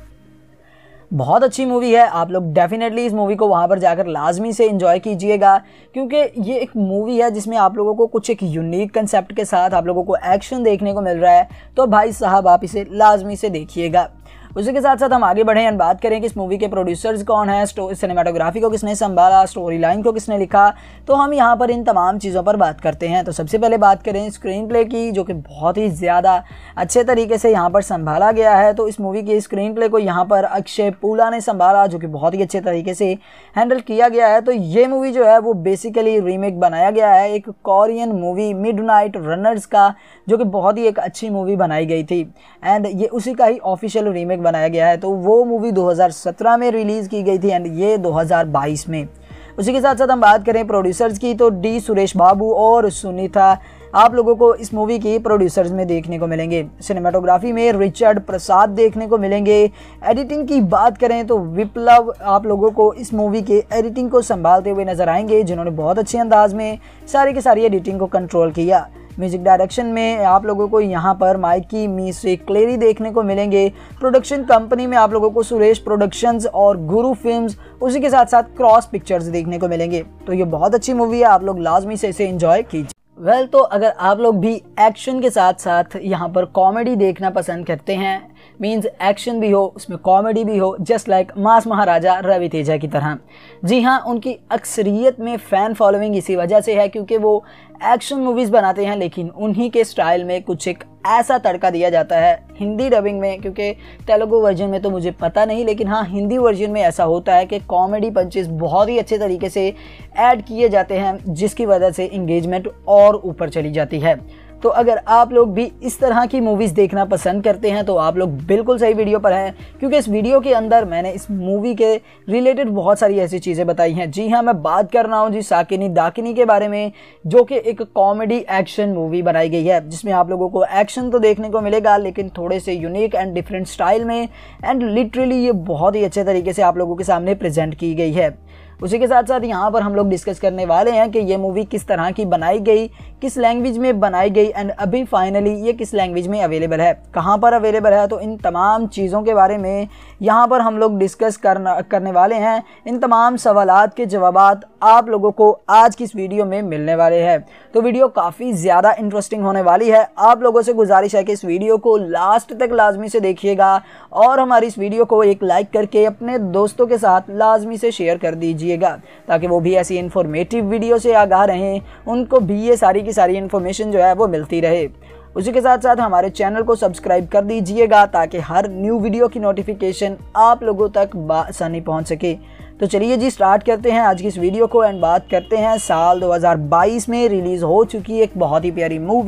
बहुत अच्छी मूवी है, आप लोग डेफिनेटली इस मूवी को वहाँ पर जाकर लाजमी से एंजॉय कीजिएगा, क्योंकि ये एक मूवी है जिसमें आप लोगों को कुछ एक यूनिक कंसेप्ट के साथ आप लोगों को एक्शन देखने को मिल रहा है। तो भाई साहब आप इसे लाजमी से देखिएगा। उसी के साथ साथ हम आगे बढ़ें और बात करें कि इस मूवी के प्रोड्यूसर्स कौन है, सिनेमाटोग्राफी को किसने संभाला, स्टोरी लाइन को किसने लिखा, तो हम यहाँ पर इन तमाम चीज़ों पर बात करते हैं। तो सबसे पहले बात करें स्क्रीन प्ले की, जो कि बहुत ही ज़्यादा अच्छे तरीके से यहाँ पर संभाला गया है। तो इस मूवी के स्क्रीन प्ले को यहाँ पर अक्षय पूला ने संभाला, जो कि बहुत ही अच्छे तरीके से हैंडल किया गया है। तो ये मूवी जो है वो बेसिकली रीमेक बनाया गया है एक कोरियन मूवी मिडनाइट रनर्स का, जो कि बहुत ही एक अच्छी मूवी बनाई गई थी। एंड ये उसी का ही ऑफिशियल रीमेक बनाया गया है। तो वो मूवी 2017 में रिलीज़ की गई थी एंड ये 2022 में। उसी के साथ साथ हम बात करें प्रोड्यूसर्स की, तो डी सुरेश बाबू और सुनीता आप लोगों को इस मूवी की प्रोड्यूसर्स में देखने को मिलेंगे। सिनेमाटोग्राफी में रिचर्ड प्रसाद देखने को मिलेंगे। एडिटिंग की बात करें तो विप्लव आप लोगों को इस मूवी के एडिटिंग को संभालते हुए नजर आएंगे, जिन्होंने बहुत अच्छे अंदाज में सारी की सारी एडिटिंग को कंट्रोल किया। म्यूजिक डायरेक्शन में आप लोगों को यहाँ पर माइकी म्यूजिक क्लेरी देखने को मिलेंगे। प्रोडक्शन कंपनी में आप लोगों को सुरेश प्रोडक्शंस और गुरु फिल्म्स, उसी के साथ साथ क्रॉस पिक्चर्स देखने को मिलेंगे। तो ये बहुत अच्छी मूवी है, आप लोग लाजमी से इसे एंजॉय कीजिए। तो अगर आप लोग भी एक्शन के साथ साथ यहाँ पर कॉमेडी देखना पसंद करते हैं, मीन्स एक्शन भी हो उसमें कॉमेडी भी हो, just like mass Maharaja Ravi Teja की तरह। जी हाँ, उनकी अक्सरियत में फ़ैन फॉलोइंग इसी वजह से है क्योंकि वो एक्शन मूवीज़ बनाते हैं, लेकिन उन्हीं के स्टाइल में कुछ एक ऐसा तड़का दिया जाता है हिंदी डबिंग में, क्योंकि तेलुगु वर्जन में तो मुझे पता नहीं, लेकिन हाँ हिंदी वर्जन में ऐसा होता है कि कॉमेडी पंचेस बहुत ही अच्छे तरीके से ऐड किए जाते हैं, जिसकी वजह से इंगेजमेंट और ऊपर चली जाती है। तो अगर आप लोग भी इस तरह की मूवीज़ देखना पसंद करते हैं तो आप लोग बिल्कुल सही वीडियो पर हैं, क्योंकि इस वीडियो के अंदर मैंने इस मूवी के रिलेटेड बहुत सारी ऐसी चीज़ें बताई हैं। जी हाँ, मैं बात कर रहा हूँ जी साकिनी दाकिनी के बारे में, जो कि एक कॉमेडी एक्शन मूवी बनाई गई है, जिसमें आप लोगों को एक्शन तो देखने को मिलेगा लेकिन थोड़े से यूनिक एंड डिफरेंट स्टाइल में, एंड लिटरली ये बहुत ही अच्छे तरीके से आप लोगों के सामने प्रेजेंट की गई है। उसी के साथ साथ यहाँ पर हम लोग डिस्कस करने वाले हैं कि ये मूवी किस तरह की बनाई गई, किस लैंग्वेज में बनाई गई, एंड अभी फाइनली ये किस लैंग्वेज में अवेलेबल है, कहाँ पर अवेलेबल है। तो इन तमाम चीज़ों के बारे में यहाँ पर हम लोग डिस्कस करने वाले हैं। इन तमाम सवालात के जवाबात आप लोगों को आज की इस वीडियो में मिलने वाले हैं। तो वीडियो काफ़ी ज़्यादा इंटरेस्टिंग होने वाली है। आप लोगों से गुजारिश है कि इस वीडियो को लास्ट तक लाजमी से देखिएगा और हमारी इस वीडियो को एक लाइक करके अपने दोस्तों के साथ लाजमी से शेयर कर दीजिएगा, ताकि वो भी ऐसी इन्फॉर्मेटिव वीडियो से आगाह रहें, उनको भी ये सारी की सारी इन्फॉर्मेशन जो है वो मिलती रहे। उसी के साथ साथ हमारे चैनल को सब्सक्राइब कर दीजिएगा ताकि हर न्यू वीडियो की नोटिफिकेशन आप लोगों तक आसानी पहुंच सके। तो चलिए जी स्टार्ट करते हैं आज की इस वीडियो को एंड बात करते हैं साल 2022 में रिलीज़ हो चुकी एक बहुत ही प्यारी मूवी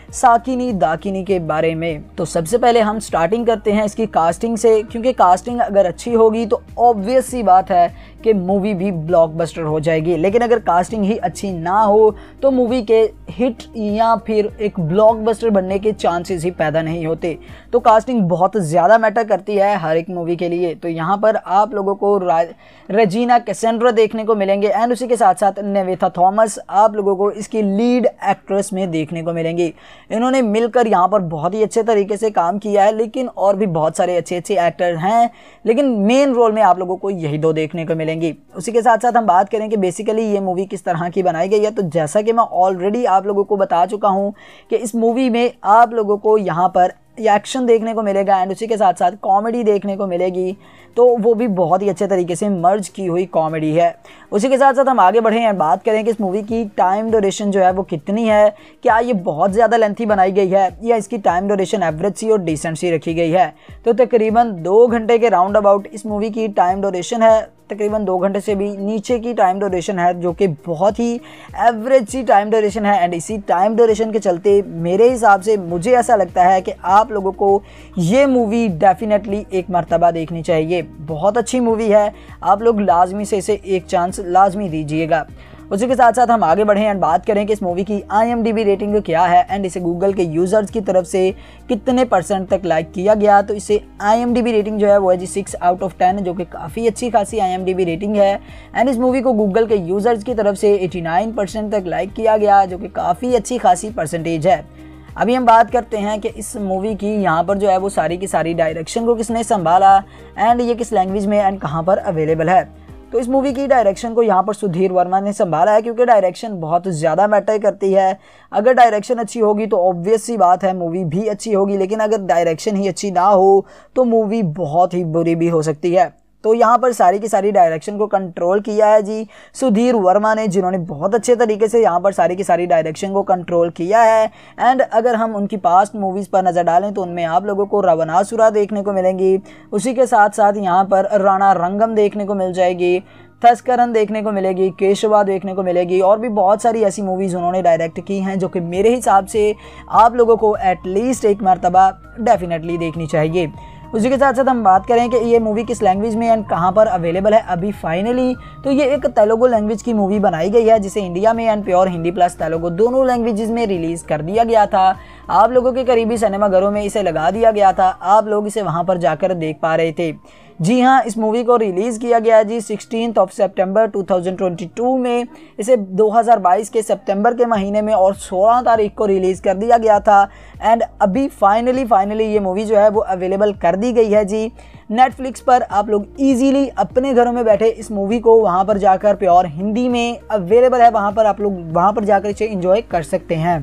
साकिनी दाकिनी के बारे में। तो सबसे पहले हम स्टार्टिंग करते हैं इसकी कास्टिंग से, क्योंकि कास्टिंग अगर अच्छी होगी तो ऑब्वियस सी बात है कि मूवी भी ब्लॉकबस्टर हो जाएगी। लेकिन अगर कास्टिंग ही अच्छी ना हो तो मूवी के हिट या फिर एक ब्लॉकबस्टर बनने के चांसेस ही पैदा नहीं होते। तो कास्टिंग बहुत ज़्यादा मैटर करती है हर एक मूवी के लिए। तो यहाँ पर आप लोगों को रेजिना कैसेंड्रा देखने को मिलेंगे एंड उसी के साथ साथ नेवेथा थॉमस आप लोगों को इसकी लीड एक्ट्रेस में देखने को मिलेंगी। इन्होंने मिलकर यहाँ पर बहुत ही अच्छे तरीके से काम किया है, लेकिन और भी बहुत सारे अच्छे अच्छे एक्टर हैं, लेकिन मेन रोल में आप लोगों को यही दो देखने को मिलेंगी। उसी के साथ साथ हम बात करें कि बेसिकली ये मूवी किस तरह की बनाई गई है, तो जैसा कि मैं ऑलरेडी आप लोगों को बता चुका हूँ कि इस मूवी में आप लोगों को यहाँ पर एक्शन देखने को मिलेगा एंड उसी के साथ साथ कॉमेडी देखने को मिलेगी। तो वो भी बहुत ही अच्छे तरीके से मर्ज की हुई कॉमेडी है। उसी के साथ साथ हम आगे बढ़े हैं, बात करें कि इस मूवी की टाइम ड्यूरेशन जो है वो कितनी है, क्या ये बहुत ज़्यादा लेंथी बनाई गई है या इसकी टाइम ड्यूरेशन एवरेज सी और डिसेंट सी रखी गई है। तो तकरीबन 2 घंटे के राउंड अबाउट इस मूवी की टाइम ड्यूरेशन है, तकरीबन 2 घंटे से भी नीचे की टाइम ड्यूरेशन है, जो कि बहुत ही एवरेज सी टाइम ड्यूरेशन है। एंड इसी टाइम ड्यूरेशन के चलते मेरे हिसाब से मुझे ऐसा लगता है कि आप लोगों को ये मूवी डेफिनेटली एक मर्तबा देखनी चाहिए। बहुत अच्छी मूवी है, आप लोग लाजमी से इसे एक चांस लाजमी दीजिएगा। उसी के साथ साथ हम आगे बढ़ें एंड बात करें कि इस मूवी की IMDb रेटिंग क्या है एंड इसे गूगल के यूज़र्स की तरफ से कितने % तक लाइक किया गया। तो इसे IMDb रेटिंग जो है वो है जी 6 आउट ऑफ 10, जो कि काफ़ी अच्छी खासी IMDb रेटिंग है। एंड इस मूवी को गूगल के यूज़र्स की तरफ से 89% तक लाइक किया गया, जो कि काफ़ी अच्छी खासी परसेंटेज है। अभी हम बात करते हैं कि इस मूवी की यहाँ पर जो है वो सारी की सारी डायरेक्शन को किसने संभाला एंड ये किस लैंग्वेज में एंड कहाँ पर अवेलेबल है। तो इस मूवी की डायरेक्शन को यहाँ पर सुधीर वर्मा ने संभाला है, क्योंकि डायरेक्शन बहुत ज़्यादा मैटर करती है। अगर डायरेक्शन अच्छी होगी तो ऑब्वियस सी बात है मूवी भी अच्छी होगी, लेकिन अगर डायरेक्शन ही अच्छी ना हो तो मूवी बहुत ही बुरी भी हो सकती है। तो यहाँ पर सारी की सारी डायरेक्शन को कंट्रोल किया है जी सुधीर वर्मा ने, जिन्होंने बहुत अच्छे तरीके से यहाँ पर सारी की सारी डायरेक्शन को कंट्रोल किया है। एंड अगर हम उनकी पास्ट मूवीज़ पर नज़र डालें तो उनमें आप लोगों को रावणासुरा देखने को मिलेंगी। उसी के साथ साथ यहाँ पर राणा रंगम देखने को मिल जाएगी, थस्करन देखने को मिलेगी, केशवा देखने को मिलेगी, और भी बहुत सारी ऐसी मूवीज़ उन्होंने डायरेक्ट की हैं जो कि मेरे हिसाब से आप लोगों को एटलीस्ट एक मरतबा डेफिनेटली देखनी चाहिए। उसी के साथ साथ हम बात करें कि ये मूवी किस लैंग्वेज में एंड कहाँ पर अवेलेबल है अभी फाइनली, तो ये एक तेलुगु लैंग्वेज की मूवी बनाई गई है, जिसे इंडिया में and pure Hindi plus Telugu दोनों लैंग्वेजेस में रिलीज़ कर दिया गया था। आप लोगों के करीबी सिनेमा घरों में इसे लगा दिया गया था, आप लोग इसे वहाँ पर जाकर देख पा रहे थे। जी हाँ, इस मूवी को रिलीज़ किया गया जी 16 सितंबर 2022 में। इसे 2022 के सितंबर के महीने में और 16 तारीख को रिलीज़ कर दिया गया था। एंड अभी फाइनली ये मूवी जो है वो अवेलेबल कर दी गई है जी नेटफ्लिक्स पर। आप लोग इजीली अपने घरों में बैठे इस मूवी को वहाँ पर जाकर प्योर हिंदी में अवेलेबल है, वहाँ पर आप लोग वहाँ पर जाकर इसे एंजॉय कर सकते हैं।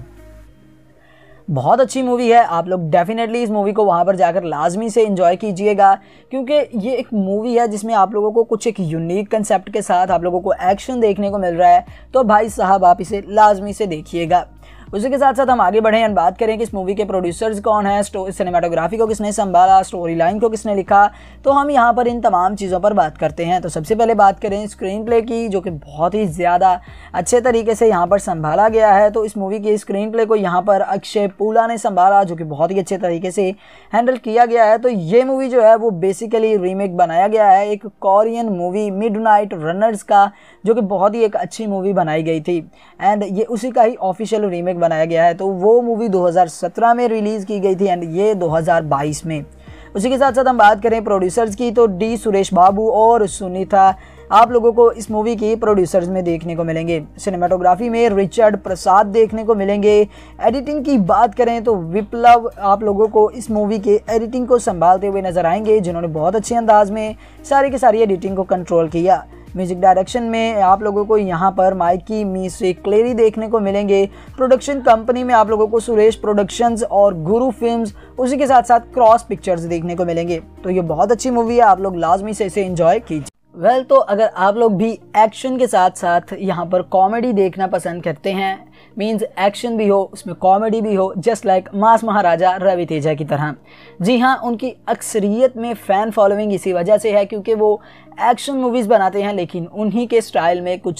बहुत अच्छी मूवी है, आप लोग डेफिनेटली इस मूवी को वहाँ पर जाकर लाजमी से एंजॉय कीजिएगा, क्योंकि ये एक मूवी है जिसमें आप लोगों को कुछ एक यूनिक कंसेप्ट के साथ आप लोगों को एक्शन देखने को मिल रहा है। तो भाई साहब आप इसे लाजमी से देखिएगा। उसी के साथ साथ हम आगे बढ़ें और बात करें कि इस मूवी के प्रोड्यूसर्स कौन है, सिनेमाटोग्राफी को किसने संभाला, स्टोरी लाइन को किसने लिखा। तो हम यहाँ पर इन तमाम चीज़ों पर बात करते हैं। तो सबसे पहले बात करें स्क्रीन प्ले की, जो कि बहुत ही ज़्यादा अच्छे तरीके से यहाँ पर संभाला गया है। तो इस मूवी की स्क्रीन प्ले को यहाँ पर अक्षय पूला ने संभाला, जो कि बहुत ही अच्छे तरीके से हैंडल किया गया है। तो ये मूवी जो है वो बेसिकली रीमेक बनाया गया है एक कोरियन मूवी मिडनाइट रनर्स का, जो कि बहुत ही एक अच्छी मूवी बनाई गई थी एंड ये उसी का ही ऑफिशियल रीमेक बनाया गया है। तो वो मूवी 2017 में रिलीज़ की गई थी एंड ये 2022 में। उसी के साथ साथ हम बात करें प्रोड्यूसर्स की, तो डी सुरेश बाबू और सुनीता आप लोगों को इस मूवी की प्रोड्यूसर्स में देखने को मिलेंगे। सिनेमाटोग्राफी में रिचर्ड प्रसाद देखने को मिलेंगे। एडिटिंग की बात करें तो विप्लव आप लोगों को इस मूवी के एडिटिंग को संभालते हुए नजर आएंगे, जिन्होंने बहुत अच्छे अंदाज में सारी की सारी एडिटिंग को कंट्रोल किया। म्यूजिक डायरेक्शन में आप लोगों को यहाँ पर माइकी मीसे क्लेरी देखने को मिलेंगे। प्रोडक्शन कंपनी में आप लोगों को सुरेश प्रोडक्शंस और गुरु फिल्म्स, उसी के साथ साथ क्रॉस पिक्चर्स देखने को मिलेंगे। तो ये बहुत अच्छी मूवी है, आप लोग लाजमी से इसे एंजॉय कीजिए। तो अगर आप लोग भी एक्शन के साथ साथ यहाँ पर कॉमेडी देखना पसंद करते हैं, मीन्स एक्शन भी हो उसमें कॉमेडी भी हो, just like mass Maharaja Ravi Teja की तरह। जी हाँ, उनकी अक्सरियत में फ़ैन फॉलोइंग इसी वजह से है क्योंकि वो एक्शन मूवीज़ बनाते हैं, लेकिन उन्हीं के स्टाइल में कुछ एक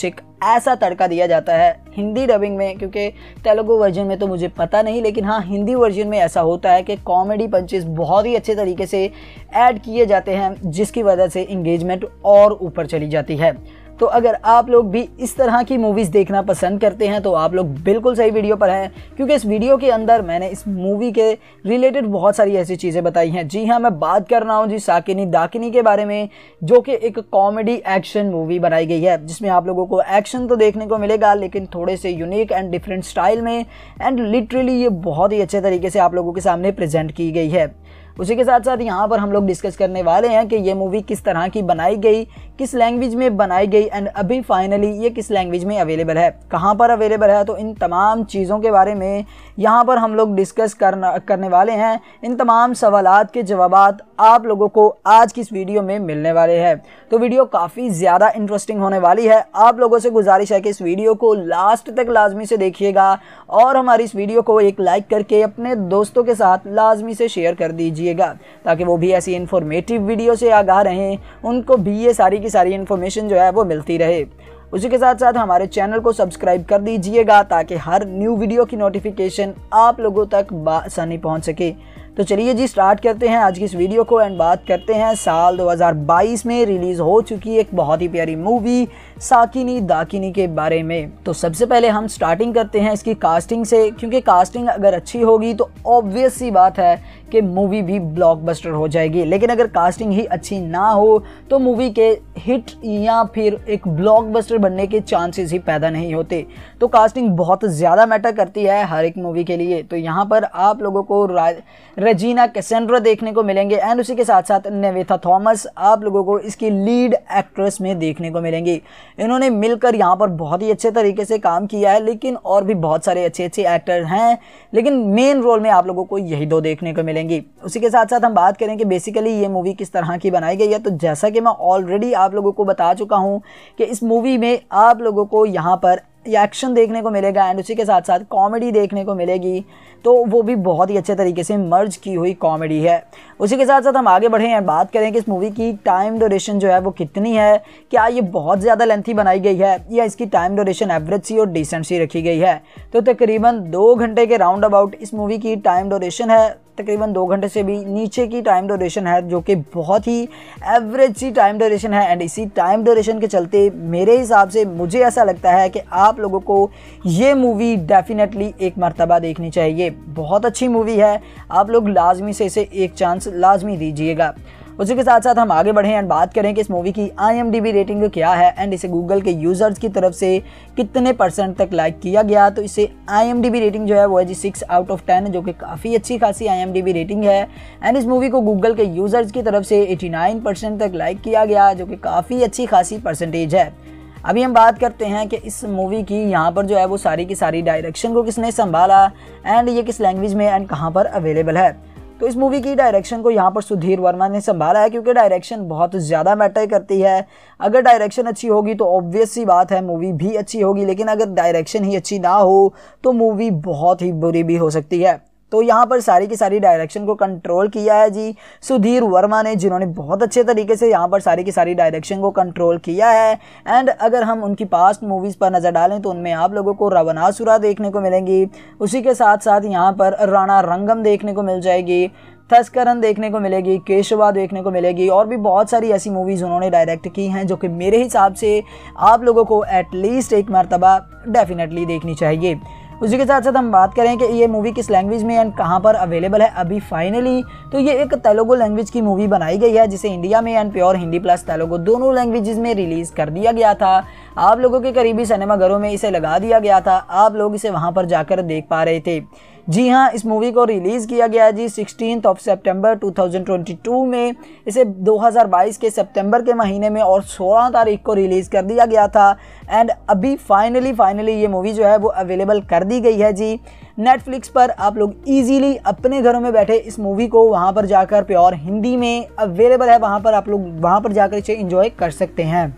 ऐसा तड़का दिया जाता है हिंदी डबिंग में, क्योंकि तेलुगु वर्जन में तो मुझे पता नहीं, लेकिन हाँ हिंदी वर्जन में ऐसा होता है कि कॉमेडी पंचेस बहुत ही अच्छे तरीके से ऐड किए जाते हैं, जिसकी वजह से इंगेजमेंट और ऊपर चली जाती है। तो अगर आप लोग भी इस तरह की मूवीज़ देखना पसंद करते हैं तो आप लोग बिल्कुल सही वीडियो पर हैं, क्योंकि इस वीडियो के अंदर मैंने इस मूवी के रिलेटेड बहुत सारी ऐसी चीज़ें बताई हैं। जी हाँ, मैं बात कर रहा हूँ जी साकिनी दाकिनी के बारे में, जो कि एक कॉमेडी एक्शन मूवी बनाई गई है, जिसमें आप लोगों को एक्शन तो देखने को मिलेगा लेकिन थोड़े से यूनिक एंड डिफरेंट स्टाइल में, एंड लिटरली ये बहुत ही अच्छे तरीके से आप लोगों के सामने प्रेजेंट की गई है। उसी के साथ साथ यहाँ पर हम लोग डिस्कस करने वाले हैं कि ये मूवी किस तरह की बनाई गई, किस लैंग्वेज में बनाई गई, एंड अभी फाइनली ये किस लैंग्वेज में अवेलेबल है, कहाँ पर अवेलेबल है। तो इन तमाम चीज़ों के बारे में यहाँ पर हम लोग डिस्कस करने वाले हैं। इन तमाम सवालात के जवाबात आप लोगों को आज की इस वीडियो में मिलने वाले हैं। तो वीडियो काफ़ी ज़्यादा इंटरेस्टिंग होने वाली है। आप लोगों से गुजारिश है कि इस वीडियो को लास्ट तक लाजमी से देखिएगा और हमारी इस वीडियो को एक लाइक करके अपने दोस्तों के साथ लाजमी से शेयर कर दीजिएगा, ताकि वो भी ऐसी इन्फॉर्मेटिव वीडियो से आगाह रहें, उनको भी ये सारी की सारी इन्फॉर्मेशन जो है वो मिलती रहे। उसी के साथ साथ हमारे चैनल को सब्सक्राइब कर दीजिएगा ताकि हर न्यू वीडियो की नोटिफिकेशन आप लोगों तक आसानी पहुंच सके। तो चलिए जी स्टार्ट करते हैं आज की इस वीडियो को एंड बात करते हैं साल 2022 में रिलीज़ हो चुकी एक बहुत ही प्यारी मूवी साकिनी दाकिनी के बारे में। तो सबसे पहले हम स्टार्टिंग करते हैं इसकी कास्टिंग से, क्योंकि कास्टिंग अगर अच्छी होगी तो ऑब्वियस सी बात है कि मूवी भी ब्लॉकबस्टर हो जाएगी, लेकिन अगर कास्टिंग ही अच्छी ना हो तो मूवी के हिट या फिर एक ब्लॉकबस्टर बनने के चांसेस ही पैदा नहीं होते। तो कास्टिंग बहुत ज़्यादा मैटर करती है हर एक मूवी के लिए। तो यहाँ पर आप लोगों को रेजिना कैसेंड्रा देखने को मिलेंगे, एंड उसी के साथ साथ नेवेथा थॉमस आप लोगों को इसकी लीड एक्ट्रेस में देखने को मिलेंगी। इन्होंने मिलकर यहाँ पर बहुत ही अच्छे तरीके से काम किया है, लेकिन और भी बहुत सारे अच्छे अच्छे एक्टर हैं, लेकिन मेन रोल में आप लोगों को यही दो देखने को मिलेंगी। उसी के साथ साथ हम बात करें कि बेसिकली ये मूवी किस तरह की बनाई गई है। तो जैसा कि मैं ऑलरेडी आप लोगों को बता चुका हूँ कि इस मूवी में आप लोगों को यहाँ पर एक्शन देखने को मिलेगा एंड उसी के साथ साथ कॉमेडी देखने को मिलेगी, तो वो भी बहुत ही अच्छे तरीके से मर्ज की हुई कॉमेडी है। उसी के साथ साथ हम आगे बढ़े हैं, बात करें कि इस मूवी की टाइम ड्यूरेशन जो है वो कितनी है, क्या ये बहुत ज़्यादा लेंथी बनाई गई है या इसकी टाइम ड्यूरेशन एवरेज सी और डिसेंट सी रखी गई है। तो तकरीबन 2 घंटे के राउंड अबाउट इस मूवी की टाइम ड्यूरेशन है, तकरीबन 2 घंटे से भी नीचे की टाइम ड्यूरेशन है, जो कि बहुत ही एवरेज सी टाइम ड्यूरेशन है। एंड इसी टाइम ड्यूरेशन के चलते मेरे हिसाब से मुझे ऐसा लगता है कि आप लोगों को ये मूवी डेफिनेटली एक मर्तबा देखनी चाहिए। बहुत अच्छी मूवी है, आप लोग लाजमी से इसे एक चांस लाजमी दीजिएगा। उसी के साथ साथ हम आगे बढ़ें एंड बात करें कि इस मूवी की IMDb रेटिंग क्या है एंड इसे गूगल के यूज़र्स की तरफ से कितने % तक लाइक किया गया। तो इसे IMDb रेटिंग जो है वो है जी 6 आउट ऑफ 10, जो कि काफ़ी अच्छी खासी IMDb रेटिंग है। एंड इस मूवी को गूगल के यूज़र्स की तरफ से 89% तक लाइक किया गया, जो कि काफ़ी अच्छी खासी परसेंटेज है। अभी हम बात करते हैं कि इस मूवी की यहाँ पर जो है वो सारी की सारी डायरेक्शन को किसने संभाला एंड ये किस लैंग्वेज में एंड कहाँ पर अवेलेबल है। तो इस मूवी की डायरेक्शन को यहाँ पर सुधीर वर्मा ने संभाला है, क्योंकि डायरेक्शन बहुत ज़्यादा मैटर करती है। अगर डायरेक्शन अच्छी होगी तो ऑब्वियस सी बात है मूवी भी अच्छी होगी, लेकिन अगर डायरेक्शन ही अच्छी ना हो तो मूवी बहुत ही बुरी भी हो सकती है। तो यहाँ पर सारी की सारी डायरेक्शन को कंट्रोल किया है जी सुधीर वर्मा ने, जिन्होंने बहुत अच्छे तरीके से यहाँ पर सारी की सारी डायरेक्शन को कंट्रोल किया है। एंड अगर हम उनकी पास्ट मूवीज़ पर नज़र डालें तो उनमें आप लोगों को रावणासुरा देखने को मिलेंगी, उसी के साथ साथ यहाँ पर राणा रंगम देखने को मिल जाएगी, थस्करन देखने को मिलेगी, केशवा देखने को मिलेगी, और भी बहुत सारी ऐसी मूवीज़ उन्होंने डायरेक्ट की हैं जो कि मेरे हिसाब से आप लोगों को एटलीस्ट एक मरतबा डेफिनेटली देखनी चाहिए। उसी के साथ साथ हम बात करें कि ये मूवी किस लैंग्वेज में एंड कहाँ पर अवेलेबल है अभी फाइनली, तो ये एक तेलुगु लैंग्वेज की मूवी बनाई गई है, जिसे इंडिया में and pure Hindi plus Telugu दोनों लैंग्वेजेस में रिलीज़ कर दिया गया था। आप लोगों के करीबी सिनेमा घरों में इसे लगा दिया गया था, आप लोग इसे वहाँ पर जाकर देख पा रहे थे। जी हाँ, इस मूवी को रिलीज़ किया गया जी 16 सितंबर 2022 में। इसे 2022 के सितंबर के महीने में और 16 तारीख को रिलीज़ कर दिया गया था। एंड अभी फाइनली ये मूवी जो है वो अवेलेबल कर दी गई है जी नेटफ्लिक्स पर। आप लोग इजीली अपने घरों में बैठे इस मूवी को वहाँ पर जाकर प्योर हिंदी में अवेलेबल है, वहाँ पर आप लोग वहाँ पर जाकर इसे एंजॉय कर सकते हैं।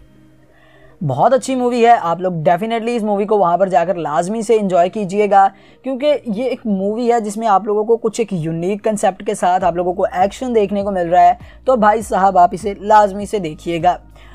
बहुत अच्छी मूवी है, आप लोग डेफिनेटली इस मूवी को वहाँ पर जाकर लाजमी से एंजॉय कीजिएगा, क्योंकि ये एक मूवी है जिसमें आप लोगों को कुछ एक यूनिक कंसेप्ट के साथ आप लोगों को एक्शन देखने को मिल रहा है। तो भाई साहब आप इसे लाजमी से देखिएगा।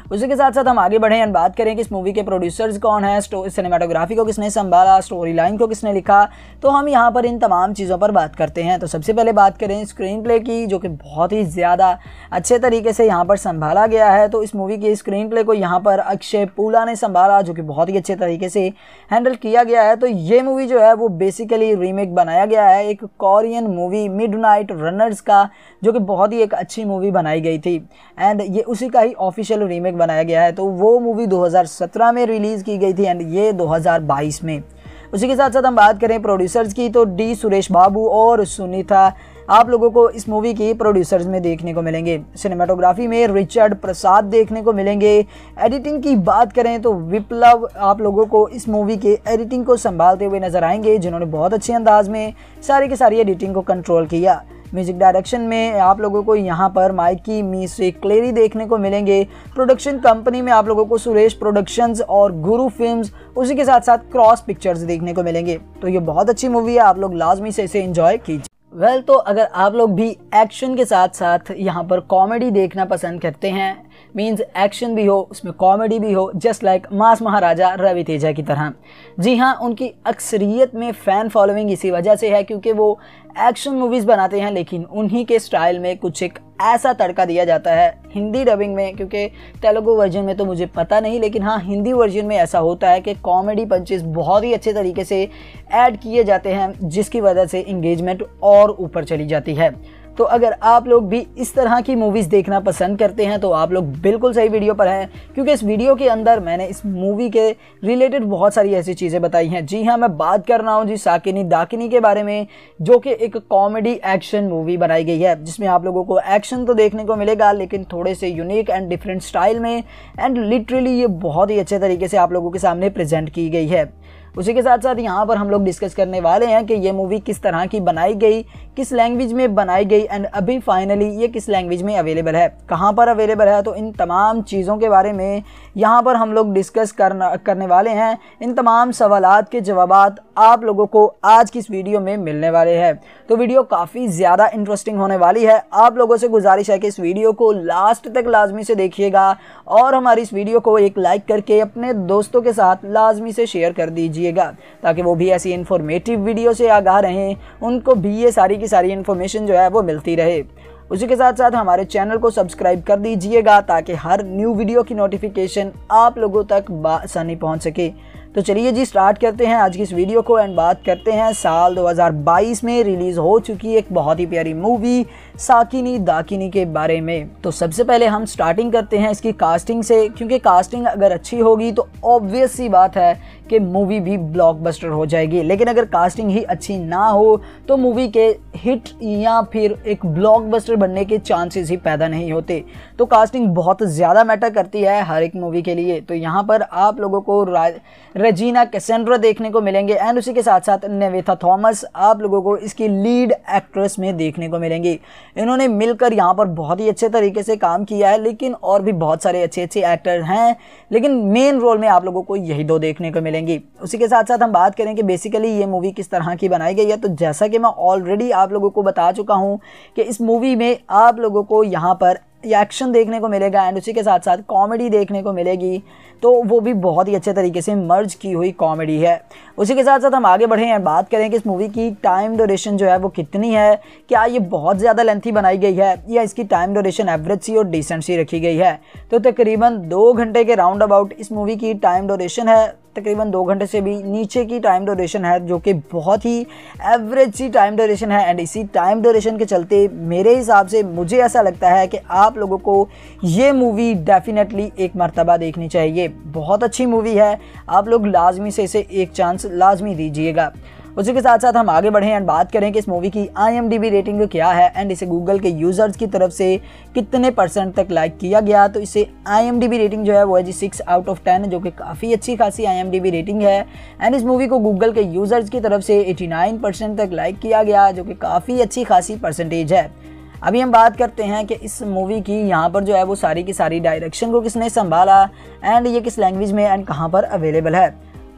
उसी के साथ साथ हम आगे बढ़े एंड बात करें कि इस मूवी के प्रोड्यूसर्स कौन है, सिनेमाटोग्राफी को किसने संभाला, स्टोरी लाइन को किसने लिखा, तो हम यहाँ पर इन तमाम चीज़ों पर बात करते हैं। तो सबसे पहले बात करें स्क्रीन प्ले की, जो कि बहुत ही ज़्यादा अच्छे तरीके से यहाँ पर संभाला गया है। तो इस मूवी के स्क्रीन प्ले को यहाँ पर अक्षय पूला ने संभाला, जो कि बहुत ही अच्छे तरीके से हैंडल किया गया है। तो ये मूवी जो है वो बेसिकली रीमेक बनाया गया है एक कोरियन मूवी मिडनाइट रनर्स का, जो कि बहुत ही एक अच्छी मूवी बनाई गई थी एंड ये उसी का ही ऑफिशियल रीमेक बनाया गया है। तो वो मूवी 2017 में रिलीज़ की गई थी एंड ये 2022 में। उसी के साथ साथ हम बात करें प्रोड्यूसर्स की, तो डी सुरेश बाबू और सुनीता आप लोगों को इस मूवी की प्रोड्यूसर्स में देखने को मिलेंगे। सिनेमाटोग्राफी में रिचर्ड प्रसाद देखने को मिलेंगे। एडिटिंग की बात करें तो विप्लव आप लोगों को इस मूवी के एडिटिंग को संभालते हुए नजर आएंगे, जिन्होंने बहुत अच्छे अंदाज में सारी की सारी एडिटिंग को कंट्रोल किया। म्यूजिक डायरेक्शन में आप लोगों को यहाँ पर माइकी म्यूजिक क्लेरी देखने को मिलेंगे। प्रोडक्शन कंपनी में आप लोगों को सुरेश प्रोडक्शंस और गुरु फिल्म्स, उसी के साथ साथ क्रॉस पिक्चर्स देखने को मिलेंगे। तो ये बहुत अच्छी मूवी है, आप लोग लाजमी से इसे एंजॉय कीजिए। तो अगर आप लोग भी एक्शन के साथ साथ यहाँ पर कॉमेडी देखना पसंद करते हैं, मीन्स एक्शन भी हो उसमें कॉमेडी भी हो, just like mass Maharaja Ravi Teja की तरह। जी हाँ, उनकी अक्सरियत में फ़ैन फॉलोइंग इसी वजह से है क्योंकि वो एक्शन मूवीज़ बनाते हैं, लेकिन उन्हीं के स्टाइल में कुछ एक ऐसा तड़का दिया जाता है हिंदी डबिंग में, क्योंकि तेलुगु वर्जन में तो मुझे पता नहीं, लेकिन हाँ हिंदी वर्जन में ऐसा होता है कि कॉमेडी पंचेस बहुत ही अच्छे तरीके से ऐड किए जाते हैं, जिसकी वजह से इंगेजमेंट और ऊपर चली जाती है। तो अगर आप लोग भी इस तरह की मूवीज़ देखना पसंद करते हैं तो आप लोग बिल्कुल सही वीडियो पर हैं, क्योंकि इस वीडियो के अंदर मैंने इस मूवी के रिलेटेड बहुत सारी ऐसी चीज़ें बताई हैं। जी हाँ, मैं बात कर रहा हूँ जी साकिनी दाकिनी के बारे में, जो कि एक कॉमेडी एक्शन मूवी बनाई गई है, जिसमें आप लोगों को एक्शन तो देखने को मिलेगा लेकिन थोड़े से यूनिक एंड डिफरेंट स्टाइल में, एंड लिटरली ये बहुत ही अच्छे तरीके से आप लोगों के सामने प्रेजेंट की गई है। उसी के साथ साथ यहाँ पर हम लोग डिस्कस करने वाले हैं कि ये मूवी किस तरह की बनाई गई, किस लैंग्वेज में बनाई गई एंड अभी फाइनली ये किस लैंग्वेज में अवेलेबल है, कहाँ पर अवेलेबल है। तो इन तमाम चीज़ों के बारे में यहाँ पर हम लोग डिस्कस करने वाले हैं। इन तमाम सवालात के जवाबात आप लोगों को आज की इस वीडियो में मिलने वाले हैं। तो वीडियो काफ़ी ज़्यादा इंटरेस्टिंग होने वाली है। आप लोगों से गुजारिश है कि इस वीडियो को लास्ट तक लाजमी से देखिएगा और हमारी इस वीडियो को एक लाइक करके अपने दोस्तों के साथ लाजमी से शेयर कर दीजिएगा, ताकि वो भी ऐसी इन्फॉर्मेटिव वीडियो से आगाह रहें, उनको भी ये सारी की सारी इन्फॉर्मेशन जो है वो मिलती रहे। उसी के साथ साथ हमारे चैनल को सब्सक्राइब कर दीजिएगा ताकि हर न्यू वीडियो की नोटिफिकेशन आप लोगों तक आसानी पहुंच सके। तो चलिए जी स्टार्ट करते हैं आज की इस वीडियो को एंड बात करते हैं साल 2022 में रिलीज़ हो चुकी एक बहुत ही प्यारी मूवी साकिनी दाकिनी के बारे में। तो सबसे पहले हम स्टार्टिंग करते हैं इसकी कास्टिंग से, क्योंकि कास्टिंग अगर अच्छी होगी तो ऑब्वियस सी बात है कि मूवी भी ब्लॉकबस्टर हो जाएगी, लेकिन अगर कास्टिंग ही अच्छी ना हो तो मूवी के हिट या फिर एक ब्लॉकबस्टर बनने के चांसेस ही पैदा नहीं होते। तो कास्टिंग बहुत ज़्यादा मैटर करती है हर एक मूवी के लिए। तो यहाँ पर आप लोगों को रेजिना कैसेंड्रा देखने को मिलेंगे एंड उसी के साथ साथ नेवेथा थॉमस आप लोगों को इसकी लीड एक्ट्रेस में देखने को मिलेंगी। इन्होंने मिलकर यहाँ पर बहुत ही अच्छे तरीके से काम किया है, लेकिन और भी बहुत सारे अच्छे अच्छे एक्टर हैं, लेकिन मेन रोल में आप लोगों को यही दो देखने को मिलेंगी। उसी के साथ साथ हम बात करें कि बेसिकली ये मूवी किस तरह की बनाई गई है। तो जैसा कि मैं ऑलरेडी आप लोगों को बता चुका हूँ कि इस मूवी में आप लोगों को यहाँ पर एक्शन देखने को मिलेगा एंड उसी के साथ साथ कॉमेडी देखने को मिलेगी, तो वो भी बहुत ही अच्छे तरीके से मर्ज की हुई कॉमेडी है। उसी के साथ साथ हम आगे बढ़े हैं, बात करें कि इस मूवी की टाइम ड्यूरेशन जो है वो कितनी है, क्या ये बहुत ज़्यादा लेंथी बनाई गई है या इसकी टाइम ड्यूरेशन एवरेज सी और डिसेंट सी रखी गई है। तो तकरीबन 2 घंटे के राउंड अबाउट इस मूवी की टाइम ड्यूरेशन है, तकरीबन 2 घंटे से भी नीचे की टाइम ड्यूरेशन है, जो कि बहुत ही एवरेज सी टाइम ड्यूरेशन है। एंड इसी टाइम ड्यूरेशन के चलते मेरे हिसाब से मुझे ऐसा लगता है कि आप लोगों को ये मूवी डेफिनेटली एक मर्तबा देखनी चाहिए। बहुत अच्छी मूवी है, आप लोग लाजमी से इसे एक चांस लाजमी दीजिएगा। उसी के साथ साथ हम आगे बढ़ें एंड बात करें कि इस मूवी की IMDb रेटिंग क्या है एंड इसे गूगल के यूज़र्स की तरफ से कितने % तक लाइक किया गया। तो इसे IMDb रेटिंग जो है वो है जी 6 आउट ऑफ 10, जो कि काफ़ी अच्छी खासी IMDb रेटिंग है। एंड इस मूवी को गूगल के यूज़र्स की तरफ से 89% तक लाइक किया गया, जो कि काफ़ी अच्छी खासी परसेंटेज है। अभी हम बात करते हैं कि इस मूवी की यहाँ पर जो है वो सारी की सारी डायरेक्शन को किसने संभाला एंड ये किस लैंग्वेज में एंड कहाँ पर अवेलेबल है।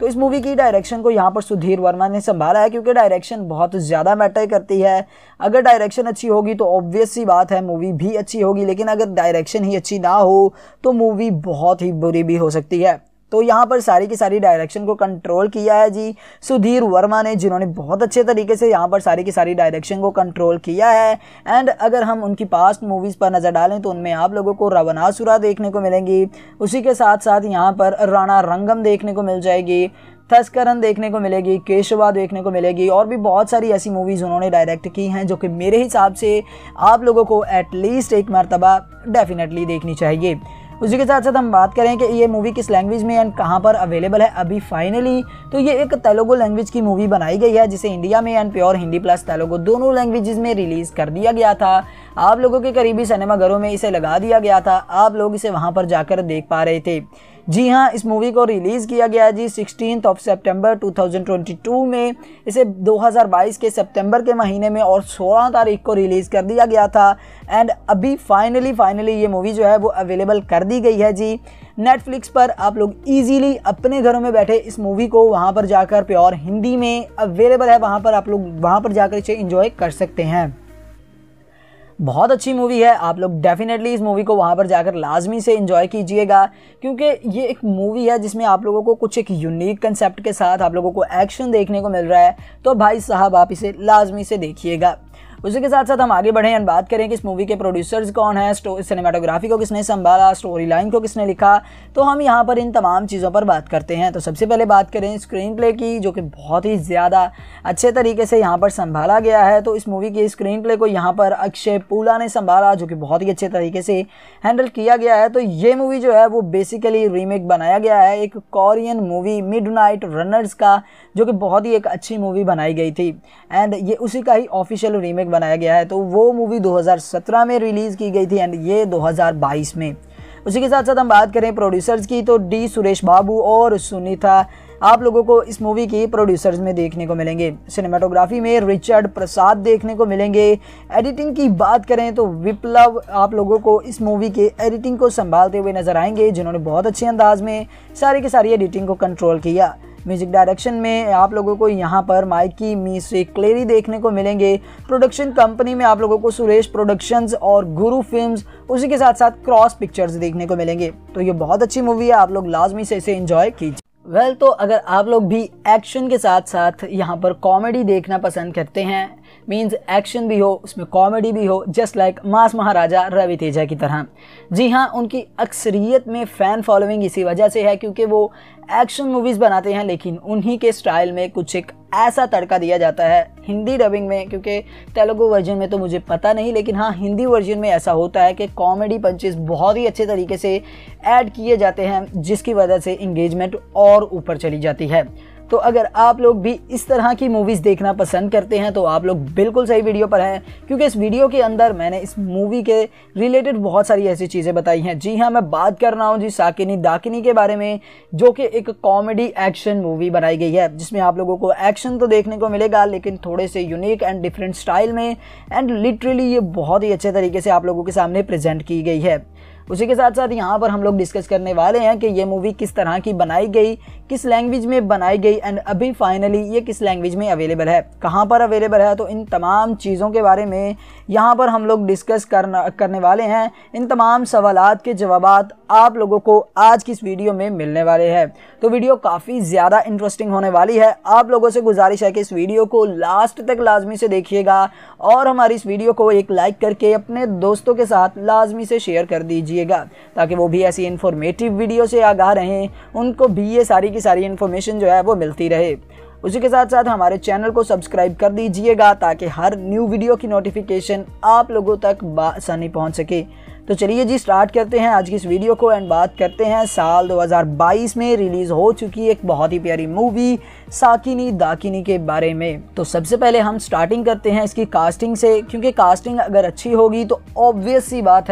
तो इस मूवी की डायरेक्शन को यहाँ पर सुधीर वर्मा ने संभाला है, क्योंकि डायरेक्शन बहुत ज़्यादा मैटर करती है। अगर डायरेक्शन अच्छी होगी तो ऑब्वियस सी बात है मूवी भी अच्छी होगी, लेकिन अगर डायरेक्शन ही अच्छी ना हो तो मूवी बहुत ही बुरी भी हो सकती है। तो यहाँ पर सारी की सारी डायरेक्शन को कंट्रोल किया है जी सुधीर वर्मा ने, जिन्होंने बहुत अच्छे तरीके से यहाँ पर सारी की सारी डायरेक्शन को कंट्रोल किया है। एंड अगर हम उनकी पास्ट मूवीज़ पर नज़र डालें तो उनमें आप लोगों को रावणासुरा देखने को मिलेंगी, उसी के साथ साथ यहाँ पर राणा रंगम देखने को मिल जाएगी, तस्करन देखने को मिलेगी, केशवा देखने को मिलेगी, और भी बहुत सारी ऐसी मूवीज़ उन्होंने डायरेक्ट की हैं जो कि मेरे हिसाब से आप लोगों को एटलीस्ट एक मरतबा डेफिनेटली देखनी चाहिए। उसी के साथ साथ हम बात करें कि ये मूवी किस लैंग्वेज में एंड कहाँ पर अवेलेबल है अभी फाइनली, तो ये एक तेलुगु लैंग्वेज की मूवी बनाई गई है, जिसे इंडिया में and pure Hindi plus Telugu दोनों लैंग्वेजेस में रिलीज़ कर दिया गया था। आप लोगों के करीबी सिनेमा घरों में इसे लगा दिया गया था, आप लोग इसे वहाँ पर जाकर देख पा रहे थे। जी हाँ, इस मूवी को रिलीज़ किया गया जी 16 सितंबर 2022 में। इसे 2022 के सितंबर के महीने में और 16 तारीख को रिलीज़ कर दिया गया था। एंड अभी फाइनली ये मूवी जो है वो अवेलेबल कर दी गई है जी नेटफ्लिक्स पर। आप लोग इजीली अपने घरों में बैठे इस मूवी को वहाँ पर जाकर प्योर हिंदी में अवेलेबल है, वहाँ पर आप लोग वहाँ पर जाकर इसे इंजॉय कर सकते हैं। बहुत अच्छी मूवी है, आप लोग डेफिनेटली इस मूवी को वहाँ पर जाकर लाजमी से एंजॉय कीजिएगा, क्योंकि ये एक मूवी है जिसमें आप लोगों को कुछ एक यूनिक कंसेप्ट के साथ आप लोगों को एक्शन देखने को मिल रहा है। तो भाई साहब आप इसे लाजमी से देखिएगा। उसी के साथ साथ हम आगे बढ़ें और बात करें कि इस मूवी के प्रोड्यूसर्स कौन है, सिनेमाटोग्राफी को किसने संभाला, स्टोरी लाइन को किसने लिखा, तो हम यहाँ पर इन तमाम चीज़ों पर बात करते हैं। तो सबसे पहले बात करें स्क्रीन प्ले की, जो कि बहुत ही ज़्यादा अच्छे तरीके से यहाँ पर संभाला गया है। तो इस मूवी के स्क्रीन प्ले को यहाँ पर अक्षय पूला ने संभाला, जो कि बहुत ही अच्छे तरीके से हैंडल किया गया है। तो ये मूवी जो है वो बेसिकली रीमेक बनाया गया है एक कोरियन मूवी मिडनाइट रनर्स का, जो कि बहुत ही एक अच्छी मूवी बनाई गई थी। एंड ये उसी का ही ऑफिशियल रीमेक बनाया गया है। तो वो मूवी 2017 में रिलीज़ की गई थी एंड ये 2022 में। उसी के साथ साथ हम बात करें प्रोड्यूसर्स की, तो डी सुरेश बाबू और सुनीता आप लोगों को इस मूवी की प्रोड्यूसर्स में देखने को मिलेंगे। सिनेमाटोग्राफी में रिचर्ड प्रसाद देखने को मिलेंगे। एडिटिंग की बात करें तो विप्लव आप लोगों को इस मूवी के एडिटिंग को संभालते हुए नजर आएंगे, जिन्होंने बहुत अच्छे अंदाज में सारी की सारी एडिटिंग को कंट्रोल किया। म्यूजिक डायरेक्शन में आप लोगों को यहाँ पर माइकी म्यूजिक क्लेरी देखने को मिलेंगे। प्रोडक्शन कंपनी में आप लोगों को सुरेश प्रोडक्शंस और गुरु फिल्म्स, उसी के साथ साथ क्रॉस पिक्चर्स देखने को मिलेंगे। तो ये बहुत अच्छी मूवी है, आप लोग लाजमी से इसे एंजॉय कीजिए। तो अगर आप लोग भी एक्शन के साथ साथ यहाँ पर कॉमेडी देखना पसंद करते हैं, मीन्स एक्शन भी हो उसमें कॉमेडी भी हो, just like mass Maharaja Ravi Teja की तरह। जी हाँ, उनकी अक्सरियत में फ़ैन फॉलोइंग इसी वजह से है क्योंकि वो एक्शन मूवीज़ बनाते हैं, लेकिन उन्हीं के स्टाइल में कुछ एक ऐसा तड़का दिया जाता है हिंदी डबिंग में, क्योंकि तेलुगु वर्जन में तो मुझे पता नहीं, लेकिन हाँ हिंदी वर्जन में ऐसा होता है कि कॉमेडी पंचेस बहुत ही अच्छे तरीके से ऐड किए जाते हैं, जिसकी वजह से इंगेजमेंट और ऊपर चली जाती है। तो अगर आप लोग भी इस तरह की मूवीज़ देखना पसंद करते हैं तो आप लोग बिल्कुल सही वीडियो पर हैं, क्योंकि इस वीडियो के अंदर मैंने इस मूवी के रिलेटेड बहुत सारी ऐसी चीज़ें बताई हैं। जी हाँ, मैं बात कर रहा हूँ जी साकिनी दाकिनी के बारे में, जो कि एक कॉमेडी एक्शन मूवी बनाई गई है, जिसमें आप लोगों को एक्शन तो देखने को मिलेगा लेकिन थोड़े से यूनिक एंड डिफरेंट स्टाइल में, एंड लिटरली ये बहुत ही अच्छे तरीके से आप लोगों के सामने प्रेजेंट की गई है। उसी के साथ साथ यहाँ पर हम लोग डिस्कस करने वाले हैं कि ये मूवी किस तरह की बनाई गई, किस लैंग्वेज में बनाई गई, एंड अभी फाइनली ये किस लैंग्वेज में अवेलेबल है, कहाँ पर अवेलेबल है। तो इन तमाम चीज़ों के बारे में यहाँ पर हम लोग डिस्कस करने वाले हैं। इन तमाम सवालात के जवाबात आप लोगों को आज की इस वीडियो में मिलने वाले हैं। तो वीडियो काफ़ी ज़्यादा इंटरेस्टिंग होने वाली है। आप लोगों से गुजारिश है कि इस वीडियो को लास्ट तक लाजमी से देखिएगा और हमारी इस वीडियो को एक लाइक करके अपने दोस्तों के साथ लाजमी से शेयर कर दीजिएगा, ताकि वो भी ऐसी इन्फॉर्मेटिव वीडियो से आगाह रहें, उनको भी ये सारी की सारी इन्फॉर्मेशन जो है वो मिलती रहे। उसी के साथ साथ हमारे चैनल को सब्सक्राइब कर दीजिएगा ताकि हर न्यू वीडियो की नोटिफिकेशन आप लोगों तक बआसानी पहुंच सके। तो चलिए जी स्टार्ट करते हैं आज की इस वीडियो को एंड बात करते हैं साल 2022 में रिलीज़ हो चुकी एक बहुत ही प्यारी मूवी साकिनी दाकिनी के बारे में। तो सबसे पहले हम स्टार्टिंग करते हैं इसकी कास्टिंग से, क्योंकि कास्टिंग अगर अच्छी होगी तो ऑब्वियस सी बात है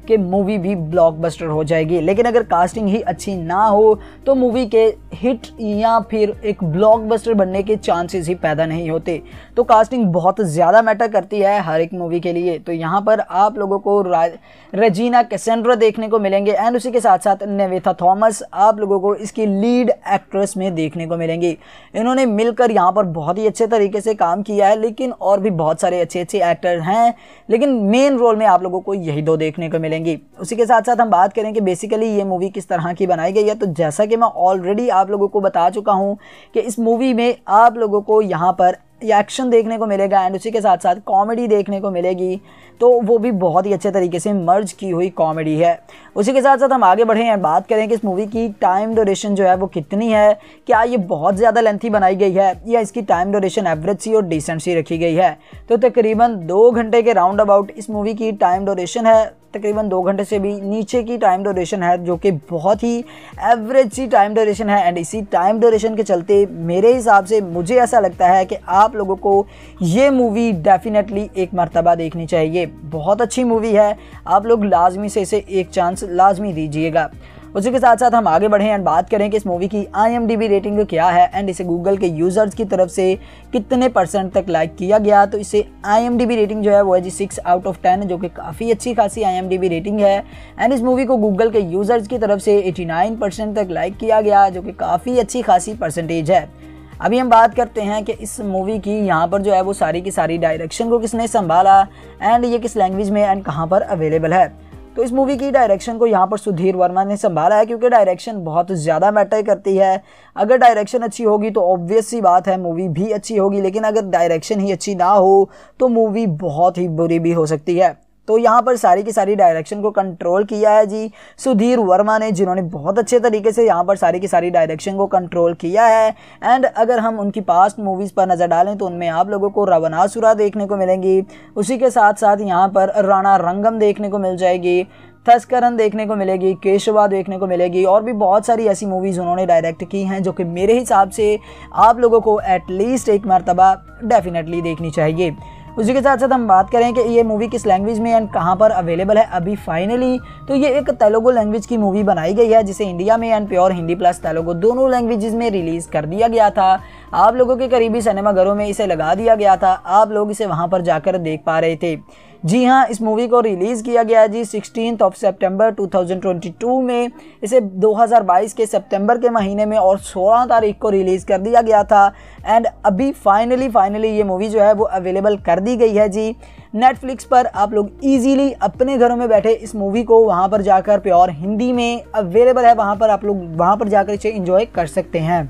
कि मूवी भी ब्लॉकबस्टर हो जाएगी। लेकिन अगर कास्टिंग ही अच्छी ना हो तो मूवी के हिट या फिर एक ब्लॉकबस्टर बनने के चांसेस ही पैदा नहीं होते। तो कास्टिंग बहुत ज़्यादा मैटर करती है हर एक मूवी के लिए। तो यहाँ पर आप लोगों को रेजिना कैसेंड्रा देखने को मिलेंगे एंड उसी के साथ साथ नेवेथा थॉमस आप लोगों को इसकी लीड एक्ट्रेस में देखने को मिलेंगी। इन्होंने मिलकर यहाँ पर बहुत ही अच्छे तरीके से काम किया है, लेकिन और भी बहुत सारे अच्छे अच्छे एक्टर हैं, लेकिन मेन रोल में आप लोगों को यही दो देखने को मिलेंगी। उसी के साथ साथ हम बात करें कि बेसिकली ये मूवी किस तरह की बनाई गई है, तो जैसा कि मैं ऑलरेडी आप लोगों को बता चुका हूँ कि इस मूवी में आप लोगों को यहाँ पर एक्शन देखने को मिलेगा एंड उसी के साथ साथ कॉमेडी देखने को मिलेगी। तो वो भी बहुत ही अच्छे तरीके से मर्ज की हुई कॉमेडी है। उसी के साथ साथ हम आगे बढ़े हैं, बात करें कि इस मूवी की टाइम ड्यूरेशन जो है वो कितनी है, क्या ये बहुत ज़्यादा लेंथी बनाई गई है या इसकी टाइम ड्यूरेशन एवरेज सी और डिसेंट सी रखी गई है। तो तकरीबन 2 घंटे के राउंड अबाउट इस मूवी की टाइम ड्यूरेशन है, तकरीबन 2 घंटे से भी नीचे की टाइम ड्यूरेशन है, जो कि बहुत ही एवरेज सी टाइम ड्यूरेशन है। एंड इसी टाइम ड्यूरेशन के चलते मेरे हिसाब से मुझे ऐसा लगता है कि आप लोगों को ये मूवी डेफिनेटली एक मर्तबा देखनी चाहिए। बहुत अच्छी मूवी है, आप लोग लाजमी से इसे एक चांस लाजमी दीजिएगा। उसी के साथ साथ हम आगे बढ़ें एंड बात करें कि इस मूवी की IMDb रेटिंग क्या है एंड इसे गूगल के यूज़र्स की तरफ से कितने % तक लाइक किया गया। तो इसे IMDb रेटिंग जो है वो है जी 6 आउट ऑफ 10, जो कि काफ़ी अच्छी खासी IMDb रेटिंग है। एंड इस मूवी को गूगल के यूज़र्स की तरफ से 89% तक लाइक किया गया, जो कि काफ़ी अच्छी खासी परसेंटेज है। अभी हम बात करते हैं कि इस मूवी की यहाँ पर जो है वो सारी की सारी डायरेक्शन को किसने संभाला एंड ये किस लैंग्वेज में एंड कहाँ पर अवेलेबल है। तो इस मूवी की डायरेक्शन को यहाँ पर सुधीर वर्मा ने संभाला है, क्योंकि डायरेक्शन बहुत ज़्यादा मैटर करती है। अगर डायरेक्शन अच्छी होगी तो ऑब्वियस सी बात है मूवी भी अच्छी होगी, लेकिन अगर डायरेक्शन ही अच्छी ना हो तो मूवी बहुत ही बुरी भी हो सकती है। तो यहाँ पर सारी की सारी डायरेक्शन को कंट्रोल किया है जी सुधीर वर्मा ने, जिन्होंने बहुत अच्छे तरीके से यहाँ पर सारी की सारी डायरेक्शन को कंट्रोल किया है। एंड अगर हम उनकी पास्ट मूवीज़ पर नज़र डालें तो उनमें आप लोगों को रावणासुरा देखने को मिलेंगी। उसी के साथ साथ यहाँ पर राणा रंगम देखने को मिल जाएगी, थस्करन देखने को मिलेगी, केशवा देखने को मिलेगी, और भी बहुत सारी ऐसी मूवीज़ उन्होंने डायरेक्ट की हैं जो कि मेरे हिसाब से आप लोगों को एटलीस्ट एक मरतबा डेफिनेटली देखनी चाहिए। उसी के साथ साथ हम बात करें कि ये मूवी किस लैंग्वेज में एंड कहाँ पर अवेलेबल है अभी फाइनली, तो ये एक तेलुगु लैंग्वेज की मूवी बनाई गई है, जिसे इंडिया में and pure Hindi plus Telugu दोनों लैंग्वेजेस में रिलीज़ कर दिया गया था। आप लोगों के करीबी सिनेमाघरों में इसे लगा दिया गया था, आप लोग इसे वहाँ पर जाकर देख पा रहे थे। जी हाँ, इस मूवी को रिलीज़ किया गया है जी 16 सितंबर 2022 में। इसे 2022 के सितंबर के महीने में और 16 तारीख को रिलीज़ कर दिया गया था। एंड अभी फाइनली ये मूवी जो है वो अवेलेबल कर दी गई है जी नेटफ्लिक्स पर। आप लोग इजीली अपने घरों में बैठे इस मूवी को वहाँ पर जाकर प्योर हिंदी में अवेलेबल है, वहाँ पर आप लोग वहाँ पर जाकर इसे एंजॉय कर सकते हैं।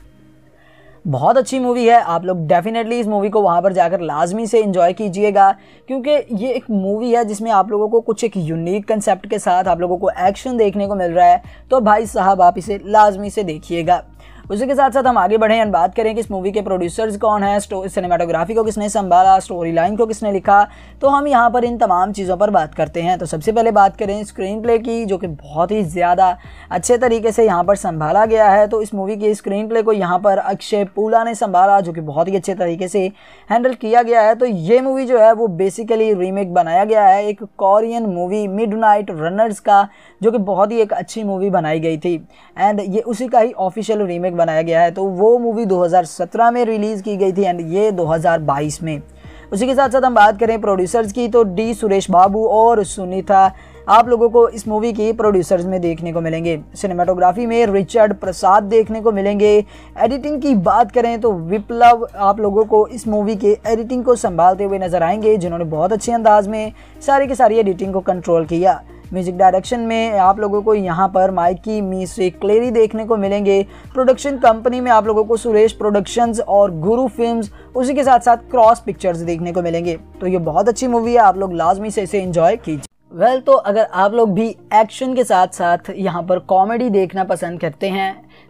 बहुत अच्छी मूवी है, आप लोग डेफिनेटली इस मूवी को वहाँ पर जाकर लाजमी से एंजॉय कीजिएगा, क्योंकि ये एक मूवी है जिसमें आप लोगों को कुछ एक यूनिक कंसेप्ट के साथ आप लोगों को एक्शन देखने को मिल रहा है। तो भाई साहब आप इसे लाजमी से देखिएगा। उसी के साथ साथ हम आगे बढ़ें और बात करें कि इस मूवी के प्रोड्यूसर्स कौन है, सिनेमाटोग्राफी को किसने संभाला, स्टोरी लाइन को किसने लिखा। तो हम यहाँ पर इन तमाम चीज़ों पर बात करते हैं। तो सबसे पहले बात करें स्क्रीन प्ले की, जो कि बहुत ही ज़्यादा अच्छे तरीके से यहाँ पर संभाला गया है। तो इस मूवी की स्क्रीन प्ले को यहाँ पर अक्षय पूला ने संभाला, जो कि बहुत ही अच्छे तरीके से हैंडल किया गया है। तो ये मूवी जो है वो बेसिकली रीमेक बनाया गया है एक कोरियन मूवी मिडनाइट रनर्स का, जो कि बहुत ही एक अच्छी मूवी बनाई गई थी एंड ये उसी का ही ऑफिशियल रीमेक बनाया गया है। तो वो मूवी 2017 में रिलीज़ की गई थी एंड ये 2022 में। उसी के साथ साथ हम बात करें प्रोड्यूसर्स की, तो डी सुरेश बाबू और सुनीता आप लोगों को इस मूवी की प्रोड्यूसर्स में देखने को मिलेंगे। सिनेमाटोग्राफी में रिचर्ड प्रसाद देखने को मिलेंगे। एडिटिंग की बात करें तो विप्लव आप लोगों को इस मूवी के एडिटिंग को संभालते हुए नजर आएंगे, जिन्होंने बहुत अच्छे अंदाज में सारी की सारी एडिटिंग को कंट्रोल किया। म्यूजिक डायरेक्शन में आप लोगों को यहाँ पर माइकी मिस्री क्लेरी देखने को मिलेंगे। प्रोडक्शन कंपनी में आप लोगों को सुरेश प्रोडक्शंस और गुरु फिल्म्स, उसी के साथ साथ क्रॉस पिक्चर्स देखने को मिलेंगे। तो ये बहुत अच्छी मूवी है, आप लोग लाजमी से इसे एंजॉय कीजिए। तो अगर आप लोग भी एक्शन के साथ साथ यहाँ पर कॉमेडी देखना पसंद करते हैं,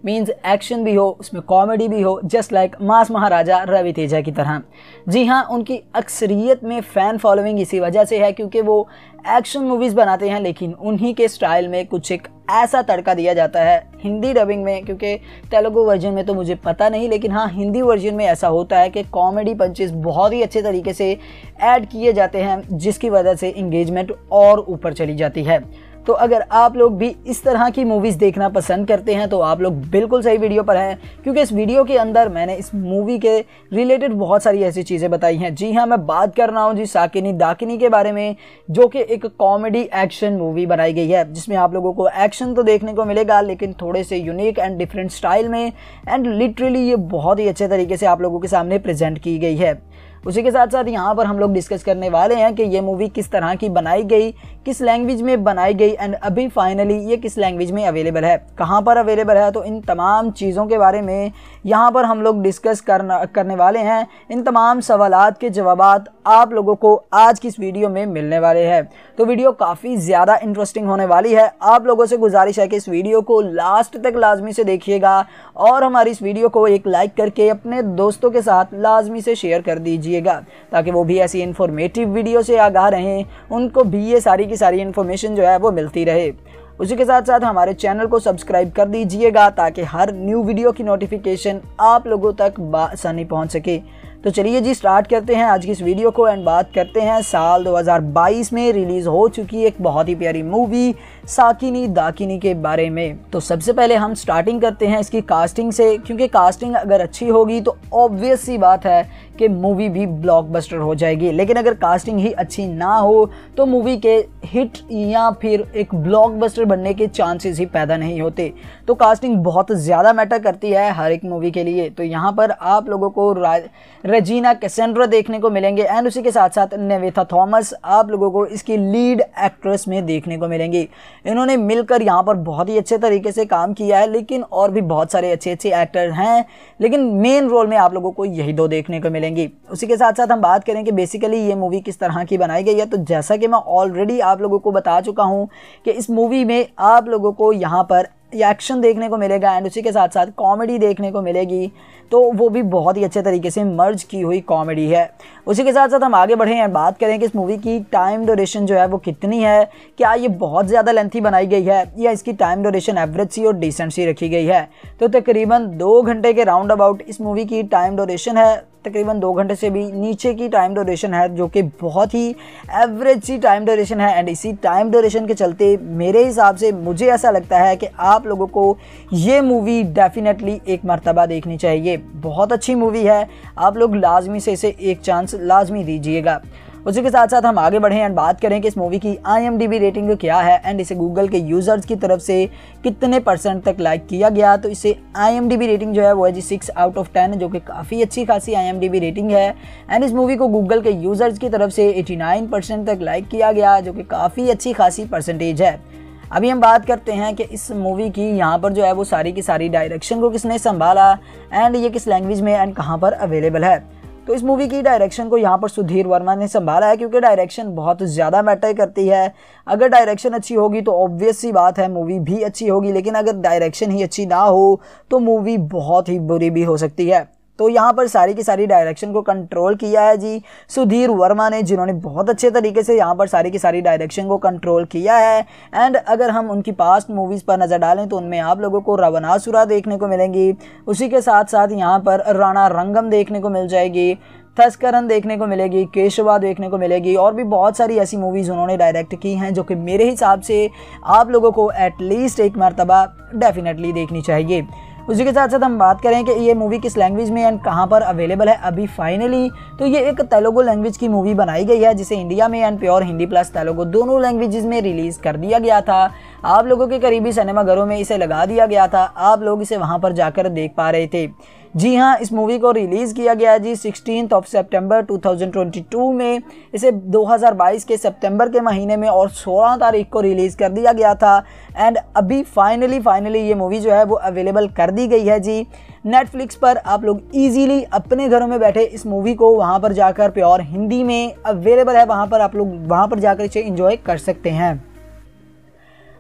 मीन्स एक्शन भी हो, उसमें कॉमेडी भी हो, just like mass Maharaja Ravi Teja की तरह। जी हाँ, उनकी अक्सरियत में फ़ैन फॉलोइंग इसी वजह से है क्योंकि वो एक्शन मूवीज़ बनाते हैं, लेकिन उन्हीं के स्टाइल में कुछ एक ऐसा तड़का दिया जाता है हिंदी डबिंग में, क्योंकि तेलुगु वर्जन में तो मुझे पता नहीं, लेकिन हाँ हिंदी वर्जन में ऐसा होता है कि कॉमेडी पंचेस बहुत ही अच्छे तरीके से ऐड किए जाते हैं, जिसकी वजह से इंगेजमेंट और ऊपर चली जाती है। तो अगर आप लोग भी इस तरह की मूवीज़ देखना पसंद करते हैं तो आप लोग बिल्कुल सही वीडियो पर हैं, क्योंकि इस वीडियो के अंदर मैंने इस मूवी के रिलेटेड बहुत सारी ऐसी चीज़ें बताई हैं। जी हाँ, मैं बात कर रहा हूँ जी साकिनी दाकिनी के बारे में, जो कि एक कॉमेडी एक्शन मूवी बनाई गई है, जिसमें आप लोगों को एक्शन तो देखने को मिलेगा लेकिन थोड़े से यूनिक एंड डिफरेंट स्टाइल में, एंड लिटरली ये बहुत ही अच्छे तरीके से आप लोगों के सामने प्रेजेंट की गई है। उसी के साथ साथ यहाँ पर हम लोग डिस्कस करने वाले हैं कि ये मूवी किस तरह की बनाई गई, किस लैंग्वेज में बनाई गई, एंड अभी फाइनली ये किस लैंग्वेज में अवेलेबल है, कहाँ पर अवेलेबल है। तो इन तमाम चीज़ों के बारे में यहाँ पर हम लोग डिस्कस करने वाले हैं। इन तमाम सवालात के जवाबात आप लोगों को आज की इस वीडियो में मिलने वाले हैं। तो वीडियो काफ़ी ज़्यादा इंटरेस्टिंग होने वाली है। आप लोगों से गुजारिश है कि इस वीडियो को लास्ट तक लाजमी से देखिएगा और हमारी इस वीडियो को एक लाइक करके अपने दोस्तों के साथ लाजमी से शेयर कर दीजिएगा, ताकि वो भी ऐसी इन्फॉर्मेटिव वीडियो से आगाह रहें, उनको भी ये सारी की सारी इन्फॉर्मेशन जो है वो मिलती रहे। उसी के साथ साथ हमारे चैनल को सब्सक्राइब कर दीजिएगा ताकि हर न्यू वीडियो की नोटिफिकेशन आप लोगों तक आसानी पहुंच सके। तो चलिए जी स्टार्ट करते हैं आज की इस वीडियो को एंड बात करते हैं साल 2022 में रिलीज़ हो चुकी एक बहुत ही प्यारी मूवी साकिनी दाकिनी के बारे में। तो सबसे पहले हम स्टार्टिंग करते हैं इसकी कास्टिंग से, क्योंकि कास्टिंग अगर अच्छी होगी तो ऑब्वियस सी बात है कि मूवी भी ब्लॉकबस्टर हो जाएगी, लेकिन अगर कास्टिंग ही अच्छी ना हो तो मूवी के हिट या फिर एक ब्लॉकबस्टर बनने के चांसेस ही पैदा नहीं होते। तो कास्टिंग बहुत ज़्यादा मैटर करती है हर एक मूवी के लिए। तो यहाँ पर आप लोगों को रेजिना कैसेंड्रा देखने को मिलेंगे, एंड उसी के साथ साथ निवेथा थॉमस आप लोगों को इसकी लीड एक्ट्रेस में देखने को मिलेंगी। इन्होंने मिलकर यहाँ पर बहुत ही अच्छे तरीके से काम किया है, लेकिन और भी बहुत सारे अच्छे अच्छे एक्टर हैं, लेकिन मेन रोल में आप लोगों को यही दो देखने को मिलेंगी। उसी के साथ साथ हम बात करें कि बेसिकली ये मूवी किस तरह की बनाई गई है। तो जैसा कि मैं ऑलरेडी आप लोगों को बता चुका हूँ कि इस मूवी में आप लोगों को यहाँ पर एक्शन देखने को मिलेगा एंड उसी के साथ साथ कॉमेडी देखने को मिलेगी, तो वो भी बहुत ही अच्छे तरीके से मर्ज की हुई कॉमेडी है। उसी के साथ साथ हम आगे बढ़ें और बात करें कि इस मूवी की टाइम ड्यूरेशन जो है वो कितनी है, क्या ये बहुत ज़्यादा लेंथी बनाई गई है या इसकी टाइम ड्यूरेशन एवरेज सी और डिसेंट सी रखी गई है। तो तकरीबन 2 घंटे के राउंड अबाउट इस मूवी की टाइम ड्यूरेशन है, तकरीबन 2 घंटे से भी नीचे की टाइम ड्यूरेशन है, जो कि बहुत ही एवरेज सी टाइम ड्यूरेशन है। एंड इसी टाइम ड्यूरेशन के चलते मेरे हिसाब से मुझे ऐसा लगता है कि आप लोगों को ये मूवी डेफिनेटली एक मर्तबा देखनी चाहिए। बहुत अच्छी मूवी है, आप लोग लाजमी से इसे एक चांस लाजमी दीजिएगा। उसी के साथ साथ हम आगे बढ़ें एंड बात करें कि इस मूवी की IMDb रेटिंग क्या है एंड इसे गूगल के यूज़र्स की तरफ से कितने % तक लाइक किया गया। तो इसे IMDb रेटिंग जो है वो है जी 6 out of 10, जो कि काफ़ी अच्छी खासी IMDb रेटिंग है। एंड इस मूवी को गूगल के यूज़र्स की तरफ से 89% तक लाइक किया गया, जो कि काफ़ी अच्छी खासी परसेंटेज है। अभी हम बात करते हैं कि इस मूवी की यहाँ पर जो है वो सारी की सारी डायरेक्शन को किसने संभाला एंड ये किस लैंग्वेज में एंड कहाँ पर अवेलेबल है। तो इस मूवी की डायरेक्शन को यहाँ पर सुधीर वर्मा ने संभाला है, क्योंकि डायरेक्शन बहुत ज़्यादा मैटर करती है। अगर डायरेक्शन अच्छी होगी तो ऑब्वियस सी बात है मूवी भी अच्छी होगी, लेकिन अगर डायरेक्शन ही अच्छी ना हो तो मूवी बहुत ही बुरी भी हो सकती है। तो यहाँ पर सारी की सारी डायरेक्शन को कंट्रोल किया है जी सुधीर वर्मा ने, जिन्होंने बहुत अच्छे तरीके से यहाँ पर सारी की सारी डायरेक्शन को कंट्रोल किया है। एंड अगर हम उनकी पास्ट मूवीज़ पर नज़र डालें तो उनमें आप लोगों को रावणासुरा देखने को मिलेंगी, उसी के साथ साथ यहाँ पर राणा रंगम देखने को मिल जाएगी, थस्करन देखने को मिलेगी, केशवा देखने को मिलेगी, और भी बहुत सारी ऐसी मूवीज़ उन्होंने डायरेक्ट की हैं जो कि मेरे हिसाब से आप लोगों को एटलीस्ट एक मरतबा डेफिनेटली देखनी चाहिए। उसी के साथ साथ हम बात करें कि ये मूवी किस लैंग्वेज में एंड कहाँ पर अवेलेबल है अभी फाइनली, तो ये एक तेलुगु लैंग्वेज की मूवी बनाई गई है, जिसे इंडिया में and pure Hindi plus Telugu दोनों लैंग्वेजेस में रिलीज़ कर दिया गया था। आप लोगों के करीबी सिनेमाघरों में इसे लगा दिया गया था, आप लोग इसे वहाँ पर जाकर देख पा रहे थे। जी हाँ, इस मूवी को रिलीज़ किया गया जी 16 सितंबर 2022 में। इसे 2022 के सितंबर के महीने में और 16 तारीख को रिलीज़ कर दिया गया था। एंड अभी फाइनली ये मूवी जो है वो अवेलेबल कर दी गई है जी नेटफ्लिक्स पर। आप लोग इजीली अपने घरों में बैठे इस मूवी को वहाँ पर जाकर प्योर हिंदी में अवेलेबल है, वहाँ पर आप लोग वहाँ पर जाकर इसे एंजॉय कर सकते हैं।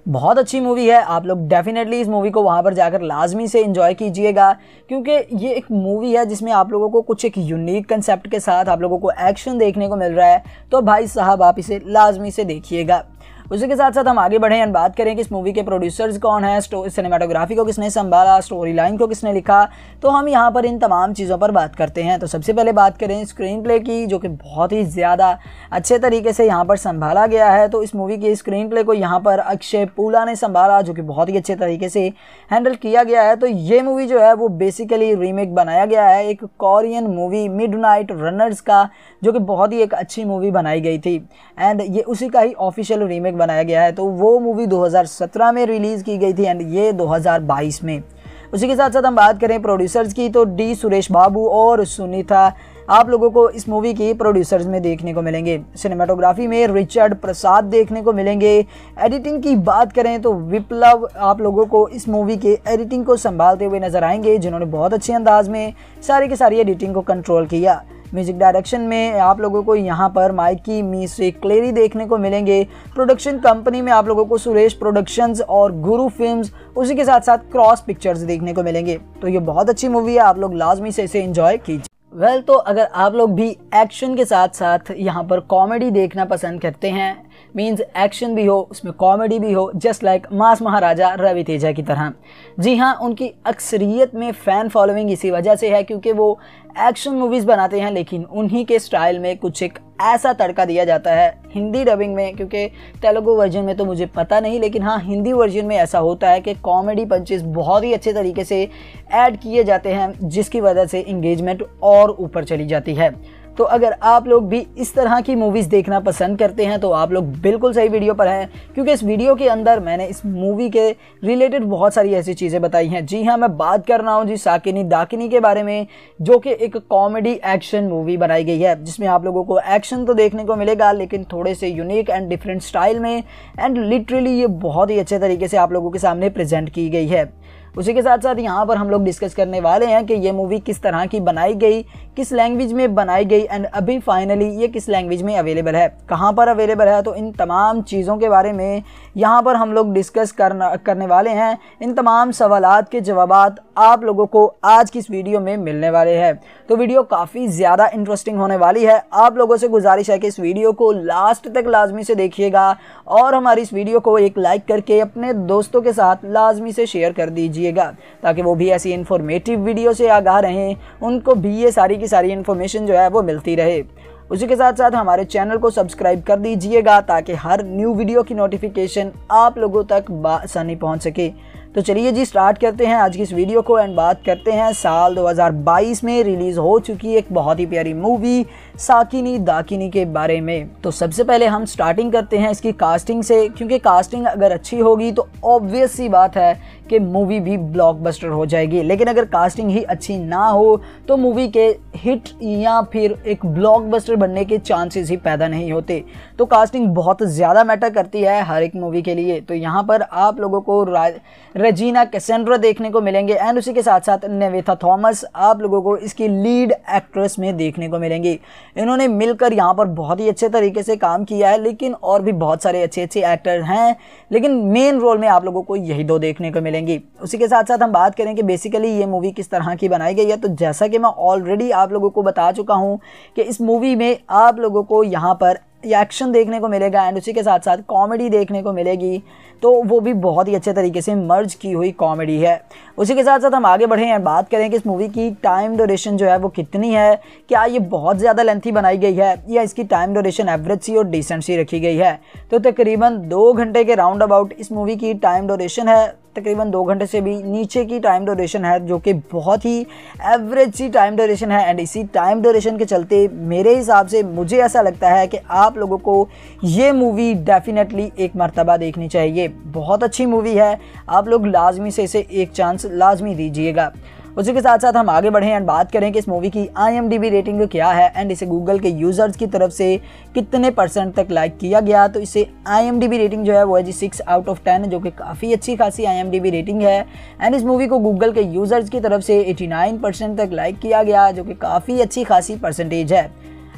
बहुत अच्छी मूवी है। आप लोग डेफिनेटली इस मूवी को वहाँ पर जाकर लाजमी से एंजॉय कीजिएगा, क्योंकि ये एक मूवी है जिसमें आप लोगों को कुछ एक यूनिक कंसेप्ट के साथ आप लोगों को एक्शन देखने को मिल रहा है। तो भाई साहब आप इसे लाजमी से देखिएगा। उसी के साथ साथ हम आगे बढ़ें और बात करें कि इस मूवी के प्रोड्यूसर्स कौन है, सिनेमाटोग्राफी को किसने संभाला, स्टोरी लाइन को किसने लिखा, तो हम यहाँ पर इन तमाम चीज़ों पर बात करते हैं। तो सबसे पहले बात करें स्क्रीन प्ले की, जो कि बहुत ही ज़्यादा अच्छे तरीके से यहाँ पर संभाला गया है। तो इस मूवी के स्क्रीन प्ले को यहाँ पर अक्षय पूला ने संभाला, जो कि बहुत ही अच्छे तरीके से हैंडल किया गया है। तो ये मूवी जो है वो बेसिकली रीमेक बनाया गया है एक कोरियन मूवी मिडनाइट रनर्स का, जो कि बहुत ही एक अच्छी मूवी बनाई गई थी एंड ये उसी का ही ऑफिशियल रीमेक बनाया गया है। तो वो मूवी 2017 में रिलीज़ की गई थी एंड ये 2022 में। उसी के साथ साथ हम बात करें प्रोड्यूसर्स की, तो डी सुरेश बाबू और सुनीता आप लोगों को इस मूवी की प्रोड्यूसर्स में देखने को मिलेंगे। सिनेमाटोग्राफी में रिचर्ड प्रसाद देखने को मिलेंगे। एडिटिंग की बात करें तो विप्लव आप लोगों को इस मूवी के एडिटिंग को संभालते हुए नजर आएंगे, जिन्होंने बहुत अच्छे अंदाज में सारी की सारी एडिटिंग को कंट्रोल किया। म्यूजिक डायरेक्शन में आप लोगों को यहाँ पर माइकी मिस्री क्लेरी देखने को मिलेंगे। प्रोडक्शन कंपनी में आप लोगों को सुरेश प्रोडक्शंस और गुरु फिल्म्स, उसी के साथ साथ क्रॉस पिक्चर्स देखने को मिलेंगे। तो ये बहुत अच्छी मूवी है, आप लोग लाजमी से इसे एंजॉय कीजिए। तो अगर आप लोग भी एक्शन के साथ साथ यहाँ पर कॉमेडी देखना पसंद करते हैं, मीन्स एक्शन भी हो उसमें कॉमेडी भी हो, just like mass Maharaja Ravi Teja की तरह। जी हाँ, उनकी अक्सरियत में फ़ैन फॉलोइंग इसी वजह से है क्योंकि वो एक्शन मूवीज़ बनाते हैं, लेकिन उन्हीं के स्टाइल में कुछ एक ऐसा तड़का दिया जाता है हिंदी डबिंग में, क्योंकि तेलुगु वर्जन में तो मुझे पता नहीं, लेकिन हाँ हिंदी वर्जन में ऐसा होता है कि कॉमेडी पंचेस बहुत ही अच्छे तरीके से ऐड किए जाते हैं, जिसकी वजह से इंगेजमेंट और ऊपर चली जाती है। तो अगर आप लोग भी इस तरह की मूवीज़ देखना पसंद करते हैं तो आप लोग बिल्कुल सही वीडियो पर हैं, क्योंकि इस वीडियो के अंदर मैंने इस मूवी के रिलेटेड बहुत सारी ऐसी चीज़ें बताई हैं। जी हाँ, मैं बात कर रहा हूँ जी साकिनी दाकिनी के बारे में, जो कि एक कॉमेडी एक्शन मूवी बनाई गई है, जिसमें आप लोगों को एक्शन तो देखने को मिलेगा लेकिन थोड़े से यूनिक एंड डिफरेंट स्टाइल में, एंड लिटरली ये बहुत ही अच्छे तरीके से आप लोगों के सामने प्रेजेंट की गई है। उसी के साथ साथ यहाँ पर हम लोग डिस्कस करने वाले हैं कि ये मूवी किस तरह की बनाई गई, किस लैंग्वेज में बनाई गई एंड अभी फाइनली ये किस लैंग्वेज में अवेलेबल है, कहाँ पर अवेलेबल है। तो इन तमाम चीज़ों के बारे में यहाँ पर हम लोग डिस्कस करने वाले हैं। इन तमाम सवालात के जवाबात आप लोगों को आज की इस वीडियो में मिलने वाले हैं। तो वीडियो काफ़ी ज़्यादा इंटरेस्टिंग होने वाली है। आप लोगों से गुजारिश है कि इस वीडियो को लास्ट तक लाजमी से देखिएगा और हमारी इस वीडियो को एक लाइक करके अपने दोस्तों के साथ लाजमी से शेयर कर दीजिए, ताकि वो भी ऐसी इन्फॉर्मेटिव वीडियो से आगाह रहें, उनको भी ये सारी की सारी इन्फॉर्मेशन जो है वो मिलती रहे। उसी के साथ साथ हमारे चैनल को सब्सक्राइब कर दीजिएगा ताकि हर न्यू वीडियो की नोटिफिकेशन आप लोगों तक आसानी पहुंच सके। तो चलिए जी स्टार्ट करते हैं आज की इस वीडियो को एंड बात करते हैं साल 2022 में रिलीज़ हो चुकी एक बहुत ही प्यारी मूवी साकिनी दाकिनी के बारे में। तो सबसे पहले हम स्टार्टिंग करते हैं इसकी कास्टिंग से, क्योंकि कास्टिंग अगर अच्छी होगी तो ऑब्वियस सी बात है कि मूवी भी ब्लॉकबस्टर हो जाएगी, लेकिन अगर कास्टिंग ही अच्छी ना हो तो मूवी के हिट या फिर एक ब्लॉकबस्टर बनने के चांसेस ही पैदा नहीं होते। तो कास्टिंग बहुत ज़्यादा मैटर करती है हर एक मूवी के लिए। तो यहाँ पर आप लोगों को रेजिना कैसेंड्रा देखने को मिलेंगे एंड उसी के साथ साथ नेवेथा थॉमस आप लोगों को इसकी लीड एक्ट्रेस में देखने को मिलेंगी। इन्होंने मिलकर यहाँ पर बहुत ही अच्छे तरीके से काम किया है, लेकिन और भी बहुत सारे अच्छे अच्छे एक्टर हैं, लेकिन मेन रोल में आप लोगों को यही दो देखने को मिलेंगी। उसी के साथ साथ हम बात करें कि बेसिकली ये मूवी किस तरह की बनाई गई है, तो जैसा कि मैं ऑलरेडी आप लोगों को बता चुका हूँ कि इस मूवी में आप लोगों को यहाँ पर एक्शन देखने को मिलेगा एंड उसी के साथ साथ कॉमेडी देखने को मिलेगी, तो वो भी बहुत ही अच्छे तरीके से मर्ज की हुई कॉमेडी है। उसी के साथ साथ हम आगे बढ़ें और बात करें कि इस मूवी की टाइम ड्यूरेशन जो है वो कितनी है, क्या ये बहुत ज़्यादा लेंथी बनाई गई है या इसकी टाइम ड्यूरेशन एवरेज सी और डिसेंट सी रखी गई है। तो तकरीबन 2 घंटे के राउंड अबाउट इस मूवी की टाइम ड्यूरेशन है, तकरीबन 2 घंटे से भी नीचे की टाइम ड्यूरेशन है, जो कि बहुत ही एवरेज सी टाइम ड्यूरेशन है। एंड इसी टाइम ड्यूरेशन के चलते मेरे हिसाब से मुझे ऐसा लगता है कि आप लोगों को ये मूवी डेफिनेटली एक मर्तबा देखनी चाहिए। बहुत अच्छी मूवी है, आप लोग लाजमी से इसे एक चांस लाजमी दीजिएगा। उसी के साथ साथ हम आगे बढ़ें एंड बात करें कि इस मूवी की IMDb रेटिंग क्या है एंड इसे गूगल के यूज़र्स की तरफ से कितने % तक लाइक किया गया। तो इसे IMDb रेटिंग जो है वो है जी 6 आउट ऑफ 10, जो कि काफ़ी अच्छी खासी IMDb रेटिंग है। एंड इस मूवी को गूगल के यूज़र्स की तरफ से 89% तक लाइक किया गया, जो कि काफ़ी अच्छी खासी परसेंटेज है।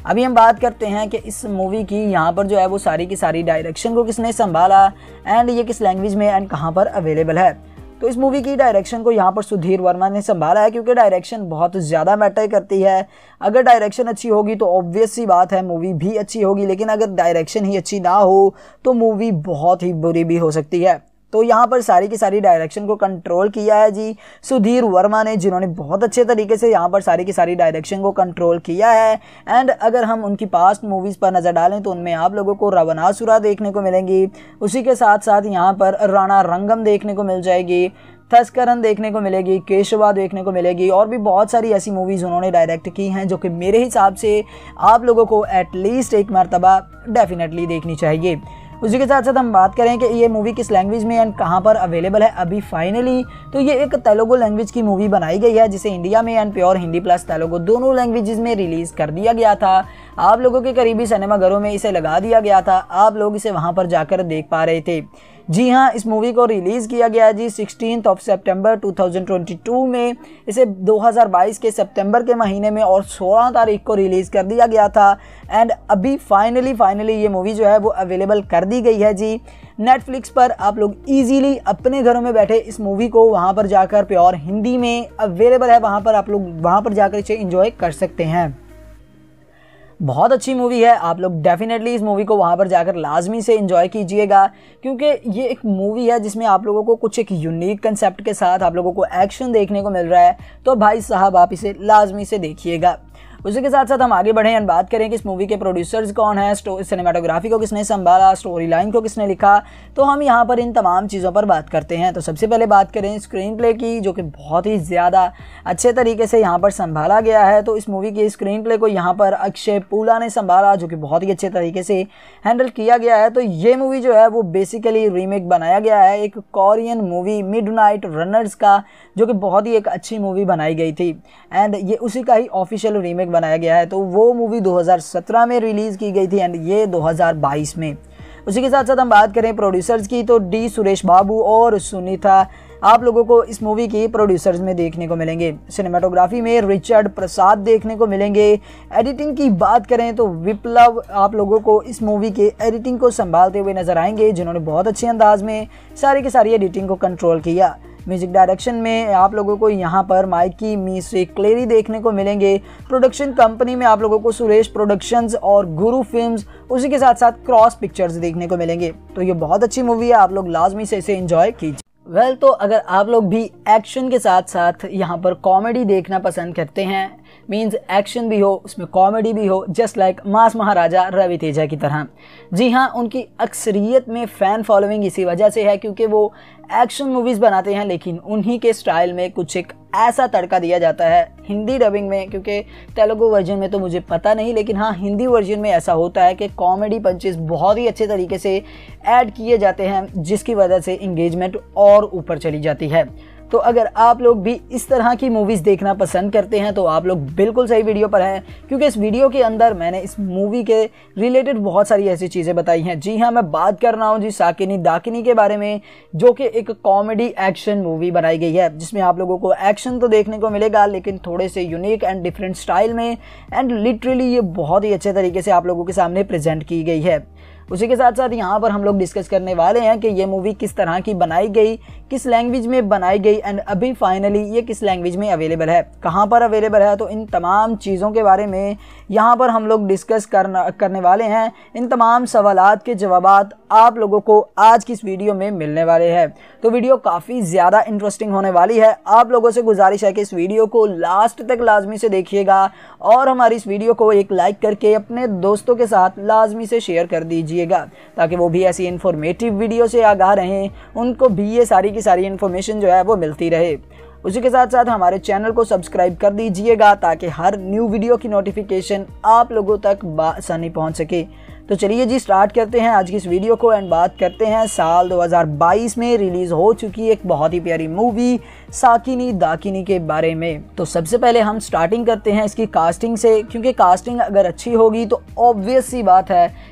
अभी हम बात करते हैं कि इस मूवी की यहाँ पर जो है वो सारी की सारी डायरेक्शन को किसने संभाला एंड ये किस लैंग्वेज में एंड कहाँ पर अवेलेबल है। तो इस मूवी की डायरेक्शन को यहाँ पर सुधीर वर्मा ने संभाला है, क्योंकि डायरेक्शन बहुत ज़्यादा मैटर करती है। अगर डायरेक्शन अच्छी होगी तो ऑब्वियस सी बात है मूवी भी अच्छी होगी, लेकिन अगर डायरेक्शन ही अच्छी ना हो तो मूवी बहुत ही बुरी भी हो सकती है। तो यहाँ पर सारी की सारी डायरेक्शन को कंट्रोल किया है जी सुधीर वर्मा ने, जिन्होंने बहुत अच्छे तरीके से यहाँ पर सारी की सारी डायरेक्शन को कंट्रोल किया है। एंड अगर हम उनकी पास्ट मूवीज़ पर नज़र डालें तो उनमें आप लोगों को रावणासुरा देखने को मिलेंगी, उसी के साथ साथ यहाँ पर राणा रंगम देखने को मिल जाएगी, थस्करन देखने को मिलेगी, केशवा देखने को मिलेगी, और भी बहुत सारी ऐसी मूवीज़ उन्होंने डायरेक्ट की हैं जो कि मेरे हिसाब से आप लोगों को एटलीस्ट एक मरतबा डेफिनेटली देखनी चाहिए। उसी के साथ साथ हम बात करें कि ये मूवी किस लैंग्वेज में एंड कहाँ पर अवेलेबल है अभी फाइनली, तो ये एक तेलुगु लैंग्वेज की मूवी बनाई गई है, जिसे इंडिया में and pure Hindi plus Telugu दोनों लैंग्वेजेस में रिलीज़ कर दिया गया था। आप लोगों के करीबी सिनेमाघरों में इसे लगा दिया गया था, आप लोग इसे वहाँ पर जाकर देख पा रहे थे। जी हाँ, इस मूवी को रिलीज़ किया गया जी 16 सितंबर 2022 में। इसे 2022 के सितंबर के महीने में और 16 तारीख को रिलीज़ कर दिया गया था। एंड अभी फाइनली ये मूवी जो है वो अवेलेबल कर दी गई है जी नेटफ्लिक्स पर। आप लोग इजीली अपने घरों में बैठे इस मूवी को वहाँ पर जाकर प्योर हिंदी में अवेलेबल है, वहाँ पर आप लोग वहाँ पर जाकर इसे एंजॉय कर सकते हैं। बहुत अच्छी मूवी है, आप लोग डेफिनेटली इस मूवी को वहाँ पर जाकर लाजमी से एंजॉय कीजिएगा, क्योंकि ये एक मूवी है जिसमें आप लोगों को कुछ एक यूनिक कंसेप्ट के साथ आप लोगों को एक्शन देखने को मिल रहा है। तो भाई साहब आप इसे लाजमी से देखिएगा। उसी के साथ साथ हम आगे बढ़ें और बात करें कि इस मूवी के प्रोड्यूसर्स कौन है, सिनेमाटोग्राफी को किसने संभाला, स्टोरी लाइन को किसने लिखा, तो हम यहाँ पर इन तमाम चीज़ों पर बात करते हैं। तो सबसे पहले बात करें स्क्रीन प्ले की, जो कि बहुत ही ज़्यादा अच्छे तरीके से यहाँ पर संभाला गया है। तो इस मूवी के स्क्रीन प्ले को यहाँ पर अक्षय पूला ने संभाला, जो कि बहुत ही अच्छे तरीके से हैंडल किया गया है। तो ये मूवी जो है वो बेसिकली रीमेक बनाया गया है एक कोरियन मूवी मिडनाइट रनर्स का, जो कि बहुत ही एक अच्छी मूवी बनाई गई थी एंड ये उसी का ही ऑफिशियल रीमेक बनाया गया है। तो वो मूवी 2017 में रिलीज़ की गई थी एंड ये 2022 में। उसी के साथ साथ हम बात करें प्रोड्यूसर्स की, तो डी सुरेश बाबू और सुनीता आप लोगों को इस मूवी की प्रोड्यूसर्स में देखने को मिलेंगे। सिनेमाटोग्राफी में रिचर्ड प्रसाद देखने को मिलेंगे। एडिटिंग की बात करें तो विप्लव आप लोगों को इस मूवी के एडिटिंग को संभालते हुए नजर आएंगे, जिन्होंने बहुत अच्छे अंदाज में सारी की सारी एडिटिंग को कंट्रोल किया। म्यूजिक डायरेक्शन में आप लोगों को यहाँ पर माइकी मिस्री क्लेरी देखने को मिलेंगे। प्रोडक्शन कंपनी में आप लोगों को सुरेश प्रोडक्शंस और गुरु फिल्म्स, उसी के साथ साथ क्रॉस पिक्चर्स देखने को मिलेंगे। तो ये बहुत अच्छी मूवी है, आप लोग लाजमी से इसे एंजॉय कीजिए। तो अगर आप लोग भी एक्शन के साथ साथ यहाँ पर कॉमेडी देखना पसंद करते हैं, मीन्स एक्शन भी हो उसमें कॉमेडी भी हो, just like mass Maharaja Ravi Teja की तरह। जी हाँ, उनकी अक्सरियत में फ़ैन फॉलोइंग इसी वजह से है क्योंकि वो एक्शन मूवीज़ बनाते हैं, लेकिन उन्हीं के स्टाइल में कुछ एक ऐसा तड़का दिया जाता है हिंदी डबिंग में, क्योंकि तेलुगु वर्जन में तो मुझे पता नहीं, लेकिन हाँ हिंदी वर्जन में ऐसा होता है कि कॉमेडी पंचेस बहुत ही अच्छे तरीके से ऐड किए जाते हैं, जिसकी वजह से इंगेजमेंट और ऊपर चली जाती है। तो अगर आप लोग भी इस तरह की मूवीज़ देखना पसंद करते हैं तो आप लोग बिल्कुल सही वीडियो पर हैं, क्योंकि इस वीडियो के अंदर मैंने इस मूवी के रिलेटेड बहुत सारी ऐसी चीज़ें बताई हैं। जी हाँ, मैं बात कर रहा हूँ जी साकिनी दाकिनी के बारे में, जो कि एक कॉमेडी एक्शन मूवी बनाई गई है, जिसमें आप लोगों को एक्शन तो देखने को मिलेगा लेकिन थोड़े से यूनिक एंड डिफरेंट स्टाइल में, एंड लिटरली ये बहुत ही अच्छे तरीके से आप लोगों के सामने प्रेजेंट की गई है। उसी के साथ साथ यहाँ पर हम लोग डिस्कस करने वाले हैं कि ये मूवी किस तरह की बनाई गई, किस लैंग्वेज में बनाई गई, एंड अभी फाइनली ये किस लैंग्वेज में अवेलेबल है, कहाँ पर अवेलेबल है। तो इन तमाम चीज़ों के बारे में यहाँ पर हम लोग डिस्कस करने वाले हैं। इन तमाम सवालात के जवाबात आप लोगों को आज की इस वीडियो में मिलने वाले हैं। तो वीडियो काफ़ी ज़्यादा इंटरेस्टिंग होने वाली है। आप लोगों से गुजारिश है कि इस वीडियो को लास्ट तक लाजमी से देखिएगा और हमारी इस वीडियो को एक लाइक करके अपने दोस्तों के साथ लाजमी से शेयर कर दीजिएगा, ताकि वो भी ऐसी इन्फॉर्मेटिव वीडियो से आगाह रहें, उनको भी ये सारी की सारी इन्फॉर्मेशन जो है वो मिलती रहे। उसी के साथ साथ हमारे चैनल को सब्सक्राइब कर दीजिएगा ताकि हर न्यू वीडियो की नोटिफिकेशन आप लोगों तक आसानी पहुंच सके। तो चलिए जी स्टार्ट करते हैं आज की इस वीडियो को एंड बात करते हैं साल 2022 में रिलीज़ हो चुकी एक बहुत ही प्यारी मूवी साकिनी दाकिनी के बारे में। तो सबसे पहले हम स्टार्टिंग करते हैं इसकी कास्टिंग से, क्योंकि कास्टिंग अगर अच्छी होगी तो ऑब्वियस सी बात है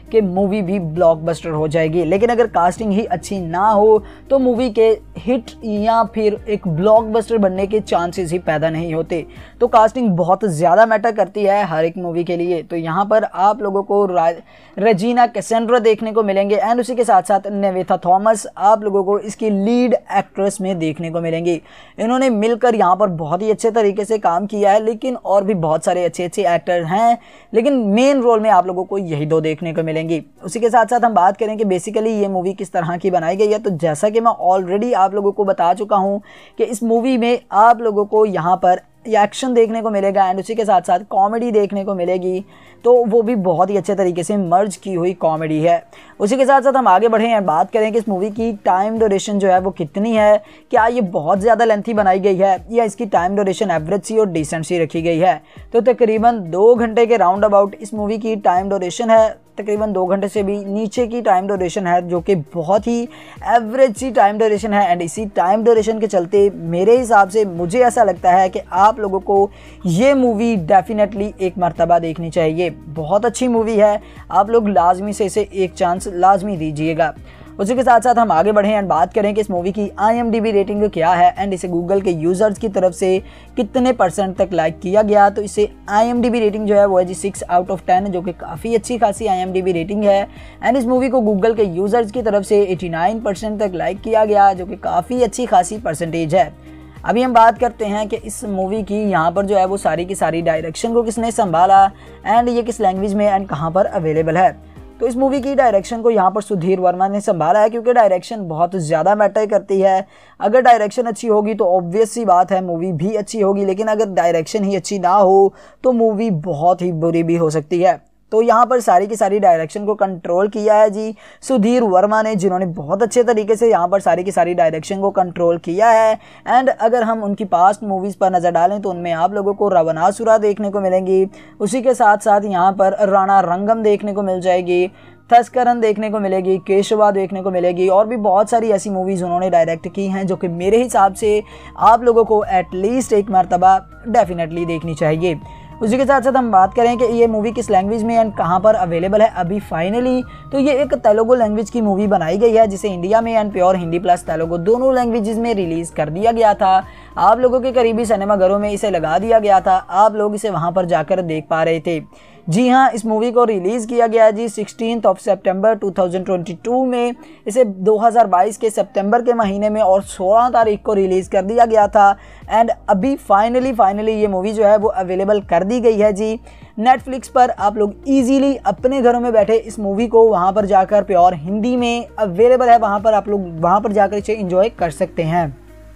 कि मूवी भी ब्लॉकबस्टर हो जाएगी, लेकिन अगर कास्टिंग ही अच्छी ना हो तो मूवी के हिट या फिर एक ब्लॉकबस्टर बनने के चांसेस ही पैदा नहीं होते। तो कास्टिंग बहुत ज़्यादा मैटर करती है हर एक मूवी के लिए। तो यहाँ पर आप लोगों को रेजिना कैसेंड्रा देखने को मिलेंगे एंड उसी के साथ साथ नेवेथा थॉमस आप लोगों को इसकी लीड एक्ट्रेस में देखने को मिलेंगी। इन्होंने मिलकर यहाँ पर बहुत ही अच्छे तरीके से काम किया है, लेकिन और भी बहुत सारे अच्छे अच्छे एक्टर हैं, लेकिन मेन रोल में आप लोगों को यही दो देखने को मिलेंगी। उसी के साथ साथ हम बात करें कि बेसिकली ये मूवी किस तरह की बनाई गई है, तो जैसा कि मैं ऑलरेडी आप लोगों को बता चुका हूँ कि इस मूवी में आप लोगों को यहाँ पर एक्शन देखने को मिलेगा एंड उसी के साथ साथ कॉमेडी देखने को मिलेगी, तो वो भी बहुत ही अच्छे तरीके से मर्ज की हुई कॉमेडी है। उसी के साथ साथ हम आगे बढ़ें और बात करें कि इस मूवी की टाइम ड्यूरेशन जो है वो कितनी है, क्या ये बहुत ज़्यादा लेंथी बनाई गई है या इसकी टाइम ड्यूरेशन एवरेज सी और डिसेंट सी रखी गई है। तो तकरीबन 2 घंटे के राउंड अबाउट इस मूवी की टाइम ड्यूरेशन है, तकरीबन 2 घंटे से भी नीचे की टाइम ड्यूरेशन है, जो कि बहुत ही एवरेज सी टाइम ड्यूरेशन है। एंड इसी टाइम ड्यूरेशन के चलते मेरे हिसाब से मुझे ऐसा लगता है कि आप लोगों को ये मूवी डेफिनेटली एक मर्तबा देखनी चाहिए। बहुत अच्छी मूवी है, आप लोग लाजमी से इसे एक चांस लाजमी दीजिएगा। उसी के साथ साथ हम आगे बढ़ें एंड बात करें कि इस मूवी की IMDb रेटिंग क्या है एंड इसे गूगल के यूज़र्स की तरफ से कितने % तक लाइक किया गया। तो इसे IMDb रेटिंग जो है वो है जी 6 आउट ऑफ 10, जो कि काफ़ी अच्छी खासी IMDb रेटिंग है। एंड इस मूवी को गूगल के यूज़र्स की तरफ से 89% तक लाइक किया गया, जो कि काफ़ी अच्छी खासी परसेंटेज है। अभी हम बात करते हैं कि इस मूवी की यहाँ पर जो है वो सारी की सारी डायरेक्शन को किसने संभाला एंड ये किस लैंग्वेज में एंड कहाँ पर अवेलेबल है। तो इस मूवी की डायरेक्शन को यहाँ पर सुधीर वर्मा ने संभाला है, क्योंकि डायरेक्शन बहुत ज़्यादा मैटर करती है। अगर डायरेक्शन अच्छी होगी तो ऑब्वियस सी बात है मूवी भी अच्छी होगी, लेकिन अगर डायरेक्शन ही अच्छी ना हो तो मूवी बहुत ही बुरी भी हो सकती है। तो यहाँ पर सारी की सारी डायरेक्शन को कंट्रोल किया है जी सुधीर वर्मा ने, जिन्होंने बहुत अच्छे तरीके से यहाँ पर सारी की सारी डायरेक्शन को कंट्रोल किया है। एंड अगर हम उनकी पास्ट मूवीज़ पर नज़र डालें तो उनमें आप लोगों को रावणासुरा देखने को मिलेंगी, उसी के साथ साथ यहाँ पर राणा रंगम देखने को मिल जाएगी, थस्करन देखने को मिलेगी, केशवा देखने को मिलेगी, और भी बहुत सारी ऐसी मूवीज़ उन्होंने डायरेक्ट की हैं जो कि मेरे हिसाब से आप लोगों को एटलीस्ट एक मरतबा डेफिनेटली देखनी चाहिए। उसी के साथ साथ हम बात करें कि ये मूवी किस लैंग्वेज में एंड कहाँ पर अवेलेबल है। अभी फाइनली तो ये एक तेलुगु लैंग्वेज की मूवी बनाई गई है, जिसे इंडिया में and pure Hindi plus Telugu दोनों लैंग्वेजेस में रिलीज़ कर दिया गया था। आप लोगों के करीबी सिनेमाघरों में इसे लगा दिया गया था, आप लोग इसे वहाँ पर जाकर देख पा रहे थे। जी हाँ, इस मूवी को रिलीज़ किया गया जी 16 सितंबर 2022 में। इसे 2022 के सितंबर के महीने में और 16 तारीख को रिलीज़ कर दिया गया था। एंड अभी फाइनली ये मूवी जो है वो अवेलेबल कर दी गई है जी नेटफ्लिक्स पर। आप लोग इजीली अपने घरों में बैठे इस मूवी को वहाँ पर जाकर प्योर हिंदी में अवेलेबल है, वहाँ पर आप लोग वहाँ पर जाकर इसे एंजॉय कर सकते हैं।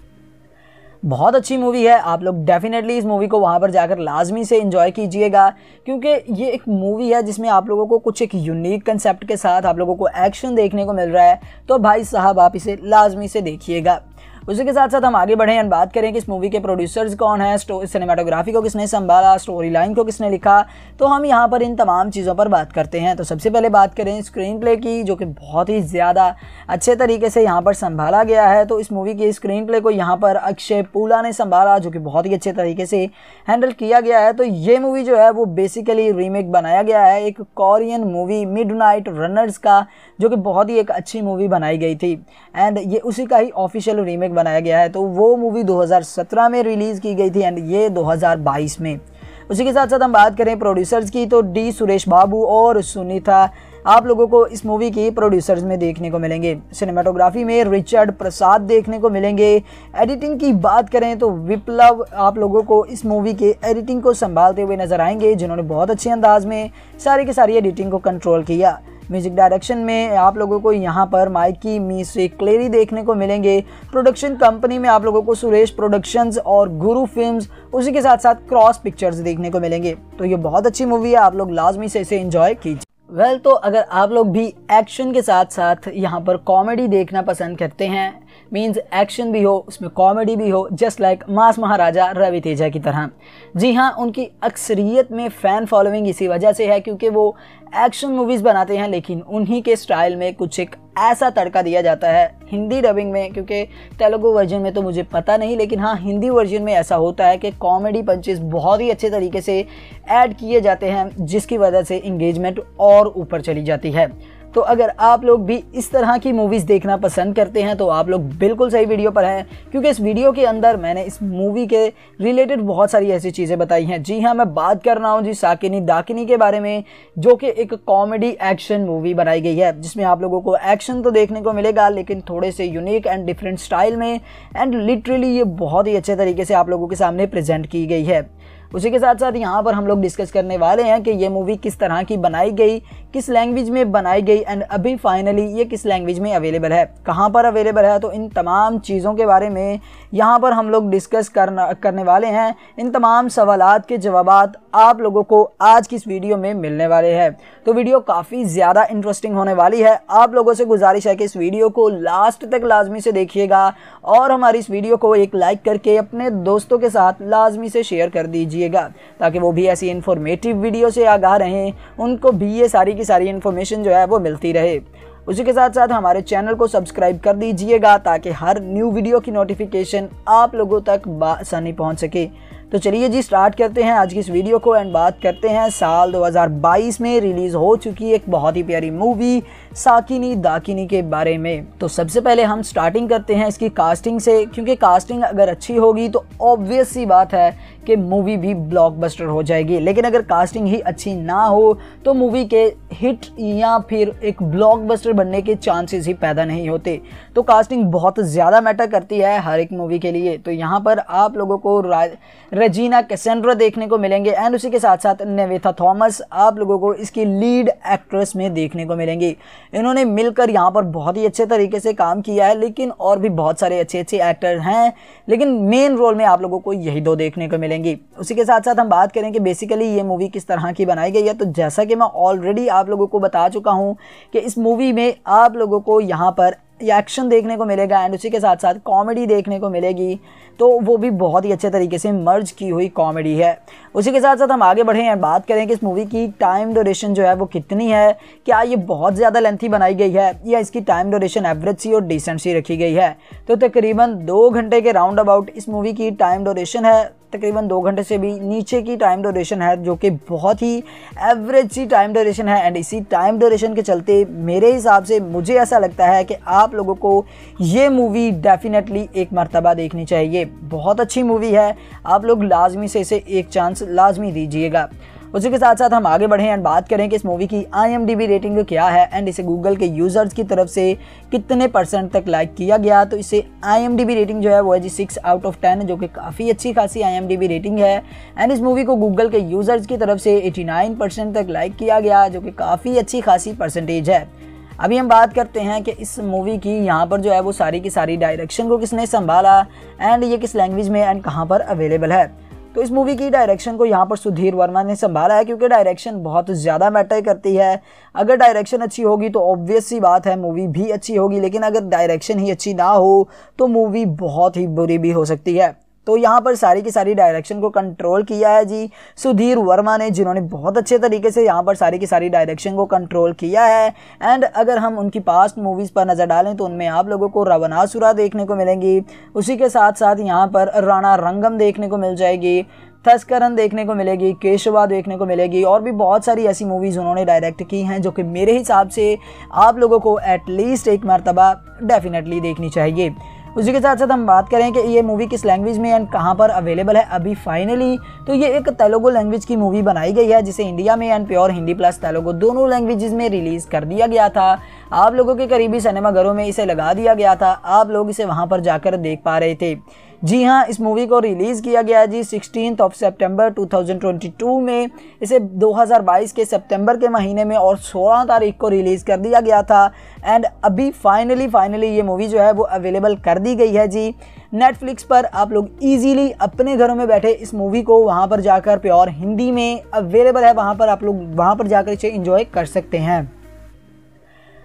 बहुत अच्छी मूवी है, आप लोग डेफिनेटली इस मूवी को वहाँ पर जाकर लाजमी से एंजॉय कीजिएगा, क्योंकि ये एक मूवी है जिसमें आप लोगों को कुछ एक यूनिक कंसेप्ट के साथ आप लोगों को एक्शन देखने को मिल रहा है। तो भाई साहब आप इसे लाजमी से देखिएगा। उसी के साथ साथ हम आगे बढ़ें और बात करें कि इस मूवी के प्रोड्यूसर्स कौन है, सिनेमाटोग्राफी को किसने संभाला, स्टोरी लाइन को किसने लिखा, तो हम यहाँ पर इन तमाम चीज़ों पर बात करते हैं। तो सबसे पहले बात करें स्क्रीन प्ले की, जो कि बहुत ही ज़्यादा अच्छे तरीके से यहाँ पर संभाला गया है। तो इस मूवी की स्क्रीन प्ले को यहाँ पर अक्षय पूला ने संभाला, जो कि बहुत ही अच्छे तरीके से हैंडल किया गया है। तो ये मूवी जो है वो बेसिकली रीमेक बनाया गया है एक कोरियन मूवी मिडनाइट रनर्स का, जो कि बहुत ही एक अच्छी मूवी बनाई गई थी एंड ये उसी का ही ऑफिशियल रीमेक बनाया गया है। तो वो मूवी 2017 में रिलीज़ की गई थी एंड ये 2022 में। उसी के साथ साथ हम बात करें प्रोड्यूसर्स की, तो डी सुरेश बाबू और सुनीता आप लोगों को इस मूवी की प्रोड्यूसर्स में देखने को मिलेंगे। सिनेमाटोग्राफी में रिचर्ड प्रसाद देखने को मिलेंगे। एडिटिंग की बात करें तो विप्लव आप लोगों को इस मूवी के एडिटिंग को संभालते हुए नजर आएंगे, जिन्होंने बहुत अच्छे अंदाज में सारी की सारी एडिटिंग को कंट्रोल किया। म्यूजिक डायरेक्शन में आप लोगों को यहाँ पर माइकी मिस्री क्लेरी देखने को मिलेंगे। प्रोडक्शन कंपनी में आप लोगों को सुरेश प्रोडक्शंस और गुरु फिल्म्स, उसी के साथ साथ क्रॉस पिक्चर्स देखने को मिलेंगे। तो ये बहुत अच्छी मूवी है, आप लोग लाजमी से इसे एंजॉय कीजिए। वेल तो अगर आप लोग भी एक्शन के साथ साथ यहाँ पर कॉमेडी देखना पसंद करते हैं, मीन्स एक्शन भी हो उसमें कॉमेडी भी हो, just like mass Maharaja Ravi Teja की तरह। जी हाँ, उनकी अक्सरियत में फ़ैन फॉलोइंग इसी वजह से है क्योंकि वो एक्शन मूवीज़ बनाते हैं, लेकिन उन्हीं के स्टाइल में कुछ एक ऐसा तड़का दिया जाता है हिंदी डबिंग में, क्योंकि तेलुगु वर्जन में तो मुझे पता नहीं, लेकिन हाँ हिंदी वर्जन में ऐसा होता है कि कॉमेडी पंचेस बहुत ही अच्छे तरीके से ऐड किए जाते हैं, जिसकी वजह से इंगेजमेंट और ऊपर चली जाती है। तो अगर आप लोग भी इस तरह की मूवीज़ देखना पसंद करते हैं तो आप लोग बिल्कुल सही वीडियो पर हैं, क्योंकि इस वीडियो के अंदर मैंने इस मूवी के रिलेटेड बहुत सारी ऐसी चीज़ें बताई हैं। जी हाँ, मैं बात कर रहा हूँ जी साकिनी दाकिनी के बारे में, जो कि एक कॉमेडी एक्शन मूवी बनाई गई है, जिसमें आप लोगों को एक्शन तो देखने को मिलेगा लेकिन थोड़े से यूनिक एंड डिफरेंट स्टाइल में, एंड लिटरली ये बहुत ही अच्छे तरीके से आप लोगों के सामने प्रेजेंट की गई है। उसी के साथ साथ यहाँ पर हम लोग डिस्कस करने वाले हैं कि ये मूवी किस तरह की बनाई गई, किस लैंग्वेज में बनाई गई, एंड अभी फाइनली ये किस लैंग्वेज में अवेलेबल है, कहाँ पर अवेलेबल है। तो इन तमाम चीज़ों के बारे में यहाँ पर हम लोग डिस्कस करने वाले हैं। इन तमाम सवालात के जवाबात आप लोगों को आज की इस वीडियो में मिलने वाले हैं। तो वीडियो काफ़ी ज़्यादा इंटरेस्टिंग होने वाली है। आप लोगों से गुजारिश है कि इस वीडियो को लास्ट तक लाजमी से देखिएगा और हमारी इस वीडियो को एक लाइक करके अपने दोस्तों के साथ लाजमी से शेयर कर दीजिएगा, ताकि वो भी ऐसी इन्फॉर्मेटिव वीडियो से आगाह रहें, उनको भी ये सारी की सारी इन्फॉर्मेशन जो है वो मिलती रहे। उसी के साथ साथ हमारे चैनल को सब्सक्राइब कर दीजिएगा ताकि हर न्यू वीडियो की नोटिफिकेशन आप लोगों तक आसानी पहुंच सके। तो चलिए जी स्टार्ट करते हैं आज की इस वीडियो को एंड बात करते हैं साल 2022 में रिलीज़ हो चुकी एक बहुत ही प्यारी मूवी साकिनी दाकिनी के बारे में। तो सबसे पहले हम स्टार्टिंग करते हैं इसकी कास्टिंग से, क्योंकि कास्टिंग अगर अच्छी होगी तो ऑब्वियस सी बात है कि मूवी भी ब्लॉकबस्टर हो जाएगी, लेकिन अगर कास्टिंग ही अच्छी ना हो तो मूवी के हिट या फिर एक ब्लॉकबस्टर बनने के चांसेस ही पैदा नहीं होते। तो कास्टिंग बहुत ज़्यादा मैटर करती है हर एक मूवी के लिए। तो यहाँ पर आप लोगों को रेजिना कैसेंड्रा देखने को मिलेंगे, एंड उसी के साथ साथ निवेथा थॉमस आप लोगों को इसकी लीड एक्ट्रेस में देखने को मिलेंगी। इन्होंने मिलकर यहाँ पर बहुत ही अच्छे तरीके से काम किया है, लेकिन और भी बहुत सारे अच्छे अच्छे एक्टर हैं, लेकिन मेन रोल में आप लोगों को यही दो देखने को मिलेंगी। उसी के साथ साथ हम बात करें कि बेसिकली ये मूवी किस तरह की बनाई गई है। तो जैसा कि मैं ऑलरेडी आप लोगों को बता चुका हूँ कि इस मूवी में आप लोगों को यहाँ पर एक्शन देखने को मिलेगा एंड उसी के साथ साथ कॉमेडी देखने को मिलेगी, तो वो भी बहुत ही अच्छे तरीके से मर्ज की हुई कॉमेडी है। उसी के साथ साथ हम आगे बढ़ें और बात करें कि इस मूवी की टाइम ड्यूरेशन जो है वो कितनी है, क्या ये बहुत ज़्यादा लेंथी बनाई गई है या इसकी टाइम ड्यूरेशन एवरेज सी और डिसेंट सी रखी गई है। तो तकरीबन 2 घंटे के राउंड अबाउट इस मूवी की टाइम ड्यूरेशन है, तकरीबन 2 घंटे से भी नीचे की टाइम ड्यूरेशन है, जो कि बहुत ही एवरेज सी टाइम ड्यूरेशन है। एंड इसी टाइम ड्यूरेशन के चलते मेरे हिसाब से मुझे ऐसा लगता है कि आप लोगों को ये मूवी डेफिनेटली एक मर्तबा देखनी चाहिए। बहुत अच्छी मूवी है, आप लोग लाजमी से इसे एक चांस लाजमी दीजिएगा। उसी के साथ साथ हम आगे बढ़ें एंड बात करें कि इस मूवी की IMDb रेटिंग क्या है एंड इसे गूगल के यूज़र्स की तरफ से कितने % तक लाइक किया गया। तो इसे IMDb रेटिंग जो है वो है जी 6 आउट ऑफ 10, जो कि काफ़ी अच्छी खासी IMDb रेटिंग है। एंड इस मूवी को गूगल के यूज़र्स की तरफ से 89% तक लाइक किया गया, जो कि काफ़ी अच्छी खासी परसेंटेज है। अभी हम बात करते हैं कि इस मूवी की यहाँ पर जो है वो सारी की सारी डायरेक्शन को किसने संभाला एंड ये किस लैंग्वेज में एंड कहाँ पर अवेलेबल है। तो इस मूवी की डायरेक्शन को यहाँ पर सुधीर वर्मा ने संभाला है, क्योंकि डायरेक्शन बहुत ज़्यादा मैटर करती है। अगर डायरेक्शन अच्छी होगी तो ऑब्वियस सी बात है मूवी भी अच्छी होगी, लेकिन अगर डायरेक्शन ही अच्छी ना हो तो मूवी बहुत ही बुरी भी हो सकती है। तो यहाँ पर सारी की सारी डायरेक्शन को कंट्रोल किया है जी सुधीर वर्मा ने, जिन्होंने बहुत अच्छे तरीके से यहाँ पर सारी की सारी डायरेक्शन को कंट्रोल किया है। एंड अगर हम उनकी पास्ट मूवीज़ पर नज़र डालें तो उनमें आप लोगों को रावणासुरा देखने को मिलेंगी, उसी के साथ साथ यहाँ पर राणा रंगम देखने को मिल जाएगी, थस्करन देखने को मिलेगी, केशवा देखने को मिलेगी, और भी बहुत सारी ऐसी मूवीज़ उन्होंने डायरेक्ट की हैं जो कि मेरे हिसाब से आप लोगों को एटलीस्ट एक मरतबा डेफिनेटली देखनी चाहिए। उसी के साथ साथ हम बात करें कि ये मूवी किस लैंग्वेज में एंड कहाँ पर अवेलेबल है। अभी फाइनली तो ये एक तेलुगु लैंग्वेज की मूवी बनाई गई है, जिसे इंडिया में and pure Hindi plus Telugu दोनों लैंग्वेजेस में रिलीज़ कर दिया गया था। आप लोगों के करीबी सिनेमाघरों में इसे लगा दिया गया था, आप लोग इसे वहाँ पर जाकर देख पा रहे थे। जी हाँ, इस मूवी को रिलीज़ किया गया जी 16 सितंबर 2022 में। इसे 2022 के सितंबर के महीने में और 16 तारीख को रिलीज़ कर दिया गया था। एंड अभी फाइनली ये मूवी जो है वो अवेलेबल कर दी गई है जी नेटफ्लिक्स पर। आप लोग इजीली अपने घरों में बैठे इस मूवी को वहाँ पर जाकर प्योर हिंदी में अवेलेबल है, वहाँ पर आप लोग वहाँ पर जाकर इसे एंजॉय कर सकते हैं।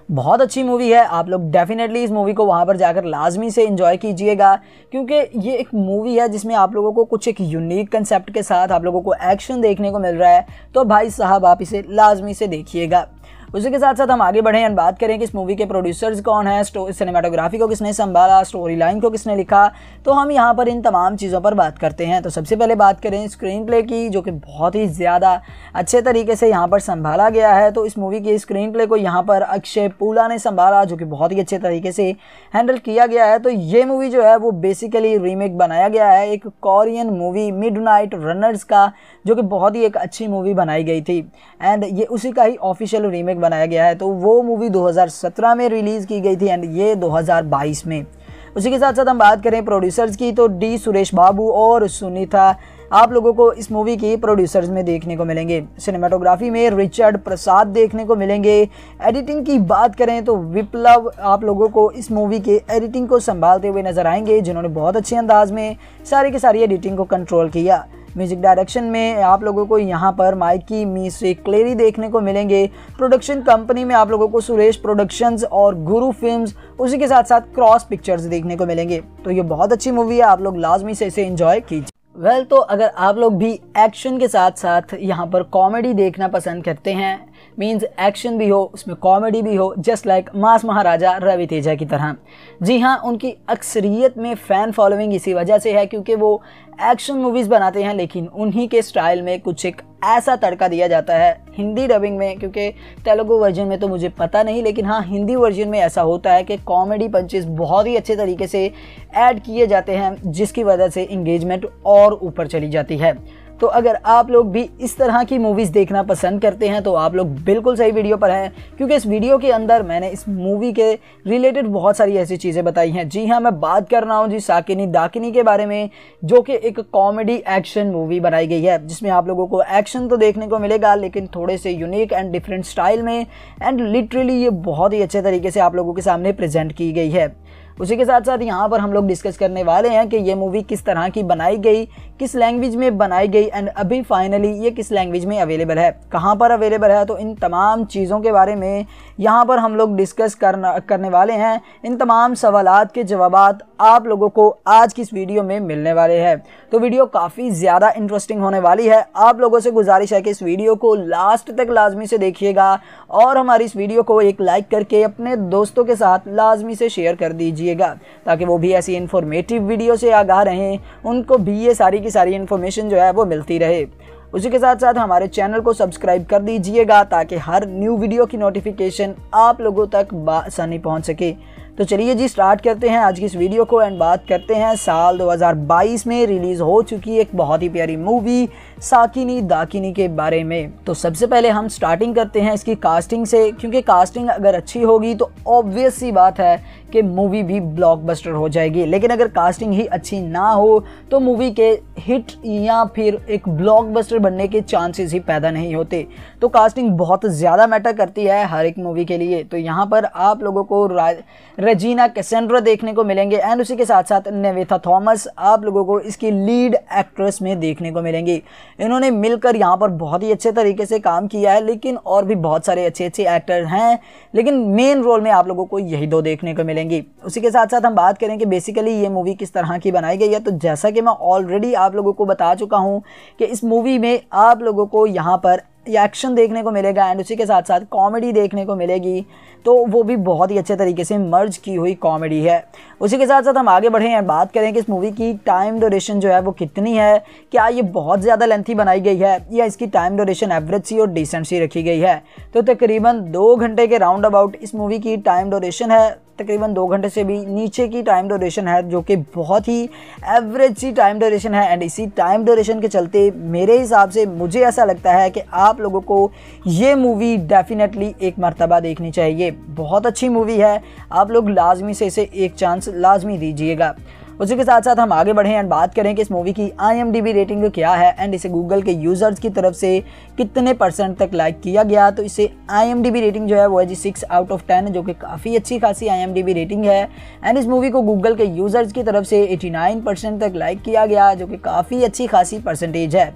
बहुत अच्छी मूवी है। आप लोग डेफिनेटली इस मूवी को वहाँ पर जाकर लाजमी से एंजॉय कीजिएगा, क्योंकि ये एक मूवी है जिसमें आप लोगों को कुछ एक यूनिक कंसेप्ट के साथ आप लोगों को एक्शन देखने को मिल रहा है। तो भाई साहब आप इसे लाजमी से देखिएगा। उसी के साथ साथ हम आगे बढ़े और बात करें कि इस मूवी के प्रोड्यूसर्स कौन है, सिनेमाटोग्राफी को किसने संभाला, स्टोरी लाइन को किसने लिखा, तो हम यहाँ पर इन तमाम चीज़ों पर बात करते हैं। तो सबसे पहले बात करें स्क्रीन प्ले की, जो कि बहुत ही ज़्यादा अच्छे तरीके से यहाँ पर संभाला गया है। तो इस मूवी के स्क्रीन प्ले को यहाँ पर अक्षय पूला ने संभाला, जो कि बहुत ही अच्छे तरीके से हैंडल किया गया है। तो ये मूवी जो है वो बेसिकली रीमेक बनाया गया है एक कोरियन मूवी मिडनाइट रनर्स का, जो कि बहुत ही एक अच्छी मूवी बनाई गई थी एंड ये उसी का ही ऑफिशियल रीमेक बनाया गया है। तो वो मूवी 2017 में रिलीज़ की गई थी एंड ये 2022 में। उसी के साथ साथ हम बात करें प्रोड्यूसर्स की, तो डी सुरेश बाबू और सुनीता आप लोगों को इस मूवी की प्रोड्यूसर्स में देखने को मिलेंगे। सिनेमाटोग्राफी में रिचर्ड प्रसाद देखने को मिलेंगे। एडिटिंग की बात करें तो विप्लव आप लोगों को इस मूवी के एडिटिंग को संभालते हुए नजर आएंगे, जिन्होंने बहुत अच्छे अंदाज में सारी की सारी एडिटिंग को कंट्रोल किया। म्यूजिक डायरेक्शन में आप लोगों को यहाँ पर माइकी मिस्री क्लेरी देखने को मिलेंगे। प्रोडक्शन कंपनी में आप लोगों को सुरेश प्रोडक्शंस और गुरु फिल्म्स, उसी के साथ साथ क्रॉस पिक्चर्स देखने को मिलेंगे। तो ये बहुत अच्छी मूवी है, आप लोग लाजमी से इसे एंजॉय कीजिए। तो अगर आप लोग भी एक्शन के साथ साथ यहाँ पर कॉमेडी देखना पसंद करते हैं, मींस एक्शन भी हो उसमें कॉमेडी भी हो, just like mass Maharaja Ravi Teja की तरह। जी हाँ, उनकी अक्सरियत में फ़ैन फॉलोइंग इसी वजह से है क्योंकि वो एक्शन मूवीज़ बनाते हैं, लेकिन उन्हीं के स्टाइल में कुछ एक ऐसा तड़का दिया जाता है हिंदी डबिंग में, क्योंकि तेलुगु वर्जन में तो मुझे पता नहीं, लेकिन हाँ हिंदी वर्जन में ऐसा होता है कि कॉमेडी पंचेस बहुत ही अच्छे तरीके से ऐड किए जाते हैं, जिसकी वजह से इंगेजमेंट और ऊपर चली जाती है। तो अगर आप लोग भी इस तरह की मूवीज़ देखना पसंद करते हैं तो आप लोग बिल्कुल सही वीडियो पर हैं, क्योंकि इस वीडियो के अंदर मैंने इस मूवी के रिलेटेड बहुत सारी ऐसी चीज़ें बताई हैं। जी हाँ, मैं बात कर रहा हूँ जी साकिनी दाकिनी के बारे में, जो कि एक कॉमेडी एक्शन मूवी बनाई गई है, जिसमें आप लोगों को एक्शन तो देखने को मिलेगा लेकिन थोड़े से यूनिक एंड डिफरेंट स्टाइल में, एंड लिटरली ये बहुत ही अच्छे तरीके से आप लोगों के सामने प्रेजेंट की गई है। उसी के साथ साथ यहाँ पर हम लोग डिस्कस करने वाले हैं कि ये मूवी किस तरह की बनाई गई, किस लैंग्वेज में बनाई गई एंड अभी फाइनली ये किस लैंग्वेज में अवेलेबल है, कहाँ पर अवेलेबल है। तो इन तमाम चीज़ों के बारे में यहाँ पर हम लोग डिस्कस करने वाले हैं। इन तमाम सवालात के जवाबात आप लोगों को आज की इस वीडियो में मिलने वाले हैं। तो वीडियो काफ़ी ज़्यादा इंटरेस्टिंग होने वाली है। आप लोगों से गुजारिश है कि इस वीडियो को लास्ट तक लाजमी से देखिएगा और हमारी इस वीडियो को एक लाइक करके अपने दोस्तों के साथ लाजमी से शेयर कर दीजिएगा, ताकि वो भी ऐसी इन्फॉर्मेटिव वीडियो से आगाह रहें, उनको भी ये सारी की सारी इन्फॉर्मेशन जो है वो मिलती रहे। उसी के साथ साथ हमारे चैनल को सब्सक्राइब कर दीजिएगा ताकि हर न्यू वीडियो की नोटिफिकेशन आप लोगों तक आसानी पहुंच सके। तो चलिए जी स्टार्ट करते हैं आज की इस वीडियो को एंड बात करते हैं साल 2022 में रिलीज़ हो चुकी एक बहुत ही प्यारी मूवी साकिनी दाकिनी के बारे में। तो सबसे पहले हम स्टार्टिंग करते हैं इसकी कास्टिंग से, क्योंकि कास्टिंग अगर अच्छी होगी तो ऑब्वियस सी बात है कि मूवी भी ब्लॉकबस्टर हो जाएगी, लेकिन अगर कास्टिंग ही अच्छी ना हो तो मूवी के हिट या फिर एक ब्लॉकबस्टर बनने के चांसेस ही पैदा नहीं होते। तो कास्टिंग बहुत ज़्यादा मैटर करती है हर एक मूवी के लिए। तो यहाँ पर आप लोगों को रेजिना कैसेंड्रा देखने को मिलेंगे एंड उसी के साथ साथ नेवेथा थॉमस आप लोगों को इसकी लीड एक्ट्रेस में देखने को मिलेंगी। इन्होंने मिलकर यहाँ पर बहुत ही अच्छे तरीके से काम किया है, लेकिन और भी बहुत सारे अच्छे अच्छे एक्टर हैं, लेकिन मेन रोल में आप लोगों को यही दो देखने को मिलेंगी। उसी के साथ साथ हम बात करें कि बेसिकली ये मूवी किस तरह की बनाई गई है। तो जैसा कि मैं ऑलरेडी आप लोगों को बता चुका हूँ कि इस मूवी में आप लोगों को यहाँ पर एक्शन देखने को मिलेगा एंड उसी के साथ साथ कॉमेडी देखने को मिलेगी, तो वो भी बहुत ही अच्छे तरीके से मर्ज की हुई कॉमेडी है। उसी के साथ साथ हम आगे बढ़ें और बात करें कि इस मूवी की टाइम ड्यूरेशन जो है वो कितनी है, क्या ये बहुत ज़्यादा लेंथी बनाई गई है या इसकी टाइम ड्यूरेशन एवरेज सी और डिसेंट सी रखी गई है। तो तकरीबन 2 घंटे के राउंड अबाउट इस मूवी की टाइम ड्यूरेशन है, तकरीबन 2 घंटे से भी नीचे की टाइम ड्यूरेशन है, जो कि बहुत ही एवरेज सी टाइम ड्यूरेशन है। एंड इसी टाइम ड्यूरेशन के चलते मेरे हिसाब से मुझे ऐसा लगता है कि आप लोगों को ये मूवी डेफिनेटली एक मर्तबा देखनी चाहिए। बहुत अच्छी मूवी है, आप लोग लाजमी से इसे एक चांस लाजमी दीजिएगा। उसी के साथ साथ हम आगे बढ़ें एंड बात करें कि इस मूवी की IMDb रेटिंग क्या है एंड इसे गूगल के यूज़र्स की तरफ से कितने % तक लाइक किया गया। तो इसे IMDb रेटिंग जो है वो है जी 6 आउट ऑफ 10, जो कि काफ़ी अच्छी खासी IMDb रेटिंग है। एंड इस मूवी को गूगल के यूज़र्स की तरफ से 89% तक लाइक किया गया, जो कि काफ़ी अच्छी खासी परसेंटेज है।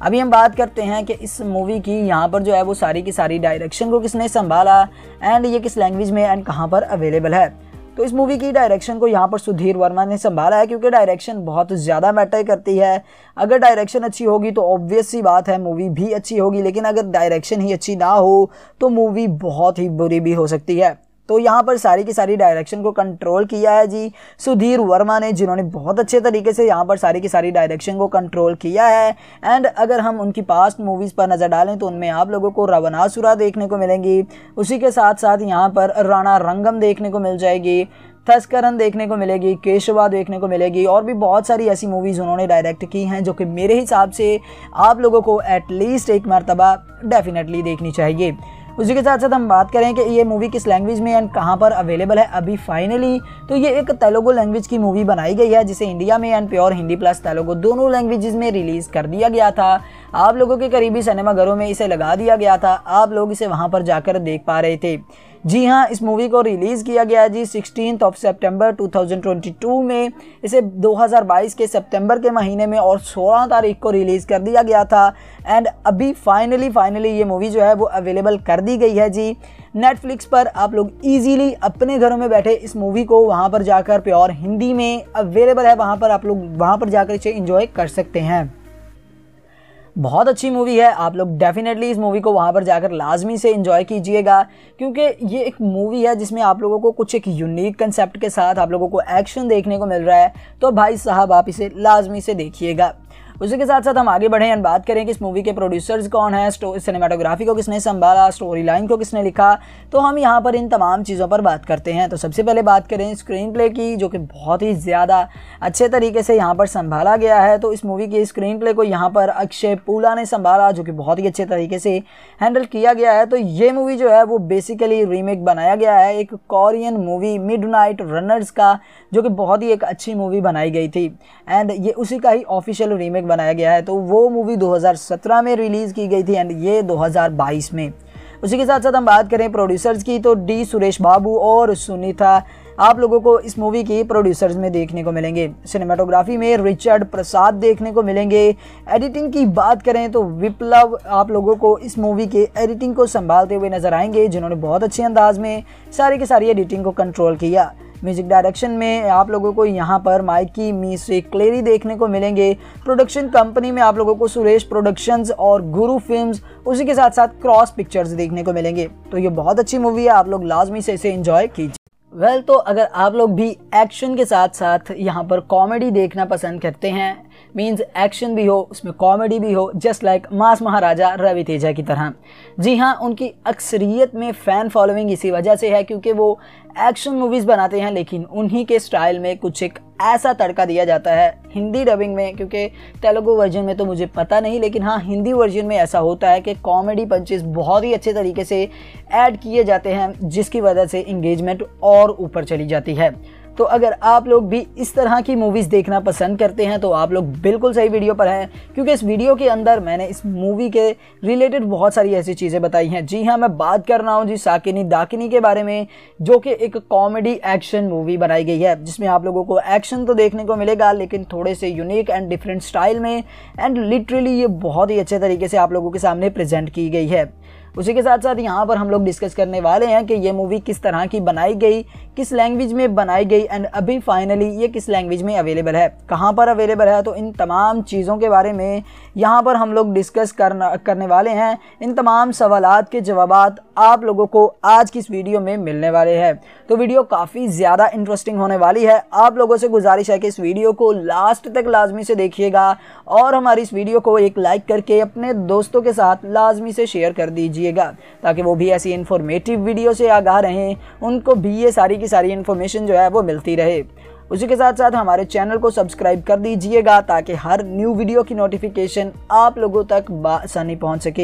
अभी हम बात करते हैं कि इस मूवी की यहाँ पर जो है वो सारी की सारी डायरेक्शन को किसने संभाला एंड ये किस लैंग्वेज में एंड कहाँ पर अवेलेबल है। तो इस मूवी की डायरेक्शन को यहाँ पर सुधीर वर्मा ने संभाला है, क्योंकि डायरेक्शन बहुत ज़्यादा मैटर करती है। अगर डायरेक्शन अच्छी होगी तो ऑब्वियस सी बात है मूवी भी अच्छी होगी, लेकिन अगर डायरेक्शन ही अच्छी ना हो तो मूवी बहुत ही बुरी भी हो सकती है। तो यहाँ पर सारी की सारी डायरेक्शन को कंट्रोल किया है जी सुधीर वर्मा ने, जिन्होंने बहुत अच्छे तरीके से यहाँ पर सारी की सारी डायरेक्शन को कंट्रोल किया है। एंड अगर हम उनकी पास्ट मूवीज़ पर नज़र डालें तो उनमें आप लोगों को रावणासुरा देखने को मिलेंगी, उसी के साथ साथ यहाँ पर राणा रंगम देखने को मिल जाएगी, थस्करन देखने को मिलेगी, केशवा देखने को मिलेगी, और भी बहुत सारी ऐसी मूवीज़ उन्होंने डायरेक्ट की हैं जो कि मेरे हिसाब से आप लोगों को एटलीस्ट एक मरतबा डेफिनेटली देखनी चाहिए। उसी के साथ साथ हम बात करें कि ये मूवी किस लैंग्वेज में एंड कहाँ पर अवेलेबल है अभी फाइनली, तो ये एक तेलुगु लैंग्वेज की मूवी बनाई गई है, जिसे इंडिया में and pure Hindi plus Telugu दोनों लैंग्वेजेस में रिलीज़ कर दिया गया था। आप लोगों के करीबी सिनेमाघरों में इसे लगा दिया गया था, आप लोग इसे वहाँ पर जाकर देख पा रहे थे। जी हाँ, इस मूवी को रिलीज़ किया गया जी 16 सितंबर 2022 में। इसे 2022 के सितंबर के महीने में और 16 तारीख को रिलीज़ कर दिया गया था। एंड अभी फाइनली ये मूवी जो है वो अवेलेबल कर दी गई है जी नेटफ्लिक्स पर। आप लोग इजीली अपने घरों में बैठे इस मूवी को वहाँ पर जाकर प्योर हिंदी में अवेलेबल है, वहाँ पर आप लोग वहाँ पर जाकर इसे एंजॉय कर सकते हैं। बहुत अच्छी मूवी है, आप लोग डेफिनेटली इस मूवी को वहाँ पर जाकर लाजमी से एंजॉय कीजिएगा, क्योंकि ये एक मूवी है जिसमें आप लोगों को कुछ एक यूनिक कंसेप्ट के साथ आप लोगों को एक्शन देखने को मिल रहा है। तो भाई साहब आप इसे लाजमी से देखिएगा। उसी के साथ साथ हम आगे बढ़ें और बात करें कि इस मूवी के प्रोड्यूसर्स कौन है, सिनेमाटोग्राफी को किसने संभाला, स्टोरी लाइन को किसने लिखा, तो हम यहाँ पर इन तमाम चीज़ों पर बात करते हैं। तो सबसे पहले बात करें स्क्रीन प्ले की, जो कि बहुत ही ज़्यादा अच्छे तरीके से यहाँ पर संभाला गया है। तो इस मूवी के स्क्रीन प्ले को यहाँ पर अक्षय पूला ने संभाला, जो कि बहुत ही अच्छे तरीके से हैंडल किया गया है। तो ये मूवी जो है वो बेसिकली रीमेक बनाया गया है एक कोरियन मूवी मिडनाइट रनर्स का, जो कि बहुत ही एक अच्छी मूवी बनाई गई थी एंड ये उसी का ही ऑफिशियल रीमेक बनाया गया है। तो वो मूवी 2017 में रिलीज़ की गई थी एंड ये 2022 में। उसी के साथ साथ हम बात करें प्रोड्यूसर्स की, तो डी सुरेश बाबू और सुनीता आप लोगों को इस मूवी की प्रोड्यूसर्स में देखने को मिलेंगे। सिनेमाटोग्राफी में रिचर्ड प्रसाद देखने को मिलेंगे। एडिटिंग की बात करें तो विप्लव आप लोगों को इस मूवी के एडिटिंग को संभालते हुए नजर आएंगे, जिन्होंने बहुत अच्छे अंदाज में सारी की सारी एडिटिंग को कंट्रोल किया। म्यूजिक डायरेक्शन में आप लोगों को यहाँ पर माइकी मिस्री क्लेरी देखने को मिलेंगे। प्रोडक्शन कंपनी में आप लोगों को सुरेश प्रोडक्शंस और गुरु फिल्म्स, उसी के साथ साथ क्रॉस पिक्चर्स देखने को मिलेंगे। तो ये बहुत अच्छी मूवी है, आप लोग लाजमी से इसे एंजॉय कीजिए। तो अगर आप लोग भी एक्शन के साथ साथ यहाँ पर कॉमेडी देखना पसंद करते हैं, मींस एक्शन भी हो उसमें कॉमेडी भी हो, just like mass Maharaja Ravi Teja की तरह। जी हाँ, उनकी अक्सरियत में फ़ैन फॉलोइंग इसी वजह से है क्योंकि वो एक्शन मूवीज़ बनाते हैं, लेकिन उन्हीं के स्टाइल में कुछ एक ऐसा तड़का दिया जाता है हिंदी डबिंग में, क्योंकि तेलुगु वर्जन में तो मुझे पता नहीं, लेकिन हाँ हिंदी वर्जन में ऐसा होता है कि कॉमेडी पंचेस बहुत ही अच्छे तरीके से ऐड किए जाते हैं, जिसकी वजह से इंगेजमेंट और ऊपर चली जाती है। तो अगर आप लोग भी इस तरह की मूवीज़ देखना पसंद करते हैं तो आप लोग बिल्कुल सही वीडियो पर हैं, क्योंकि इस वीडियो के अंदर मैंने इस मूवी के रिलेटेड बहुत सारी ऐसी चीज़ें बताई हैं। जी हाँ, मैं बात कर रहा हूँ जी साकिनी दाकिनी के बारे में, जो कि एक कॉमेडी एक्शन मूवी बनाई गई है, जिसमें आप लोगों को एक्शन तो देखने को मिलेगा लेकिन थोड़े से यूनिक एंड डिफरेंट स्टाइल में, एंड लिटरली ये बहुत ही अच्छे तरीके से आप लोगों के सामने प्रेजेंट की गई है। उसी के साथ साथ यहाँ पर हम लोग डिस्कस करने वाले हैं कि ये मूवी किस तरह की बनाई गई, किस लैंग्वेज में बनाई गई, एंड अभी फाइनली ये किस लैंग्वेज में अवेलेबल है, कहाँ पर अवेलेबल है। तो इन तमाम चीज़ों के बारे में यहाँ पर हम लोग डिस्कस करने वाले हैं। इन तमाम सवालात के जवाबात आप लोगों को आज की इस वीडियो में मिलने वाले हैं। तो वीडियो काफ़ी ज़्यादा इंटरेस्टिंग होने वाली है। आप लोगों से गुजारिश है कि इस वीडियो को लास्ट तक लाजमी से देखिएगा और हमारी इस वीडियो को एक लाइक करके अपने दोस्तों के साथ लाजमी से शेयर कर दीजिएगा, ताकि वो भी ऐसी इन्फॉर्मेटिव वीडियो से आगाह रहें, उनको भी ये सारी की सारी इन्फॉर्मेशन जो है वो मिलती रहे। उसी के साथ साथ हमारे चैनल को सब्सक्राइब कर दीजिएगा ताकि हर न्यू वीडियो की नोटिफिकेशन आप लोगों तक बआसानी पहुंच सके।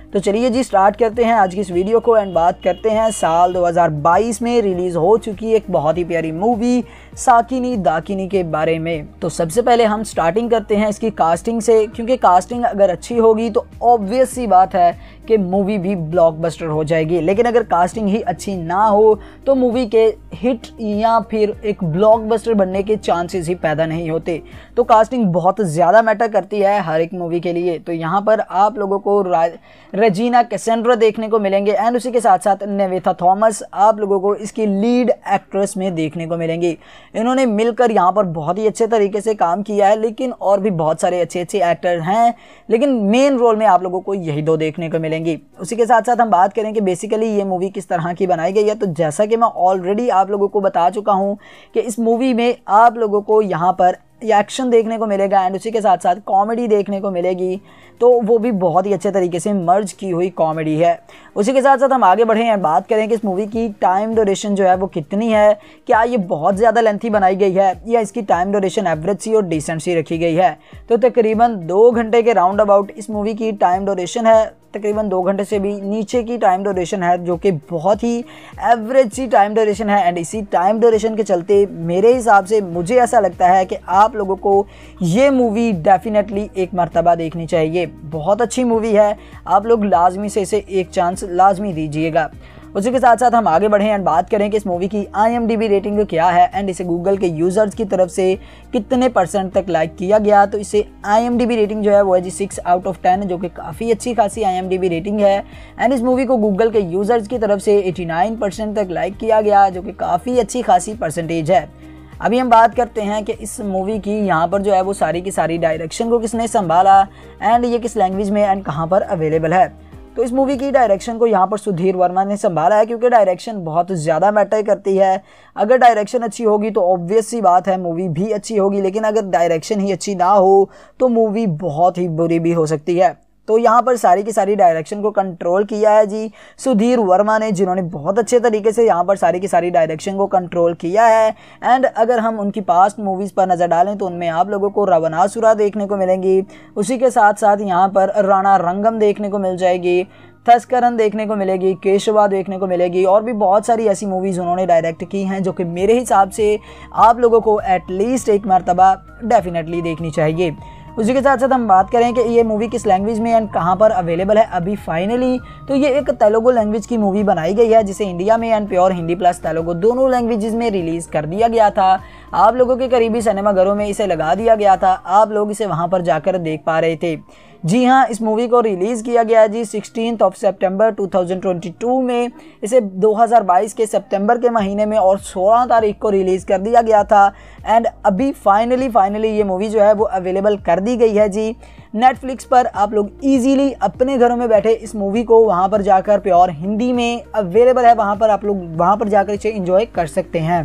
तो चलिए जी स्टार्ट करते हैं आज की इस वीडियो को एंड बात करते हैं साल 2022 में रिलीज़ हो चुकी एक बहुत ही प्यारी मूवी साकिनी दाकिनी के बारे में। तो सबसे पहले हम स्टार्टिंग करते हैं इसकी कास्टिंग से, क्योंकि कास्टिंग अगर अच्छी होगी तो ऑब्वियस सी बात है कि मूवी भी ब्लॉकबस्टर हो जाएगी, लेकिन अगर कास्टिंग ही अच्छी ना हो तो मूवी के हिट या फिर एक ब्लॉकबस्टर बनने के चांसेस ही पैदा नहीं होते। तो कास्टिंग बहुत ज़्यादा मैटर करती है हर एक मूवी के लिए। तो यहाँ पर आप लोगों को रेजिना कैसेंड्रा देखने को मिलेंगे एंड उसी के साथ साथ निवेथा थॉमस आप लोगों को इसकी लीड एक्ट्रेस में देखने को मिलेंगी। इन्होंने मिलकर यहाँ पर बहुत ही अच्छे तरीके से काम किया है, लेकिन और भी बहुत सारे अच्छे अच्छे एक्टर हैं, लेकिन मेन रोल में आप लोगों को यही दो देखने को मिलेंगी। उसी के साथ साथ हम बात करें कि बेसिकली ये मूवी किस तरह की बनाई गई है। तो जैसा कि मैं ऑलरेडी आप लोगों को बता चुका हूँ कि इस मूवी में आप लोगों को यहाँ पर एक्शन देखने को मिलेगा एंड उसी के साथ साथ कॉमेडी देखने को मिलेगी, तो वो भी बहुत ही अच्छे तरीके से मर्ज की हुई कॉमेडी है। उसी के साथ साथ हम आगे बढ़ें एंड बात करें कि इस मूवी की टाइम ड्यूरेशन जो है वो कितनी है, क्या ये बहुत ज़्यादा लेंथी बनाई गई है या इसकी टाइम ड्यूरेशन एवरेज सी और डिसेंट सी रखी गई है। तो तकरीबन 2 घंटे के राउंड अबाउट इस मूवी की टाइम ड्यूरेशन है, तकरीबन 2 घंटे से भी नीचे की टाइम ड्यूरेशन है, जो कि बहुत ही एवरेज सी टाइम ड्यूरेशन है। एंड इसी टाइम ड्यूरेशन के चलते मेरे हिसाब से मुझे ऐसा लगता है कि आप लोगों को ये मूवी डेफिनेटली एक मर्तबा देखनी चाहिए। बहुत अच्छी मूवी है, आप लोग लाजमी से इसे एक चांस लाजमी दीजिएगा। उसी के साथ साथ हम आगे बढ़ें एंड बात करें कि इस मूवी की IMDb रेटिंग क्या है एंड इसे गूगल के यूज़र्स की तरफ से कितने % तक लाइक किया गया। तो इसे IMDb रेटिंग जो है वो है जी 6 आउट ऑफ 10, जो कि काफ़ी अच्छी खासी IMDb रेटिंग है। एंड इस मूवी को गूगल के यूज़र्स की तरफ से 89% तक लाइक किया गया, जो कि काफ़ी अच्छी खासी परसेंटेज है। अभी हम बात करते हैं कि इस मूवी की यहाँ पर जो है वो सारी की सारी डायरेक्शन को किसने संभाला एंड ये किस लैंग्वेज में एंड कहाँ पर अवेलेबल है। तो इस मूवी की डायरेक्शन को यहाँ पर सुधीर वर्मा ने संभाला है, क्योंकि डायरेक्शन बहुत ज़्यादा मैटर करती है। अगर डायरेक्शन अच्छी होगी तो ऑब्वियस सी बात है मूवी भी अच्छी होगी, लेकिन अगर डायरेक्शन ही अच्छी ना हो तो मूवी बहुत ही बुरी भी हो सकती है। तो यहाँ पर सारी की सारी डायरेक्शन को कंट्रोल किया है जी सुधीर वर्मा ने, जिन्होंने बहुत अच्छे तरीके से यहाँ पर सारी की सारी डायरेक्शन को कंट्रोल किया है। एंड अगर हम उनकी पास्ट मूवीज़ पर नज़र डालें तो उनमें आप लोगों को रावणासुरा देखने को मिलेंगी। उसी के साथ साथ यहाँ पर राणा रंगम देखने को मिल जाएगी, थस्करन देखने को मिलेगी, केशवा देखने को मिलेगी, और भी बहुत सारी ऐसी मूवीज़ उन्होंने डायरेक्ट की हैं जो कि मेरे हिसाब से आप लोगों को एटलीस्ट एक मरतबा डेफिनेटली देखनी चाहिए। उसी के साथ साथ हम बात करें कि ये मूवी किस लैंग्वेज में एंड कहाँ पर अवेलेबल है अभी फाइनली, तो ये एक तेलुगु लैंग्वेज की मूवी बनाई गई है, जिसे इंडिया में and pure Hindi plus Telugu दोनों लैंग्वेजेस में रिलीज़ कर दिया गया था। आप लोगों के करीबी सिनेमा घरों में इसे लगा दिया गया था, आप लोग इसे वहाँ पर जाकर देख पा रहे थे। जी हाँ, इस मूवी को रिलीज़ किया गया जी 16 सितंबर 2022 में। इसे 2022 के सितंबर के महीने में और 16 तारीख को रिलीज़ कर दिया गया था। एंड अभी फाइनली ये मूवी जो है वो अवेलेबल कर दी गई है जी नेटफ्लिक्स पर। आप लोग इजीली अपने घरों में बैठे इस मूवी को वहाँ पर जाकर प्योर हिंदी में अवेलेबल है, वहाँ पर आप लोग वहाँ पर जाकर इसे एंजॉय कर सकते हैं।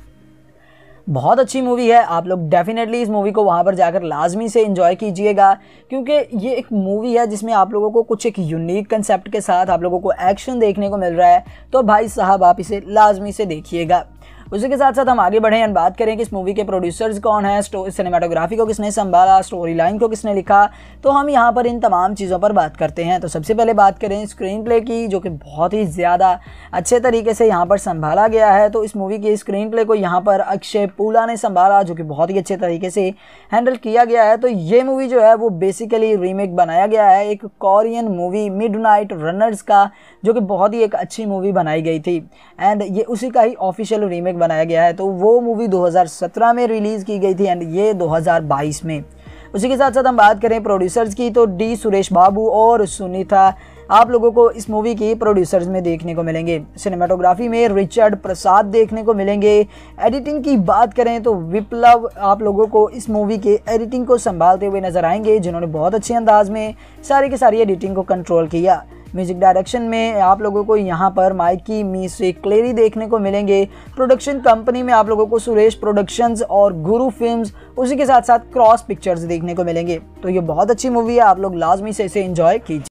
बहुत अच्छी मूवी है, आप लोग डेफिनेटली इस मूवी को वहाँ पर जाकर लाजमी से एंजॉय कीजिएगा, क्योंकि ये एक मूवी है जिसमें आप लोगों को कुछ एक यूनिक कंसेप्ट के साथ आप लोगों को एक्शन देखने को मिल रहा है। तो भाई साहब आप इसे लाजमी से देखिएगा। उसी के साथ साथ हम आगे बढ़ें एंड बात करें कि इस मूवी के प्रोड्यूसर्स कौन है, सिनेमाटोग्राफी को किसने संभाला, स्टोरी लाइन को किसने लिखा। तो हम यहाँ पर इन तमाम चीज़ों पर बात करते हैं। तो सबसे पहले बात करें स्क्रीन प्ले की, जो कि बहुत ही ज़्यादा अच्छे तरीके से यहाँ पर संभाला गया है। तो इस मूवी के स्क्रीन प्ले को यहाँ पर अक्षय पूला ने संभाला, जो कि बहुत ही अच्छे तरीके से हैंडल किया गया है। तो ये मूवी जो है वो बेसिकली रीमेक बनाया गया है एक कोरियन मूवी मिडनाइट रनर्स का, जो कि बहुत ही एक अच्छी मूवी बनाई गई थी एंड ये उसी का ही ऑफिशियल रीमेक बनाया गया है। तो वो मूवी 2017 में रिलीज़ की गई थी एंड ये 2022 में। उसी के साथ साथ हम बात करें प्रोड्यूसर्स की, तो डी सुरेश बाबू और सुनीता आप लोगों को इस मूवी की प्रोड्यूसर्स में देखने को मिलेंगे। सिनेमाटोग्राफी में रिचर्ड प्रसाद देखने को मिलेंगे। एडिटिंग की बात करें तो विप्लव आप लोगों को इस मूवी के एडिटिंग को संभालते हुए नजर आएंगे, जिन्होंने बहुत अच्छे अंदाज में सारी की सारी एडिटिंग को कंट्रोल किया। म्यूजिक डायरेक्शन में आप लोगों को यहाँ पर माइकी म्यूजिक क्लेरी देखने को मिलेंगे। प्रोडक्शन कंपनी में आप लोगों को सुरेश प्रोडक्शंस और गुरु फिल्म्स, उसी के साथ साथ क्रॉस पिक्चर्स देखने को मिलेंगे। तो ये बहुत अच्छी मूवी है, आप लोग लाजमी से इसे एंजॉय कीजिए।